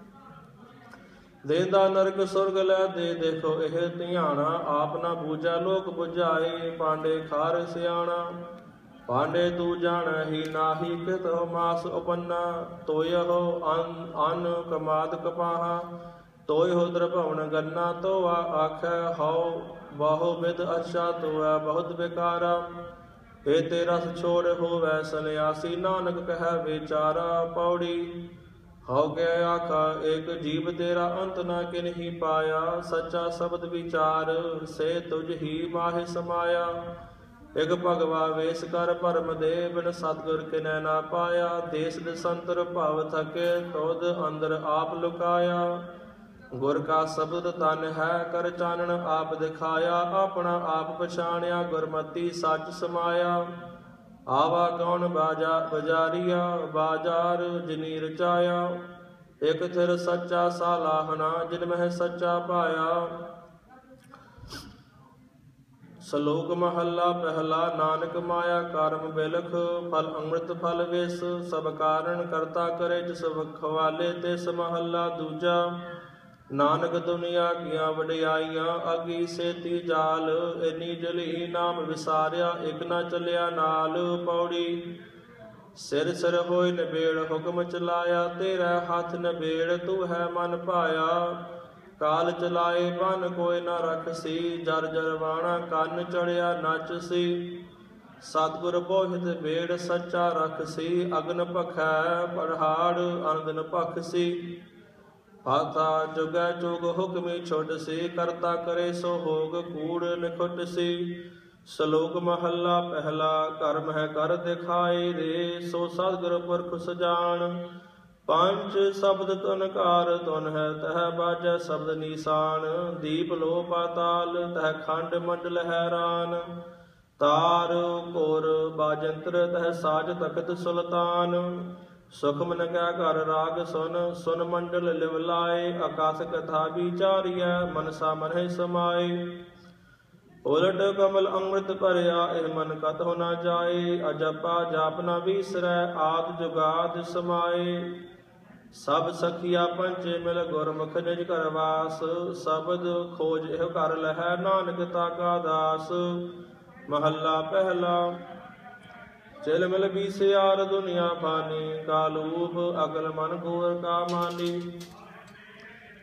ਦੇਂਦਾ ਨਰਕ ਸੁਰਗ ਲੈਦੇ, ਦੇਖੋ ਇਹ ਧਿਆਣਾ। ਆਪ ਨਾ ਬੂਝੈ ਲੋਕ ਬੁਝਾਏ, ਪਾਂਡੇ ਖਾਰ ਸਿਆਣਾ। ਪਾਂਡੇ ਤੂੰ ਜਾਣਹਿ ਨਾਹੀ, ਕਿਤਹੁ ਮਾਸ ਉਪੰਨਾ। ਤੋਇਹੁ ਅੰਨ ਕਮਾਦ ਕਪਾਹਾ, ਤੋਇਹੁ ਦਰਭਵਨ ਗੰਨਾ। ਤੋਆ ਆਖੈ ਹਉ ਬਹੁ ਵਿਦ ਅੱਛਾ, ਤੋਐ ਬਹੁਤ ਬੇਕਾਰਾ। ਏ ਤੇ ਰਸ ਛੋੜ ਹੋਵੈ ਸੰਨਿਆਸੀ, ਨਾਨਕ ਕਹਿ ਵਿਚਾਰਾ। ਪੌੜੀ ਹਉ ਕੈ ਆਖਾ ਏਕ ਜੀਵ, ਤੇਰਾ ਅੰਤ ਨਾ ਕਿਨਹੀ ਪਾਇਆ। ਸੱਚਾ ਸ਼ਬਦ ਵਿਚਾਰ, ਸੇ ਤੁਝ ਹੀ ਮਾਹਿ ਸਮਾਇਆ। ਇਕ ਭਗਵਾ ਵੇਸ ਕਰ ਭਰਮ ਦੇ, ਬਿਨ ਸਤਿਗੁਰ ਕਿਨੈ ਨਾ ਪਾਇਆ। ਦੇਸ ਦੇਸੰਤਰ ਭਵ ਥਕੇ, ਕ੍ਰੋਧ ਅੰਦਰ ਆਪ ਲੁਕਾਇਆ। ਗੁਰ ਕਾ ਸ਼ਬਦ ਤਨ ਹੈ, ਕਰ ਚਾਨਣ ਆਪ ਦਿਖਾਇਆ। ਆਪਣਾ ਆਪ ਪਛਾਣਿਆ, ਗੁਰਮਤੀ ਸੱਚ ਸਮਾਇਆ। ਆਵਾ ਕੌਣ ਬਜਾਰੀਆ, ਬਾਜ਼ਾਰ ਜਿਨੀ ਰਚਾਇਆ। ਇਕ ਥਿਰ ਸੱਚਾ ਸਾਲਾਹਣਾ, ਜਿਨ ਮਹਿ ਸੱਚਾ ਪਾਇਆ। ਸ਼ਲੋਕ ਮਹੱਲਾ ਪਹਿਲਾ। ਨਾਨਕ ਮਾਇਆ ਕਰਮ ਬਿਲਖ, ਫਲ ਅੰਮ੍ਰਿਤ ਫਲ ਵਿਸ। ਸਭ ਕਾਰਨ ਕਰਤਾ ਕਰੇ, ਜਿਸ ਖਵਾਲੇ ਤਿਸ। ਮਹੱਲਾ ਦੂਜਾ। ਨਾਨਕ ਦੁਨੀਆ ਕੀਆਂ ਵਡਿਆਈਆਂ, ਅਗੀ ਸੇਤੀ ਜਾਲ। ਇਨੀ ਜਲੀ ਨਾਮ ਵਿਸਾਰਿਆ, ਇਕ ਨਾ ਚੱਲਿਆ ਨਾਲ। ਪੌੜੀ ਸਿਰ ਸਿਰ ਹੋਇ ਨਿਬੇੜ, ਹੁਕਮ ਚਲਾਇਆ। ਤੇਰਾ ਹੱਥ ਨਿਬੇੜ, ਤੂੰ ਹੈ ਮਨ ਭਾਇਆ। ਕਾਲ ਚਲਾਏ ਬਨ ਕੋਈ ਨਾ ਰਖਸੀ, ਜਰ ਜਰ ਵਾਣਾ ਕੰਨ ਚੜਿਆ ਨਚਸੀ। ਸਤਿਗੁਰ ਬੋਹਿਤ ਬੇੜ ਸੱਚਾ ਰਖਸੀ, ਅਗਨ ਭਖੈ ਪੜਹਾੜ ਅਨੰਦਨ ਭਖਸੀ। ਹਾਥਾ ਜੁਗੈ ਜੁਗ ਹੁਕਮੀ ਛੁਟਸੀ, ਕਰਤਾ ਕਰੇ ਸੋ ਹੋਗ ਕੂੜ ਨਿਖੁਟਸੀ। ਸ਼ਲੋਕ ਮਹੱਲਾ ਪਹਿਲਾ। ਕਰਮ ਹੈ ਕਰ ਦਿਖਾਏ ਦੇ, ਸੋ ਸਤਿਗੁਰ ਪੁਰਖ ਸੁਜਾਨ। ਪੰਜ ਸ਼ਬਦ ਤੁਨਕਾਰ ਤੁਨ ਹੈ, ਤਹ ਬਾਜੈ ਸ਼ਬਦ ਨੀਸਾਨ। ਦੀਪ ਲੋ ਪਾਤਾਲ, ਤਹ ਖੰਡ ਮੰਡਲ ਹੈਰਾਨ। ਤਾਰ ਕੋਰ ਬਾਜੰਤਰ, ਤਹ ਸਾਜ ਤਖਤ ਸੁਲਤਾਨ। ਸੁਖ ਮਨ ਕੈ ਘਰ ਰਾਗ ਸੁਨ, ਸੁਨ ਮੰਡਲ ਲਿਵ ਲਾਏ। ਆਕਾਸ ਕਥਾ ਵਿਚਾਰੀਐ, ਮਨਸਾ ਮਨਹਿ ਸਮਾਏ। ਉਲਟ ਕਮਲ ਅੰਮ੍ਰਿਤ ਭਰਿਆ, ਇਹ ਮਨ ਕਤਹੁ ਨ ਜਾਏ। ਅਜਪਾ ਜਾਪ ਨ ਵੀਸਰੈ, ਆਦਿ ਜੁਗਾਦਿ ਸਮਾਏ। ਸਭ ਸਖੀਆ ਪੰਚੇ ਮਿਲ, ਗੁਰਮੁਖ ਨਿਜ ਘਰ ਵਾਸ। ਸ਼ਬਦ ਖੋਜ ਇਹ ਘਰ ਲਹੈ, ਨਾਨਕ ਤਾ ਕਾ ਦਾਸ। ਮਹੱਲਾ ਪਹਿਲਾ। ਚਿਲ ਮਿਲ ਬੀਸਿਆਰ ਦੁਨੀਆ ਫਾਨੀ, ਕਾਲੂਪ ਅਕਲ ਮਨ ਗੋਰ ਕਾ ਮਾਨੀ।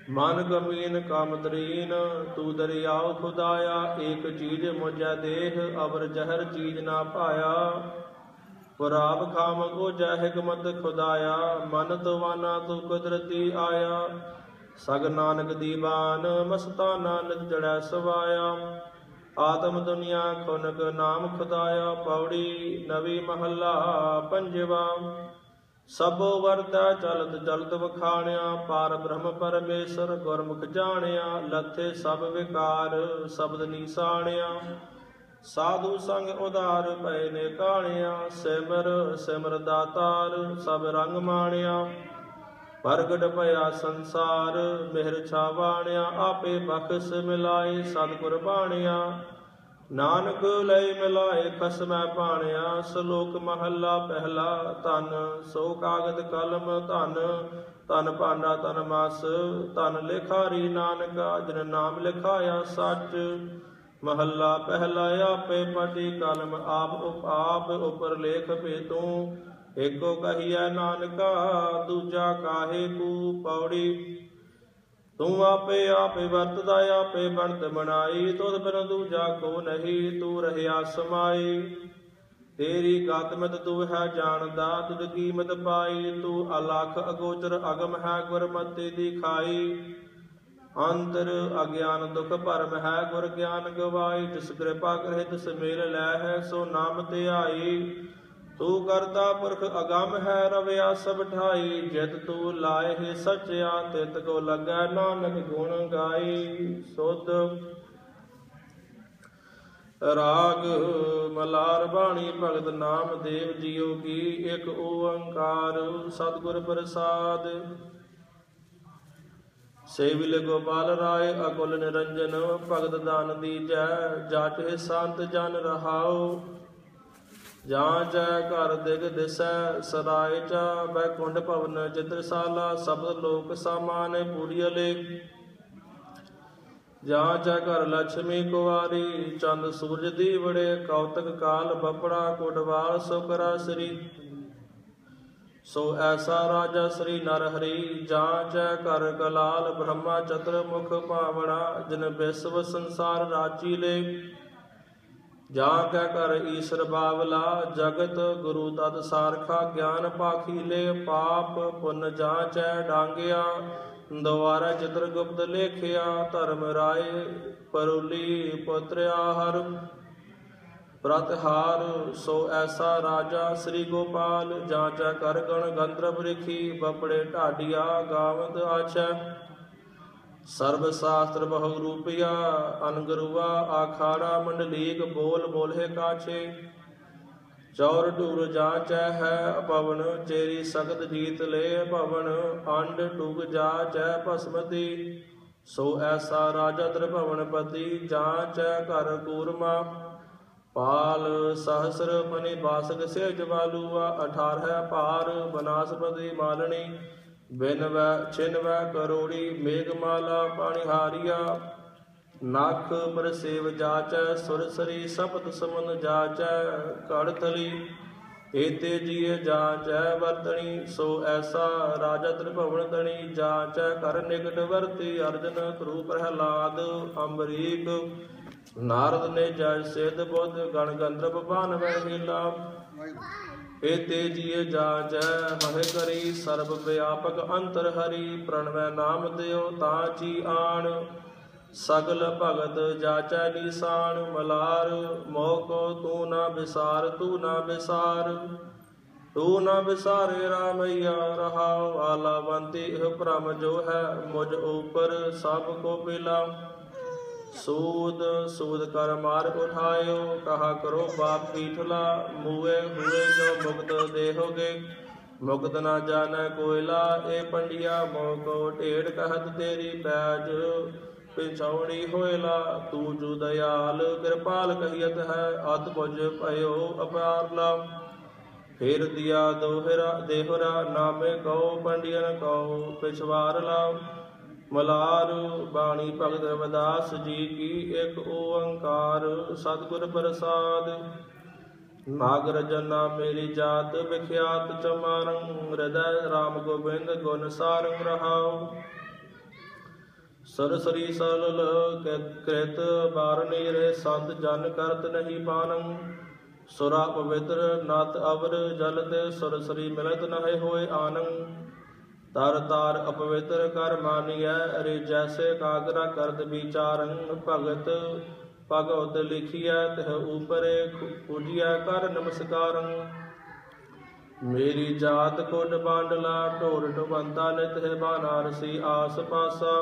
ਮਨ ਕਮੀਨ ਕਮ ਤਰੀਨ ਤੂ ਦਰਿਆਉ ਖੁਦਾਇਆ। ਏਕ ਚੀਜ਼ ਮੁਝੈ ਦੇਹ ਅਵਰ ਜ਼ਹਿਰ ਚੀਜ਼ ਨਾ ਪਾਇਆ। ਪੁਰਾਬ ਖਾਮ ਕੋ ਜੈ ਹਿਕਮਤ ਖੁਦਾਇਆ। ਮਨ ਤਵਾਨਾ ਤੂ ਕੁਦਰਤੀ ਆਇਆ। ਸਗ ਨਾਨਕ ਦੀਵਾਨ ਮਸਤਾਨਾ ਨਿਤ ਚੜੈ ਸਵਾਇਆ। ਆਤਮ ਦੁਨੀਆ ਖੁਨਕ ਨਾਮ ਖੁਦਾਇਆ। ਪੌੜੀ ਨਵੀ ਮਹੱਲਾ ਪੰਜਵਾ। ਸਭੋ ਵਰਤੈ ਚਲਤ ਚਲਤ ਵਖਾਣਿਆ। ਪਾਰ ਬ੍ਰਹਮ ਪਰਮੇਸ਼ਰ ਗੁਰਮੁਖ ਜਾਣਿਆ। ਲੱਥੇ ਸਭ ਵਿਕਾਰ ਸ਼ਬਦ ਨੀਸਾਣਿਆ। ਸਾਧੂ ਸੰਗ ਉਧਾਰ ਪਏ ਨੇ ਕਾਣਿਆ। ਸਿਮਰ ਸਿਮਰ ਦਾਤਾਰ ਸਭ ਰੰਗ ਮਾਣਿਆ। ਪ੍ਰਗਟ ਭਇਆ ਸੰਸਾਰ ਮਿਹਰ ਛਾਵਾਣਿਆ। ਆਪੇ ਬਖਸ਼ ਮਿਲਾਏ ਸਤਿਗੁਰ ਬਾਣਿਆ। ਨਾਨਕ ਲਈ ਮਿਲਾਏ ਖਸਮੈ ਭਾਣਿਆ। ਸ਼ਲੋਕ ਮਹੱਲਾ ਪਹਿਲਾ। ਧਨ ਸੋ ਕਾਗਦ ਕਲਮ ਧਨ ਧਨ ਭਾਂਡਾ ਧਨ ਮਸ ਧਨ ਲਿਖਾਰੀ ਨਾਨਕਾ। ਜਿਨ ਨਾਮ ਲਿਖਾਇਆ ਸੱਚ। ਮਹੱਲਾ ਪਹਿਲਾ। ਆਪੇ ਪਟੀ ਕਲਮ ਆਪ ਉਪਰ ਲੇਖ ਭੇਤੂ। ਏਕੋ ਕਹੀਐ ਨਾਨਕਾ ਦੂਜਾ ਕਾਹੇ ਕੂ। ਪੌੜੀ ਤੂੰ ਆਪੇ ਆਪੇ ਵਰਤਦਾ ਆਪੇ ਬਣਤ ਬਣਾਈ। ਤੁਧ ਬਿਨ ਦੂਜਾ ਕੋ ਨਹੀਂ ਤੂੰ ਰਹਿਆ ਸਮਾਈ। ਤੇਰੀ ਗਤਮਤ ਤੂੰ ਹੈ ਜਾਣਦਾ ਤੁਧ ਕੀਮਤ ਪਾਈ। ਤੂੰ ਅਲਖ ਅਗੋਚਰ ਅਗਮ ਹੈ ਗੁਰਮਤਿ ਦੀ ਖਾਈ। ਅੰਤਰ ਅਗਿਆਨ ਦੁਖ ਭਰਮ ਹੈ ਗੁਰ ਗਿਆਨ ਗਵਾਈ। ਜਿਸ ਕਿਰਪਾ ਕਰੇ ਤਿਸ ਮੇਲ ਲੈ ਹੈ ਸੋ ਨਾਮ ਧਿਆਈ। ਤੂੰ ਕਰਤਾ ਪੁਰਖ ਅਗੰਮ ਹੈ ਰਵਿਆ ਸਭ ਠਾਈ। ਜਿਤ ਤੂੰ ਲਾਏ ਹੈ ਸਚਿਆ ਤਿਤ ਕੋ ਲੱਗੈ ਨਾਨਕ ਗੁਣ ਗਾਈ। ਸੁਧ ਰਾਗ ਮਲਾਰ ਬਾਣੀ ਭਗਤ ਨਾਮਦੇਵ ਜੀਓ ਕੀ। ਇੱਕ ਓੰਕਾਰ ਸਤਿਗੁਰ ਪ੍ਰਸਾਦ। ਸੇਵਿਲ ਗੋਪਾਲ ਰਾਏ ਅਕੁਲ ਨਿਰੰਜਨ। ਭਗਤ ਦਾਨ ਦੀਜੈ ਜਾਚੇ ਸੰਤ ਜਨ ਰਹਾਉ। ਜਾਂ ਜੈ ਘਰ ਦਿਗ ਦਿਸੈ ਸਰਾਏ ਚਾ। ਬੈਕੁੰਡ ਭਵਨ ਚਿਤਰਸਾਲਾ ਸਬਦ ਲੋਕ ਸਾਮਾਨ ਪੂਰੀਅਲੇ। ਜਾਂ ਜੈ ਘਰ ਲక్ష్ਮੀ ਕੁਵਾਰੀ ਚੰਦ ਸੂਰਜ ਦੀਵੜੇ। ਕੌਤਕ ਕਾਲ ਬਪੜਾ ਕੋਟਵਾਲ ਸੁਕਰਾ ਸ੍ਰੀ। ਸੋ ਐਸਾ ਰਾਜਾ ਸ੍ਰੀ ਨਰ ਹਰੀ। ਜਾਂ ਜੈ ਘਰ ਕਲਾਲ ਬ੍ਰਹਮਾ ਚਤੁਰ ਮੁਖ ਭਾਵਣਾ। ਜਿਨ ਵਿਸ਼ਵ ਸੰਸਾਰ ਰਾਚੀ ਲੇ। ਜਾਂ ਕੈ ਘਰ ਈਸ਼ਰ ਬਾਵਲਾ ਜਗਤ ਗੁਰੂ ਤਤ ਸਾਰਖਾ। ਗਿਆਨ ਪਾਖੀਲੇ ਪਾਪ ਪੁੰਨ ਜਾਂ ਚੈ ਡਾਂਗਿਆ। ਦੁਆਰਾ ਚਿਤਰ ਗੁਪਤ ਲੇਖਿਆ। ਧਰਮ ਰਾਏ ਪਰੁਲੀ ਪੁੱਤਰਿਆ ਹਰ ਪ੍ਰਤਿਹਾਰ। ਸੋ ਐਸਾ ਰਾਜਾ ਸ੍ਰੀ ਗੋਪਾਲ। ਜਾਂ ਚੈ ਕਰ ਗਣ ਗੰਧਰਵ ਰਿਖੀ। ਬਪੜੇ ਢਾਡੀਆ ਗਾਵਤ ਆਛੈ। ਸਰਬ ਸ਼ਾਸਤਰ ਬਹੁ ਰੂਪਿਆ ਅਨਗਰੂਆ। ਆਖਾੜਾ ਮੰਡਲੀਕ ਬੋਲ ਬੋਲੇ ਕਾਛੇ। ਚੌਰ ਢੂਰ ਜਾਂਚੈ ਹੈ ਪਵਨ। ਚੇਰੀ ਸਖਤ ਜੀਤ ਲੈ ਭਵਨ। ਅੰਡ ਡੁਗ ਜਾਚੈ ਭਸਮਤੀ। ਸੋ ਐਸਾ ਰਾਜਾ ਤ੍ਰਿਭਵਨ ਪਤੀ। ਜਾਂਚੈ ਘਰ ਕੂਰਮਾ ਪਾਲ ਸਹਸਰ ਪਨੀ ਬਾਸਕ ਸੇਜ ਵਾਲੂਆ। 18 ਭਾਰ ਬਨਾਸਪਤੀ ਮਾਲਣੀ। ਬਿਨਵੈ ਛਿਨਵੈ ਕਰੋੜੀ ਮੇਘਮਾਲਾ ਪਾਣੀਹਾਰੀਆ। ਨਖ ਪਰਸੇਵ ਜਾਚੈ ਸੁਰਸਰੀ। ਸਪਤ ਸਮਨ ਜਾਚੈ ਕੜਥਲੀ। ਏਤੇ ਜੀਏ ਜਾਂਚੈ ਵਰਤਣੀ। ਸੋ ਐਸਾ ਰਾਜਾ ਤ੍ਰਿਭਵਨ ਤਣੀ। ਜਾਂਚੈ ਕਰ ਨਿਕਟ ਵਰਤੀ। ਅਰਜਨ ਧਰੂ ਪ੍ਰਹਿਲਾਦ ਅੰਬਰੀਕ। ਨਾਰਦ ਨੇ ਜੈ ਸਿੱਧ ਬੁੱਧ ਗਣ ਗੰਧਰਵ ਬਾਨਵੈ ਹੀਲਾ। ਏਤੇ ਜੀਏ ਜਾਂਚੈ ਹਹਿ ਕਰੀ। ਸਰਬ ਵਿਆਪਕ ਅੰਤਰ ਹਰੀ। ਪ੍ਰਣਵੈ ਨਾਮ ਦਿਓ ਤਾਂ ਚੀ ਆਣ। ਸਗਲ ਭਗਤ ਜਾਚੈ ਨੀਸਾਨ। ਮਲਾਰ ਮੋਹ ਕੋ ਤੂੰ ਨਾ ਵਿਸਾਰ ਤੂੰ ਨਾ ਵਿਸਾਰ। ਤੂੰ ਨਾ ਵਿਸਾਰੇ ਰਾਮਈਆ ਰਹਾਉ। ਆਲਾਵੰਤੀ ਇਹ ਭ੍ਰਮ ਜੋ ਹੈ ਮੁਝ ਉਪਰ ਸਭ ਕੋ ਪਿਲਾ। ਸੂਦ ਸੂਦ ਕਰ ਮਾਰ ਉਠਾਇਓ। ਕਹਾ ਕਰੋ ਬਾਪ ਪੀਠਲਾ। ਮੂਏ ਹੋਏ ਜੋ ਮੁਕਤ ਦੇਹੋਗੇ। ਮੁਕਤ ਨਾ ਜਾਣੈ ਕੋਇਲਾ। ਇਹ ਪੰਡਿਆ ਮੋਹ ਕੋ ਢੇੜ ਕਹਿਤ ਤੇਰੀ ਪੈਜ। ਪਿਛੌਣੀ ਹੋਇਲਾ। ਤੂੰ ਜੁ ਦਇਆਲ ਕਿਰਪਾਲ ਕਹੀਅਤ ਹੈ। ਅਤ ਭੁਜ ਭਇਓ ਅਪਾਰਲਾ। ਫਿਰ ਦਿਆ ਦੋਹਰਾ ਦੇਹਰਾ ਨਾਮੇ ਕਉ। ਪੰਡਿਅਨ ਕਉ ਪਿਛਵਾਰਲਾ। ਮਲਾਰ ਬਾਣੀ ਭਗਤ ਰਵਿਦਾਸ ਜੀ ਕੀ। ਇੱਕ ਓੰਕਾਰ ਸਤਿਗੁਰ ਪ੍ਰਸਾਦ। ਨਾਗਰ ਜਨਾ ਮੇਰੀ ਜਾਤ ਵਿਖਿਆਤ ਚਮਾਰੰ। ਹਿਰਦੈ ਰਾਮ ਗੋਬਿੰਦ ਗੁਣ ਸਾਰੰਗ ਰਹਾਉ। सरसरी सरल कृत बारणी रे संत जन करत नहीं पानम। सुरा पवित्र नत अवर जलत सरसरी मिलत नहे होए आनंद। तर तार अपवित्र कर मानिय रे जैसे कागरा करत विचारं। भगत भगवत लिखिय तह ऊपरे पूजिय कर नमस्कारं। मेरी जात कोट बांडला ढोर ढुबंता नित है बानारसी आस पासा।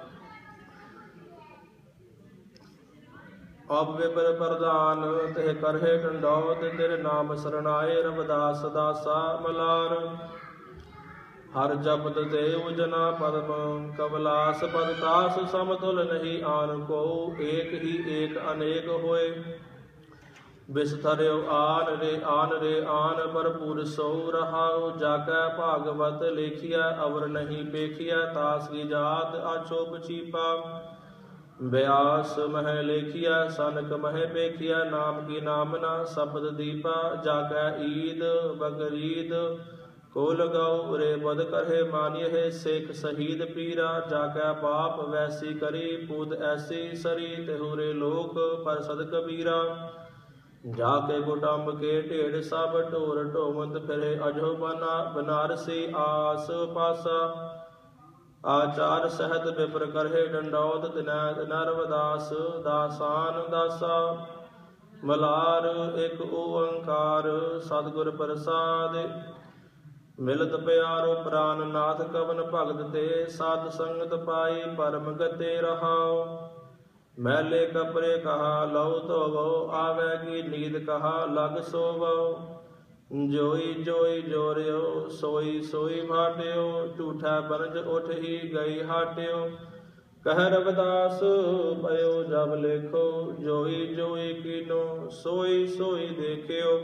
अब विपर प्रधान तह करहे डंडौत तेरे नाम शरणाए रविदास दासा मलार। हर जपत देव जना पद्म कबलास पदतास समतुल नहीं आन को। एक ही एक अनेक होए बिस्तरयो आन रे आन भरपूर सो रहाओ। जाकै भागवत लेखिया अवर नहीं पेखिया तास की जात आछोप चीपा। व्यास मह लेखिया सनक मह पेखिया नाम की नामना शब्द दीपा। जाकै ईद बकरीद को लगाओ रे बद करहे मानिय है सिख शहीद पीरा। जाकै बाप वैसी करी पूत ऐसी सरी तेहुरे लोक पर सद कबीरा। जाके कुटुंब के ढेर सब ढोर ढोवंत फिरे अजो बनारसी आस पासा। आचार सहत विप्र करहे डंडौत दिनैत नरवदास दासान दासा। मलार एक ओंकार सतगुर प्रसाद। मिलत प्यारो प्राण नाथ कवन भगत ते। साध संगत पाई परम गते रहाओ। मैले कपरे कहा लऊ धोवो आवे की नींद कहा लग सोवो। जोई जोई जोरियो सोई सोई भाटियो। झूठा बनज उठ ही गई हाटियो। कह रविदास भयो जब लेखो। जोई जोई कीनो सोई सोई देखियो।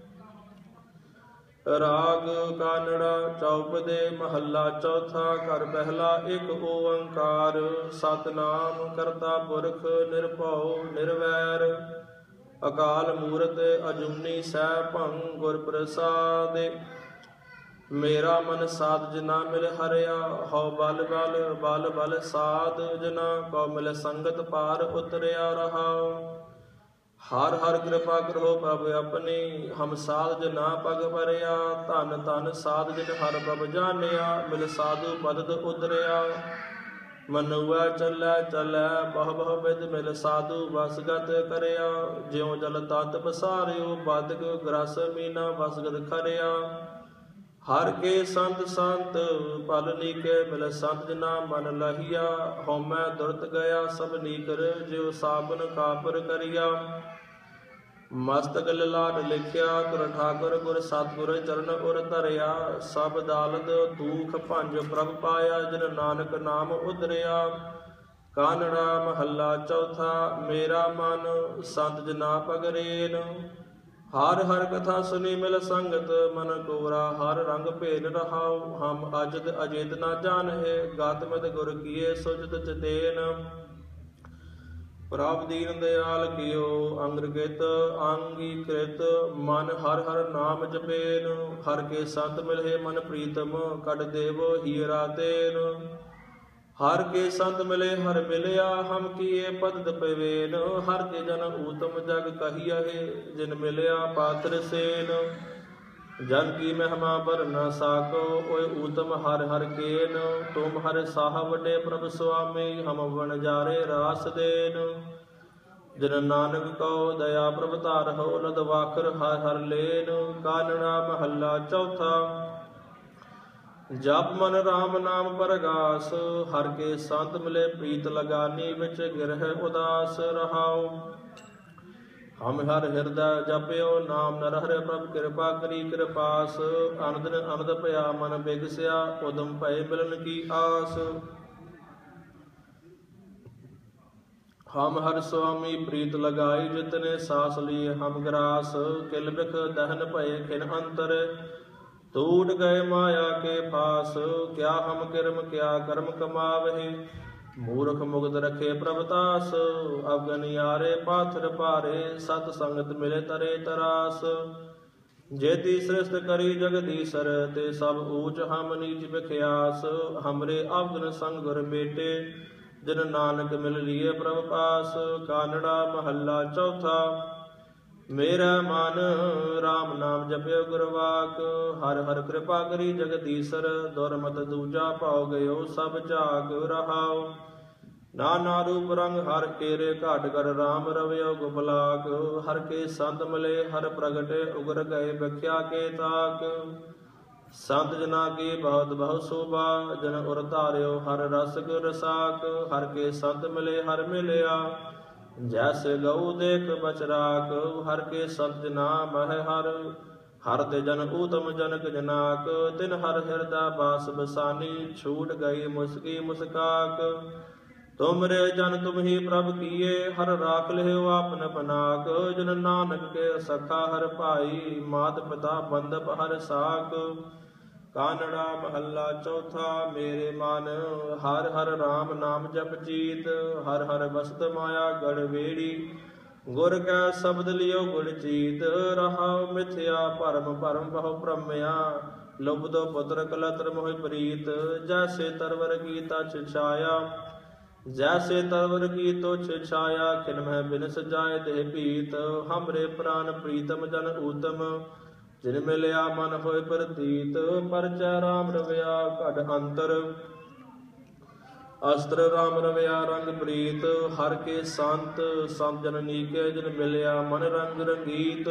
राग कानड़ा चौपदे महला चौथा कर पहला एक ओंकार। सतनाम करता पुरख निरभਉ निरवैर। अकाल मूरत अजूनी सैभं गुर प्रसाद। मेरा मन साध जना मिल हरिया हौ बल बल बल बल साध जना। कौ मिल संगत पार उतरिया रहाओ। हर हर कृपा करो प्रभ अपनी हम साध जना पग भरिया। धन धन साध जिन हर प्रभ जानिया मिल साधु पदत उतरिया। मनुआ चलै चलै बहु बहु विध मिल साधु वसगत करिया। ज्यों जल तत पसारियो बाधिक ग्रस मीना वसगत खरिया। हर के संत संत पल नीके मिल संत जना मन लहिया। होमै दुरत गया सब नीकर ज्यों साबन कापर करिया। मस्तक लाड लिखिया तुर ठाकुर गुर सतगुर चरण उर धरिया। सब दालद दुख भंज प्रभ पाया जिन नानक नाम उदरिया। कानड़ा महला चौथा मेरा मन संत जना पगरेन। हर हर कथा सुनी मिल संगत मन कोरा। हर रंग भेद रहाओ हम अजद अजेत न जानहे। गात मत गुर किए सुजत चतेन। प्रभ दीन दयाल कियो अंग्रगित अंगीकृत। मन हर हर नाम जपेन। हर के संत मिले मन प्रीतम कट देवो हीरा तेन। हर के संत मिले हर मिलया हम किए पद पवेन। हर के जन ऊतम जग कहिए जिन मिलया पात्र सेन। जन की महिमा बर न साको ओय ऊतम हर हर केन। तुम हर साह वडे प्रभ स्वामी हम वनजारे रास देन। जिन नानक को दया प्रभ तारहो लद वाखर हर हर लेन। कानड़ा महला चौथा जप मन राम नाम परगास। हर के संत मिले प्रीत लगानी विच गिरह उदास रहाओ। हम हर हृदय जपयो नाम नर हरे प्रभ कृपा करी कृपास। अनदन अनद भया मन बिगस्या उदम भय मिलन की आस। हम हर स्वामी प्रीत लगाई जितने सास लिए हम ग्रास। किल बिख दहन भय खिन अंतर टूट गए माया के पास। क्या हम किरम क्या कर्म कमावहे मूर्ख मुग्ध रखे प्रभतास। अवगनियारे पाथर पारे सत संगत मिले तरे तरास। जेती सृष्ट करी जगदीसर ते सब ऊच हम नीच बिख्यास। हमरे अवगन संग गुर बेटे ਜਿਨ ਨਾਨਕ ਮਿਲ ਲੀਏ ਪ੍ਰਭ ਪਾਸ। ਕਾਨੜਾ ਮਹੱਲਾ ਚੌਥਾ। ਮੇਰਾ ਮਨ ਰਾਮ ਨਾਮ ਜਪਿਓ ਗੁਰਵਾਕ। ਹਰ ਹਰ ਕਿਰਪਾ ਕਰੀ ਜਗਦੀਸਰ। ਦੁਰਮਤ ਦੂਜਾ ਭਾਉ ਗਇਓ ਸਭ ਝਾਕ ਰਹਾਉ। ਨਾਨਾ ਰੂਪ ਰੰਗ ਹਰ ਕੇਰੇ ਘਾਟ ਕਰ ਰਾਮ ਰਵਿਓ ਗੁਪਲਾਕ। ਹਰ ਕੇ ਸੰਤ ਮਿਲੇ ਹਰ ਪ੍ਰਗਟੇ ਉਗਰ ਗਏ ਬਖਿਆ ਕੇ ਤਾਕ। ਸੰਤ ਜਨਾ ਕੀ ਬਹੁਤ ਬਹੁਤ ਸੋਭਾ। ਜਨ ਉਰ ਧਾਰਿਓ ਹਰ ਰਸ ਰਸਾਕ। ਹਰ ਕੇ ਸੰਤ ਮਿਲੇ ਹਰ ਮਿਲਿਆ ਜੈਸੇ ਗਊ ਦੇਖ ਬਚਰਾਕ। ਹਰ ਕੇ ਸੰਤ ਜਨਾ ਮਹਿ ਹਰ ਤੇ ਜਨ ਊਤਮ ਜਨਕ ਜਨਾਕ। ਤਿਨ ਹਰ ਹਿਰਦਾ ਬਾਸ ਬਸਾਨੀ। ਛੂਟ ਗਈ ਮੁਸਕੀ ਮੁਸਕਾਕ। ਤੁਮਰੇ ਜਨ ਤੁਮ ਹੀ ਪ੍ਰਭ ਕੀਏ। ਹਰ ਰਾਖ ਲਿਓ ਆਪਨ ਪਨਾਕ। ਜਨ ਨਾਨਕ ਕੇ ਸਖਾ ਹਰ ਭਾਈ। ਮਾਤ ਪਿਤਾ ਬੰਧਪ ਹਰ ਸਾਕ। ਕਾਨੜਾ ਮਹੱਲਾ ਚੌਥਾ। ਮੇਰੇ ਮਨ ਹਰ ਹਰ ਰਾਮ ਨਾਮ ਜਪ ਜੀਤ। ਹਰ ਹਰ ਬਸਤ ਮਾਇਆ ਗੜ ਵੇੜੀ। ਗੁਰ ਕੈ ਸ਼ਬਦ ਲਿਓ ਗੁਰ ਚੀਤ। ਰਹਾਉ ਮਿਥਿਆ ਭਰਮ ਭਰਮ ਬਹੁ ਭ੍ਰਮਿਆ। ਲੁਬਧੋ ਪੁੱਤਰ ਕਲਤਰ ਮੋਹਿ ਪ੍ਰੀਤ। ਜੈਸੇ ਤਰਵਰ ਕੀ ਤਛ ਛਾਇਆ। ਜੈਸੇ ਤਰਵਰ ਕੀ ਤੁਛ ਛਾਇਆ। ਖਿਨ ਮਹਿ ਬਿਨਸ ਜਾਏ ਦੇਹ ਭੀਤ। ਹਮਰੇ ਪ੍ਰਾਨ ਪ੍ਰੀਤਮ ਜਨ ਊਤਮ। ਜਿਨ ਮਿਲਿਆ ਮਨ ਹੋਏ ਪ੍ਰਤੀਤ। ਪਰਚੈ ਰਾਮ ਰਵਿਆ ਘਟ ਅੰਤਰ। ਅਸਤਰ ਰਾਮ ਰਵਿਆ ਰੰਗ ਪ੍ਰੀਤ। ਹਰ ਕੇ ਸੰਤ ਸੰਤ ਜਨ ਨੀਕੇ। ਜਿਨ ਮਿਲਿਆ ਮਨ ਰੰਗ ਰੰਗੀਤ।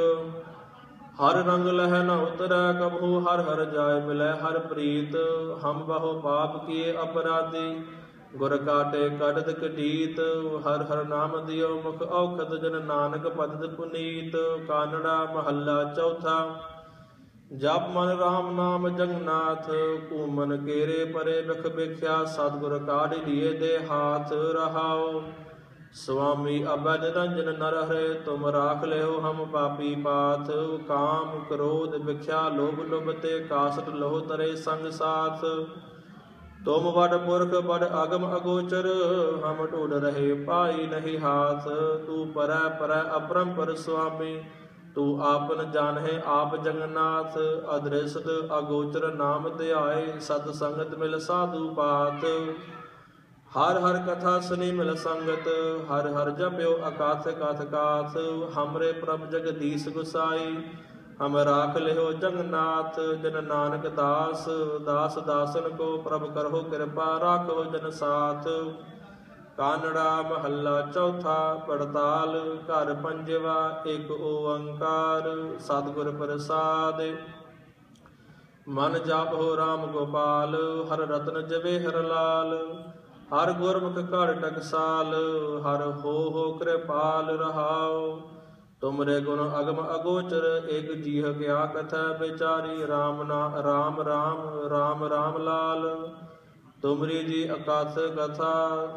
ਹਰ ਰੰਗ ਲਹਿ ਨ ਉਤਰੈ ਕਬਹੂ। ਹਰ ਹਰ ਜਾਇ ਮਿਲੈ ਹਰ ਪ੍ਰੀਤ। ਹਮ ਬਹੁ ਪਾਪ ਕੀਏ ਅਪਰਾਧੀ। ਗੁਰ ਕਾਟੇ ਕਟਤ ਕਟੀਤ। ਹਰ ਹਰ ਨਾਮ ਦਿਓ ਮੁਖ ਔਖਦ। ਜਨ ਨਾਨਕ ਭਜਤ ਪੁਨੀਤ। ਕਾਨੜਾ ਮਹੱਲਾ ਚੌਥਾ। ਜਪ ਮਨ ਰਾਮ ਨਾਮ ਜਗਨਾਥ। ਘੂਮਨ ਕੇਰੇ ਪਰੇ ਬਿਖ ਬਿਖਿਆ। ਸਤਿਗੁਰ ਕਾਢ ਲੀਏ ਦੇ ਹਾਥ ਰਹਾਉ। ਸੁਆਮੀ ਅਬੈ ਨਿਰੰਜਨ ਨਰ ਹਰੇ। ਤੁਮ ਰਾਖ ਲਿਓ ਹਮ ਪਾਪੀ ਪਾਥ। ਕਾਮ ਕ੍ਰੋਧ ਬਿਖਿਆ ਲੋਭ ਲੁਭ ਤੇ। ਕਾਸਟ ਲੋਹ ਤਰੇ ਸੰਗ ਸਾਥ। ਤੁਮ ਵਡ ਪੁਰਖ ਬੜ ਅਗਮ ਅਗੋਚਰ। ਹਮ ਢੂਢ ਰਹੇ ਪਾਈ ਨਹੀਂ ਹਾਥ। ਤੂੰ ਪਰੈ ਪਰੈ ਅਪਰੰਪਰ ਸੁਆਮੀ। ਤੂੰ ਆਪਨ ਜਾਣਹਿ ਆਪ ਜਗਨਾਥ। ਅਦ੍ਰਿਸ਼ਟ ਅਗੋਚਰ ਨਾਮ ਧਿਆਏ। ਸਤ ਸੰਗਤ ਮਿਲ ਸਾਧੂ ਪਾਤ। ਹਰ ਹਰ ਕਥਾ ਸੁਨੀ ਮਿਲ ਸੰਗਤ। ਹਰ ਹਰ ਜਪਿਓ ਅਕਾਥ ਕਥ ਕਾਥ। ਹਮਰੇ ਪ੍ਰਭ ਜਗਦੀਸ਼ ਗੁਸਾਈ। ਹਮ ਰਾਖ ਲਿਓ ਜਗਨਾਥ। ਜਨ ਨਾਨਕ ਦਾਸ ਦਾਸ ਦਾਸਨ ਕੋ। ਪ੍ਰਭ ਕਰਹੁ ਕਿਰਪਾ ਰਾਖੋ ਜਨ ਸਾਥ। ਕਾਨੜਾ ਮਹੱਲਾ ਚੌਥਾ। ਪੜਤਾਲ ਘਰ ਪੰਜਵਾ। ਇਕ ਓੰਕਾਰ ਸਤਿਗੁਰ ਪ੍ਰਸਾਦਿ। ਮਨ ਜਾਪੋ ਰਾਮ ਗੋਪਾਲ। ਹਰ ਰਤਨ ਜਵੇ ਹਰ ਲਾਲ। ਹਰ ਗੁਰਮੁਖ ਘੜ ਟਕਸਾਲ। ਹਰ ਹੋ ਕਿਰਪਾਲ ਰਹਾਉ। ਤੁਮਰੇ ਗੁਣ ਅਗਮ ਅਗੋਚਰ। ਇਕ ਜੀਹ ਕਿਆ ਕਥੈ ਵਿਚਾਰੀ। ਰਾਮ ਰਾਮ ਰਾਮ ਰਾਮ ਲਾਲ। ਤੁਮਰੀ ਜੀ ਅਕਾਥ ਕਥਾ।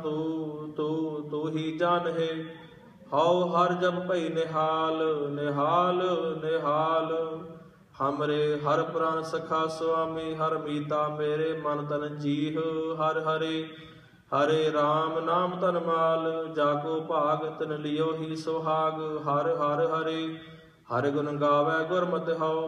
ਤੂ ਹੀ ਜਾਣਹਿ। ਹਉ ਹਰ ਜਪ ਭਈ ਨਿਹਾਲ ਨਿਹਾਲ ਨਿਹਾਲ। ਹਮਰੇ ਹਰ ਪ੍ਰਾਨ ਸਖਾ ਸੁਆਮੀ। ਹਰ ਮੀਤਾ ਮੇਰੇ ਮਨ ਤਨ ਜੀਹ। ਹਰ ਹਰੇ ਹਰੇ ਰਾਮ ਨਾਮ ਧਨ ਮਾਲ। ਜਾਕੋ ਭਾਗ ਤਿਨ ਲਿਓ ਹੀ ਸੁਹਾਗ। ਹਰ ਹਰ ਹਰੇ ਹਰਿ ਗੁਣ ਗਾਵੈ ਗੁਰਮਤਿ। ਹਉ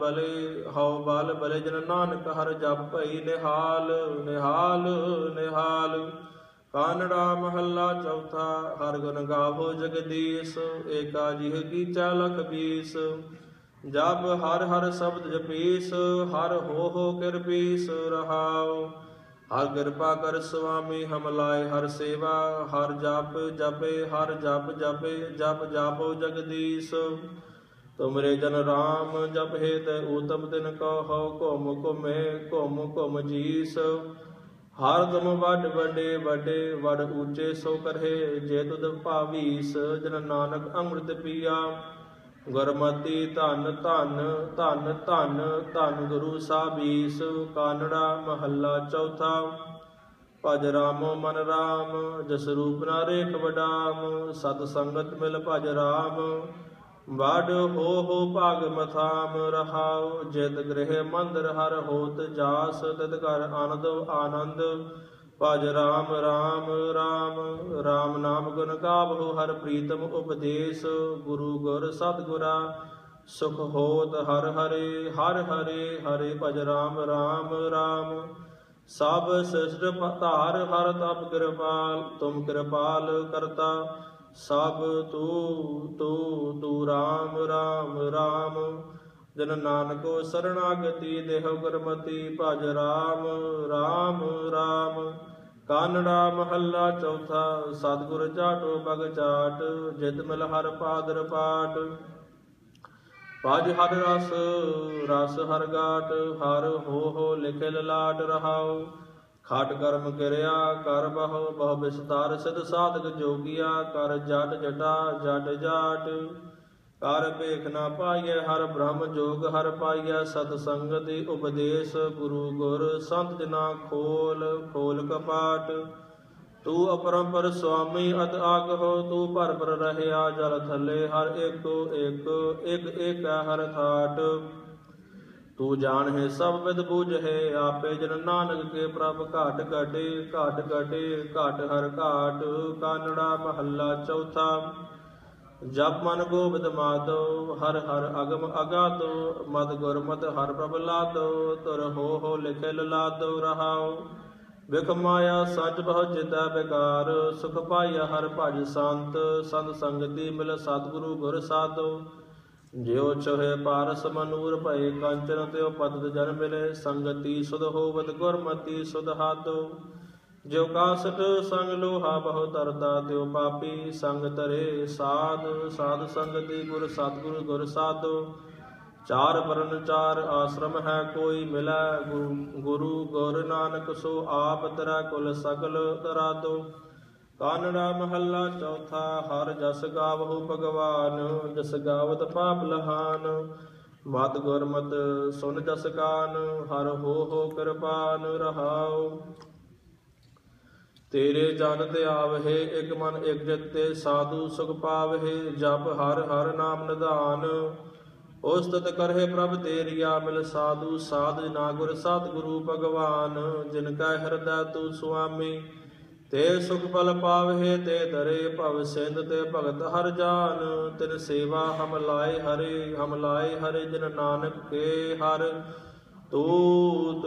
ਬਲ ਬਲੇ ਜਨ ਨਾਨਕ। ਹਰ ਜਪ ਭਈ ਨਿਹਾਲ ਨਿਹਾਲ ਨਿਹਾਲ। ਕਾਨੜਾ ਮਹੱਲਾ ਚੌਥਾ। ਹਰ ਗੁਣ ਗਾਵੋ ਜਗਦੀਸ਼। ਏਕਾ ਜਿਹ ਕੀਚੈ ਲਖ ਬੀਸ। ਜਪ ਹਰ ਹਰ ਸ਼ਬਦ ਜਪੀਸ। ਹਰ ਹੋ ਕਿਰਪੀਸ ਰਹਾਉ। ਹਰ ਕਿਰਪਾ ਕਰ ਸੁਆਮੀ। ਹਮ ਲਾਏ ਹਰ ਸੇਵਾ। ਹਰ ਜਪ ਜਪੇ ਹਰ ਜਪ ਜਪੇ। ਜਪ ਜਾਪੋ ਜਗਦੀਸ਼। ਤੁਮਰੇ ਜਨ ਰਾਮ ਜਪ ਹੇਤ ਊਤਮ ਤਿਨ ਕਉ। ਹਉ ਘੁਮ ਘੁਮ ਜੀਸ। ਹਰ ਤੁਮ ਵੱਡ ਵੱਡੇ ਵੱਡੇ ਵਡ ਊਚੇ ਸੋ ਕਰਹਿ। ਜੇ ਤੁਧ ਭਾਵੀਸ। ਜਨ ਨਾਨਕ ਅੰਮ੍ਰਿਤ ਪੀਆ। ਗੁਰਮਤਿ ਧਨ ਧਨ ਧਨ ਧਨ ਧਨ ਗੁਰੂ ਸਾਹਿਬੀਸ। ਕਾਨੜਾ ਮਹੱਲਾ ਚੌਥਾ। ਭਜ ਰਾਮੋ ਮਨ ਰਾਮ। ਜਸ ਰੂਪ ਨਾ ਰੇਖ ਵਡਾਮ। ਸਤ ਸੰਗਤ ਮਿਲ ਭਜ ਰਾਮ। ਵਡ ਹੋ ਭਾਗ ਮਥਾਮ ਰਹਾਉ। ਜਿਤ ਗ੍ਰਹਿ ਮੰਦਰ ਹਰ ਹੋਤ ਜਾਸ। ਤਿਤ ਘਰ ਆਨੰਦ ਆਨੰਦ। ਭਜ ਰਾਮ ਰਾਮ ਰਾਮ ਰਾਮ ਨਾਮ ਗੁਣ ਗਾਵਹੁ। ਹਰ ਪ੍ਰੀਤਮ ਉਪਦੇਸ। ਗੁਰੂ ਗੁਰ ਸਤਿਗੁਰਾ ਸੁਖ ਹੋਤ। ਹਰ ਹਰੇ ਹਰ ਹਰੇ ਹਰੇ। ਭਜ ਰਾਮ ਰਾਮ ਰਾਮ ਸਭ ਸਿਸ਼ਟ ਧਾਰ ਹਰ ਤਪ ਕਿਰਪਾਲ, ਤੁਮ ਕਿਰਪਾਲ ਕਰਤਾ ਸਭ ਤੂ ਰਾਮ ਰਾਮ ਰਾਮ। ਜਨ ਨਾਨਕੋ ਸਰਣਾਗਤੀ ਦੇਹੁ ਗੁਰਮਤੀ, ਭਜ ਰਾਮ ਰਾਮ ਰਾਮ। ਕਾਨੜਾ ਮਹੱਲਾ ਚੌਥਾ। ਸਤਿਗੁਰ ਚਾਟੋ ਬਗ ਚਾਟ, ਜਿਤ ਮਿਲ ਹਰ ਪਾਦਰ ਪਾਟ। ਭਜ ਹਰ ਰਸ ਰਸ ਹਰ ਗਾਟ, ਹਰ ਹੋ ਲਿਖੇ ਲਲਾਟ ਰਹਾਉ। ਖਟ ਕਰਮ ਕਿਰਿਆ ਕਰ ਬਹੁ ਵਿਸਤਾਰ, ਸਿਧ ਸਾਧਕ ਜੋਗੀਆ ਕਰ ਜਟ ਜਟਾ ਜਟ ਜਾਟ। ਕਰ ਭੇਖ ਨਾ ਪਾਈਐ ਹਰ ਬ੍ਰਹਮ ਜੋਗ, ਹਰ ਪਾਈਐ ਸਤ ਸੰਗਤਿ ਉਪਦੇਸ਼। ਗੁਰੂ ਗੁਰ ਸੰਤ ਜਨਾ ਖੋਲ ਖੋਲ ਕਪਾਟ। ਤੂੰ ਅਪਰੰਪਰ ਸੁਆਮੀ ਅਤ ਆਗਹੁ, ਤੂੰ ਭਰ ਭਰ ਰਹਿਆ ਜਲ ਥੱਲੇ। ਹਰ ਇੱਕ ਇੱਕ ਹਰ ਥਾਟ। ਤੂੰ ਜਾਣਹਿ ਸਭ ਵਿਦ ਬੂਝਹਿ, ਆਪੇ ਜਨ ਨਾਨਕ ਕੇ ਪ੍ਰਭ ਘਾਟ ਘਟੇ ਘਾਟ ਘਟੇ ਘਾਟ ਹਰ ਘਾਟ। ਕਾਨੜਾ ਮਹੱਲਾ ਚੌਥਾ। ਜਪ ਮਨ ਗੋਬਿੰਦ ਮਾਧੋ, ਹਰ ਹਰ ਅਗਮ ਅਗਾਧੋ। ਮਦ ਗੁਰਮਤਿ ਹਰ ਪ੍ਰਭ ਲਾਦੋ, ਤੁਰ ਹੋ ਲਿਖੇ ਲਲਾਦੋ ਰਹਾਉ। ਵਿਖ ਮਾਇਆ ਸੱਚ ਬਹੁ ਜਿਤੈ ਬੇਕਾਰ, ਸੁਖ ਪਾਈਆ ਹਰ ਭਜ ਸੰਤ। ਸੰਤ ਸੰਗਤੀ ਮਿਲ ਸਤਿਗੁਰੂ ਗੁਰ ਸਾਧੋ। ਜਿਉ ਚੋਹੇ ਪਾਰਸ ਮਨੂਰ ਭਏ ਕੰਚਨ, ਤਿਉ ਪਤਿਤ ਜਨ ਮਿਲੇ ਸੰਗਤੀ। ਸੁਧ ਹੋਵਤ ਗੁਰਮਤੀ ਸੁਧ ਹਾਦੋ। ਜਿਉ ਕਾਸਟ ਸੰਗ ਲੋਹਾ ਬਹੁ ਤਰਤਾ, ਤਿਉ ਪਾਪੀ ਸੰਗ ਤਰੇ ਸਾਧ। ਸਾਧ ਸੰਗਤੀ ਗੁਰ ਸਤਿਗੁਰੂ ਗੁਰ ਸਾਧੋ। ਚਾਰ ਵਰਨ ਚਾਰ ਆਸ਼ਰਮ ਹੈ ਕੋਈ ਮਿਲੈ, ਗੁਰੂ ਗੁਰ ਨਾਨਕ ਸੋ ਆਪ ਤਰੈ ਕੁਲ ਸਗਲ ਤਰਾਦੋ। ਕਾਨੜਾ ਮਹੱਲਾ ਚੌਥਾ। ਹਰ ਜਸ ਗਾਵਹੁ ਭਗਵਾਨ, ਜਸ ਗਾਵਤ ਪਾਪ ਲਹਾਨ। ਮਤ ਗੁਰਮਤ ਸੁਨ ਜਸ ਕਾਨ, ਹਰ ਹੋ ਕਿਰਪਾਨ ਰਹਾਉ। ਤੇਰੇ ਜਨ ਤੇ ਆਵਹਿ ਇਕ ਮਨ ਇਕ ਜਿਤੇ, ਸਾਧੂ ਸੁਖ ਪਾਵਹਿ ਜਪ ਹਰ ਹਰ ਨਾਮ ਨਿਧਾਨ। ਉਸਤਤ ਕਰਹਿ ਪ੍ਰਭ ਤੇਰੀਆ ਮਿਲ ਸਾਧੂ, ਸਾਧ ਨਾ ਗੁਰ ਸਤਿਗੁਰੂ ਭਗਵਾਨ। ਜਿਨ ਕੈ ਹਿਰਦੈ ਤੂੰ ਸੁਆਮੀ, ਤੇ ਸੁਖ ਫਲ ਪਾਵਹਿ ਤੇ ਤਰੇ। ਭਵ ਸਿੰਧ ਤੇ ਭਗਤ ਹਰ ਜਾਨ, ਤਿਨ ਸੇਵਾ ਹਮ ਲਾਏ ਹਰੇ ਹਮ ਲਾਏ ਹਰੇ। ਜਿਨ ਨਾਨਕ ਕੇ ਹਰ ਤੂੰ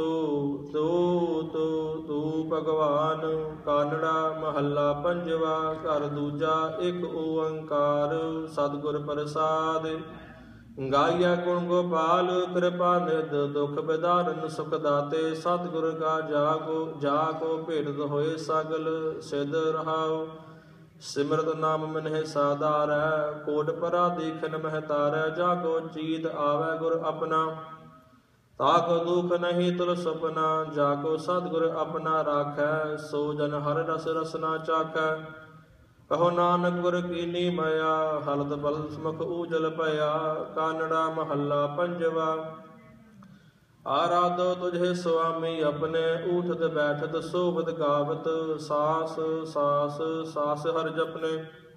ਭਗਵਾਨ। ਕਾਨੜਾ ਮਹੱਲਾ ਪੰਜਵਾ। ਘਰ ਦੂਜਾ ਇਕ ਓੰਕਾਰ, ਸਤਿਗੁਰ ਪ੍ਰਸਾਦਿ। ਗਾਈਐ ਗੁਣ ਗੋਪਾਲ, ਕਿਰਪਾ ਨਿਧ ਦੁਖ ਬਿਦਾਰਨ। ਸੁਖ ਦਾਤੇ ਸਤਿਗੁਰ ਕਾ ਜਾ ਕੋ ਭੇਟਤ ਹੋਏ ਸਗਲ ਸਿਧ ਰਹਾਉ। ਸਿਮਰਤ ਨਾਮ ਮਿਨਹਿ ਸਾਧਾਰੈ, ਕੋਟ ਪਰਾਧੀ ਖਿਨ ਮਹਿ ਤਾਰੈ। ਜਾ ਕੋ ਚੀਤ ਆਵੈ ਗੁਰ ਆਪਣਾ, ਤਾ ਕੋ ਦੁਖ ਨਹੀਂ ਤੁਲ ਸੁਪਨਾ। ਜਾ ਕੋ ਸਤਿਗੁਰ ਆਪਣਾ ਰਾਖੈ, ਸੋ ਜਨ ਹਰ ਰਸ ਰਸਨਾ ਚਾਖੈ। ਕਹੋ ਨਾਨਕ ਗੁਰ ਕੀਨੀ ਮਾਇਆ, ਹਲਤ ਬਲਤ ਮੁਖ ਊਜਲ ਭਇਆ। ਕਾਨੜਾ ਮਹੱਲਾ ਪੰਜਵਾ। ਆਰਾਧੋ ਤੁਝੇ ਸੁਆਮੀ ਆਪਣੇ, ਊਠਤ ਬੈਠਤ ਸੋਭਤ ਗਾਵਤ। ਸਾਸ ਸਾਸ ਸਾਸ ਹਰ ਜਪਨੇ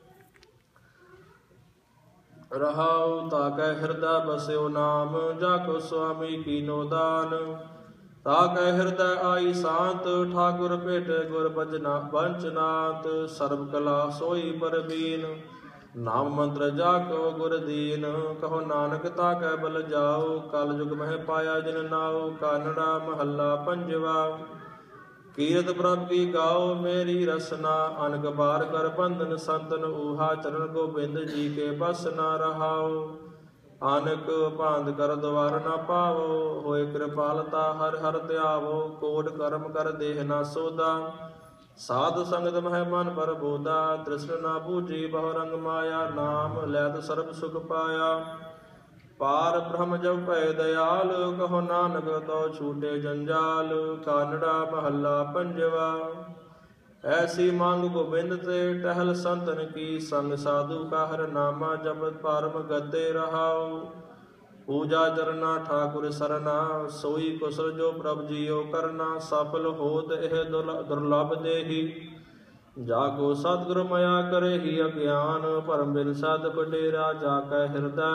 ਰਹਾਉ। ਤਾ ਕੈ ਹਿਰਦੈ ਬਸਿਓ ਨਾਮ, ਜਾ ਕੋ ਸੁਆਮੀ ਕੀਨੋ ਦਾਨ। ਤਾ ਕੈ ਹਿਰਦੈ ਆਈ ਸਾਂਤ, ਠਾਕੁਰ ਭੇਟੇ ਗੁਰ ਬੰਚਨਾਤ। ਸਰਬ ਕਲਾ ਸੋਈ ਪਰਬੀਨ, ਨਾਮ ਮੰਤਰ ਜਾ ਕੋ ਗੁਰ ਦੀਨ। ਕਹੋ ਨਾਨਕ ਤਾ ਕੈ ਬਲ ਜਾਓ, ਕਲ ਯੁਗ ਮਹਿ ਪਾਇਆ ਜਿਨ ਨਾਉ। ਕਾਨੜਾ ਮਹੱਲਾ ਪੰਜਵਾ। ਕੀਰਤ ਪ੍ਰਭ ਕੀ ਗਾਓ ਮੇਰੀ ਰਸਨਾ, ਅਨਕ ਬਾਰ ਕਰ ਬੰਧਨ ਸੰਤਨ ਊਹਾ। ਚਰਨ ਗੋਬਿੰਦ ਜੀ ਕੇ ਬਸ ਨਾ ਰਹਾਉ। ਆਨਕ ਭਾਂਦ ਕਰ ਦਵਾਰ ਨਾ ਪਾਵੋ, ਹੋਏ ਕਿਰਪਾਲਤਾ ਹਰ ਹਰ ਧਿਆਵੋ। ਕੋਟ ਕਰਮ ਕਰ ਦੇਹ ਨਾ ਸੋਦਾ, ਸਾਧ ਸੰਗਤ ਮਹਿ ਮਨ ਪਰਬੋਦਾ। ਤ੍ਰਿਸ਼ਨ ਨਾ ਬੂਝੀ ਬਹੁ ਰੰਗ ਮਾਇਆ, ਨਾਮ ਲੈਤ ਸਰਬ ਸੁਖ ਪਾਇਆ। ਪਾਰ ਬ੍ਰਹਮ ਜਬ ਭੈ ਦਇਆਲ, ਕਹੋ ਨਾਨਕ ਤੋ ਛੂਟੇ ਜੰਜਾਲ। ਕਾਨੜਾ ਮਹੱਲਾ ਪੰਜਵਾ। ਐਸੀ ਮੰਗ ਗੋਬਿੰਦ ਤੇ ਟਹਿਲ ਸੰਤਨ ਕੀ, ਸੰਗ ਸਾਧੂ ਕਾ ਹਰ ਨਾਮਾ ਜਪਤ ਪਰਮ ਗਤੇ ਰਹਾਉ। ਪੂਜਾ ਚਰਨਾ ਠਾਕੁਰ ਸਰਨਾ, ਸੋਈ ਕੁਸਲ ਜੋ ਪ੍ਰਭ ਜੀਉ ਕਰਨਾ। ਸਫਲ ਹੋਤ ਇਹ ਦੁਰਲਭ ਦੇਹੀ, ਜਾ ਕੋ ਸਤਿਗੁਰ ਮਇਆ ਕਰਹਿ ਅਗਿਆਨ। ਭਰਮ ਬਿਨ ਸਾਧਕ ਡੇਰਾ, ਜਾ ਕੈ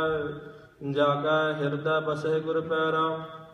ਹਿਰਦੈ ਬਸਹਿ ਗੁਰ ਪੈਰਾ।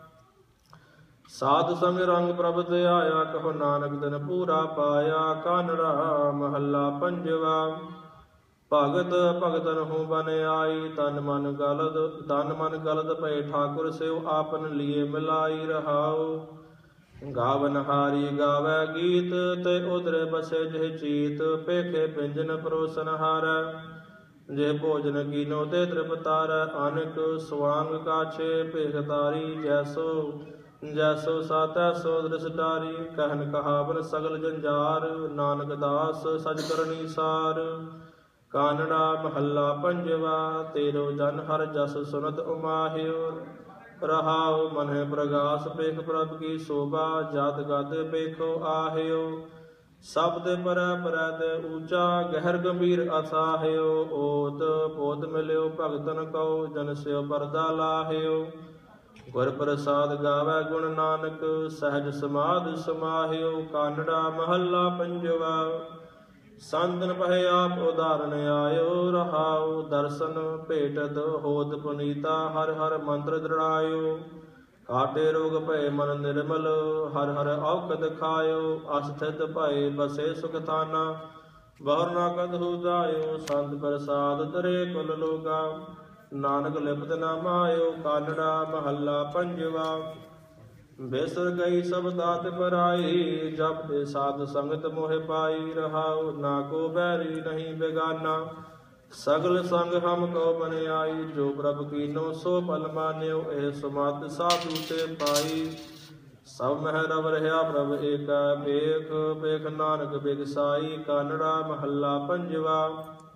ਸਾਧ ਸੰਗ ਰੰਗ ਪ੍ਰਭ ਤੇ ਆਇਆ, ਕਹੋ ਨਾਨਕ ਦਿਨ ਪੂਰਾ ਪਾਇਆ। ਕਾਨੜਾ ਮਹੱਲਾ ਪੰਜਵਾ। ਭਗਤ ਭਗਤਨ ਹੂੰ ਬਨ ਆਈ, ਤਨ ਮਨ ਗਲਦ ਭਏ ਠਾਕੁਰ ਸਿਉ ਆਪਨ ਲੀਏ ਮਿਲਾਈ ਰਹਾਉ। ਗਾਵਨ ਹਾਰੀ ਗਾਵੈ ਗੀਤ ਤੇ ਉਦਰੇ ਬਸੇ ਜਿਹ ਚੀਤ ਪੇਖੇ ਪਿੰਜਨ ਪਰੋਸਨ ਹਾਰੈ ਜਿਹ ਭੋਜਨ ਕੀਨੋ ਤੇ ਤ੍ਰਿਪਤਾਰੈ ਅਨਕ ਸਵਾਂਗ ਕਾਛੇ ਭੇਖ ਤਾਰੀ ਜੈਸੋ ਸਾ ਤੈਸੋ ਦ੍ਰਿਸ਼ਟਾਰੀ ਕਹਿਨ ਕਹਾਵਨ ਸਗਲ ਜੰਜਾਰ ਨਾਨਕ ਦਾਸ ਸਜ ਕਰਨੀ ਸਾਰ ਕਾਨੜਾ ਮਹੱਲਾ ਪੰਜਵਾ ਤੇਰੋ ਜਨ ਹਰ ਜਸ ਸੁਨਤ ਉਮਾਹਿਓ ਰਹਾਉ ਮਨਹਿ ਪ੍ਰਗਾਸ ਪੇਖ ਪ੍ਰਭ ਕੀ ਸੋਭਾ ਜਤ ਗਤ ਪੇਖੋ ਆਹਿਓ ਸ਼ਬਦ ਪਰੈ ਪਰੈ ਤੇ ਊਚਾ ਗਹਿਰ ਗੰਭੀਰ ਅਥਾਹਿਓ ਓਤ ਪੋਤ ਮਿਲਿਓ ਭਗਤਨ ਕਉ ਜਨ ਸਿਓ ਪਰਦਾ ਲਾਹਿਓ ਗੁਰ ਪ੍ਰਸਾਦ ਗਾਵੈ ਗੁਣ ਨਾਨਕ ਸਹਿਜ ਸਮਾਧ ਸਮਾਹਿਓ ਕਾਨੜਾ ਮਹੱਲਾ ਪੰਜਵਾ ਸੰਤਨ ਪਹਿ ਆਪ ਉਦਾਹਰਨ ਆਇਓ ਰਹਾਉ ਦਰਸ਼ਨ ਭੇਟਤ ਹੋਤ ਪੁਨੀਤਾ ਹਰ ਹਰ ਮੰਤਰ ਦ੍ਰਿੜਾਇਓ ਕਾਟੇ ਰੋਗ ਭਏ ਮਨ ਨਿਰਮਲ ਹਰ ਹਰ ਔਖਦ ਖਾਇਓ ਅਸਥਿਤ ਭਏ ਬਸੇ ਸੁਖ ਥਾਨਾ ਬਹੁਰ ਨਾ ਕਦਹੁ ਜਾਇਓ ਸੰਤ ਪ੍ਰਸਾਦ ਤਰੇ ਕੁਲ ਲੋਗਾ ਨਾਨਕ ਲਿਪਤ ਨਾ ਮਾਇਓ ਕਾਨੜਾ ਮਹੱਲਾ ਪੰਜਵਾ ਬਿਸਰ ਗਈ ਸਭ ਦਾਤ ਪਰਾਈ ਜਪ ਤੇ ਸਾਧ ਸੰਗਤ ਮੋਹਿ ਪਾਈ ਰਹਾਉ ਨਾ ਕੋ ਬੈਰੀ ਨਹੀਂ ਬੇਗਾਨਾ ਸਗਲ ਸੰਗ ਹਮ ਕੋ ਬਨਿਆਈ ਜੋ ਪ੍ਰਭ ਕੀਨੋ ਸੋ ਪਲ ਮਾਨਿਓ ਇਹ ਸੁਮਤ ਸਾਧੂ ਤੇ ਪਾਈ ਸਭ ਮਹਿ ਰਵ ਰਹਾ ਪ੍ਰਭ ਏਕਾ ਵੇਖ ਵੇਖ ਨਾਨਕ ਬਿਗਸਾਈ ਕਾਨੜਾ ਮਹੱਲਾ ਪੰਜਵਾ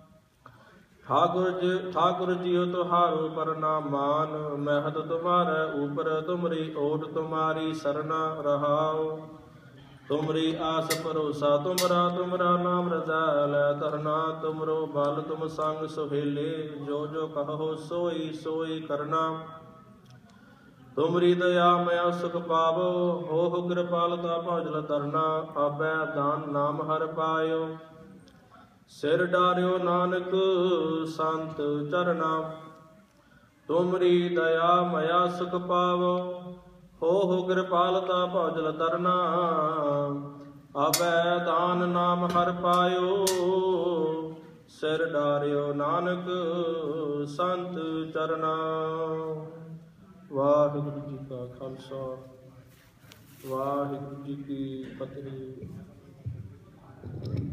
ठाकुर जियो तुहारो परनामान महत तुम्हारे ऊपर तुमरी ओट तुम्हारी सरना रहाओ तुमरी आस भरोसा तुमरा नाम हृदय लै धरना तुमरो बल तुम संग सुहेले जो कहो सोई सोई करना तुमरी दया मैं सुख पावो हो कृपालता भजल तरना आबै दान नाम हर पायो सिर डारियो नानक संत चरना तुमरी दया मया सुख पावो हो कृपालता भजल तरना अबै दान नाम हर पायो सिर डारियो नानक संत चरना। वाहिगुरु जी का खालसा वाहिगुरु जी की फतेह।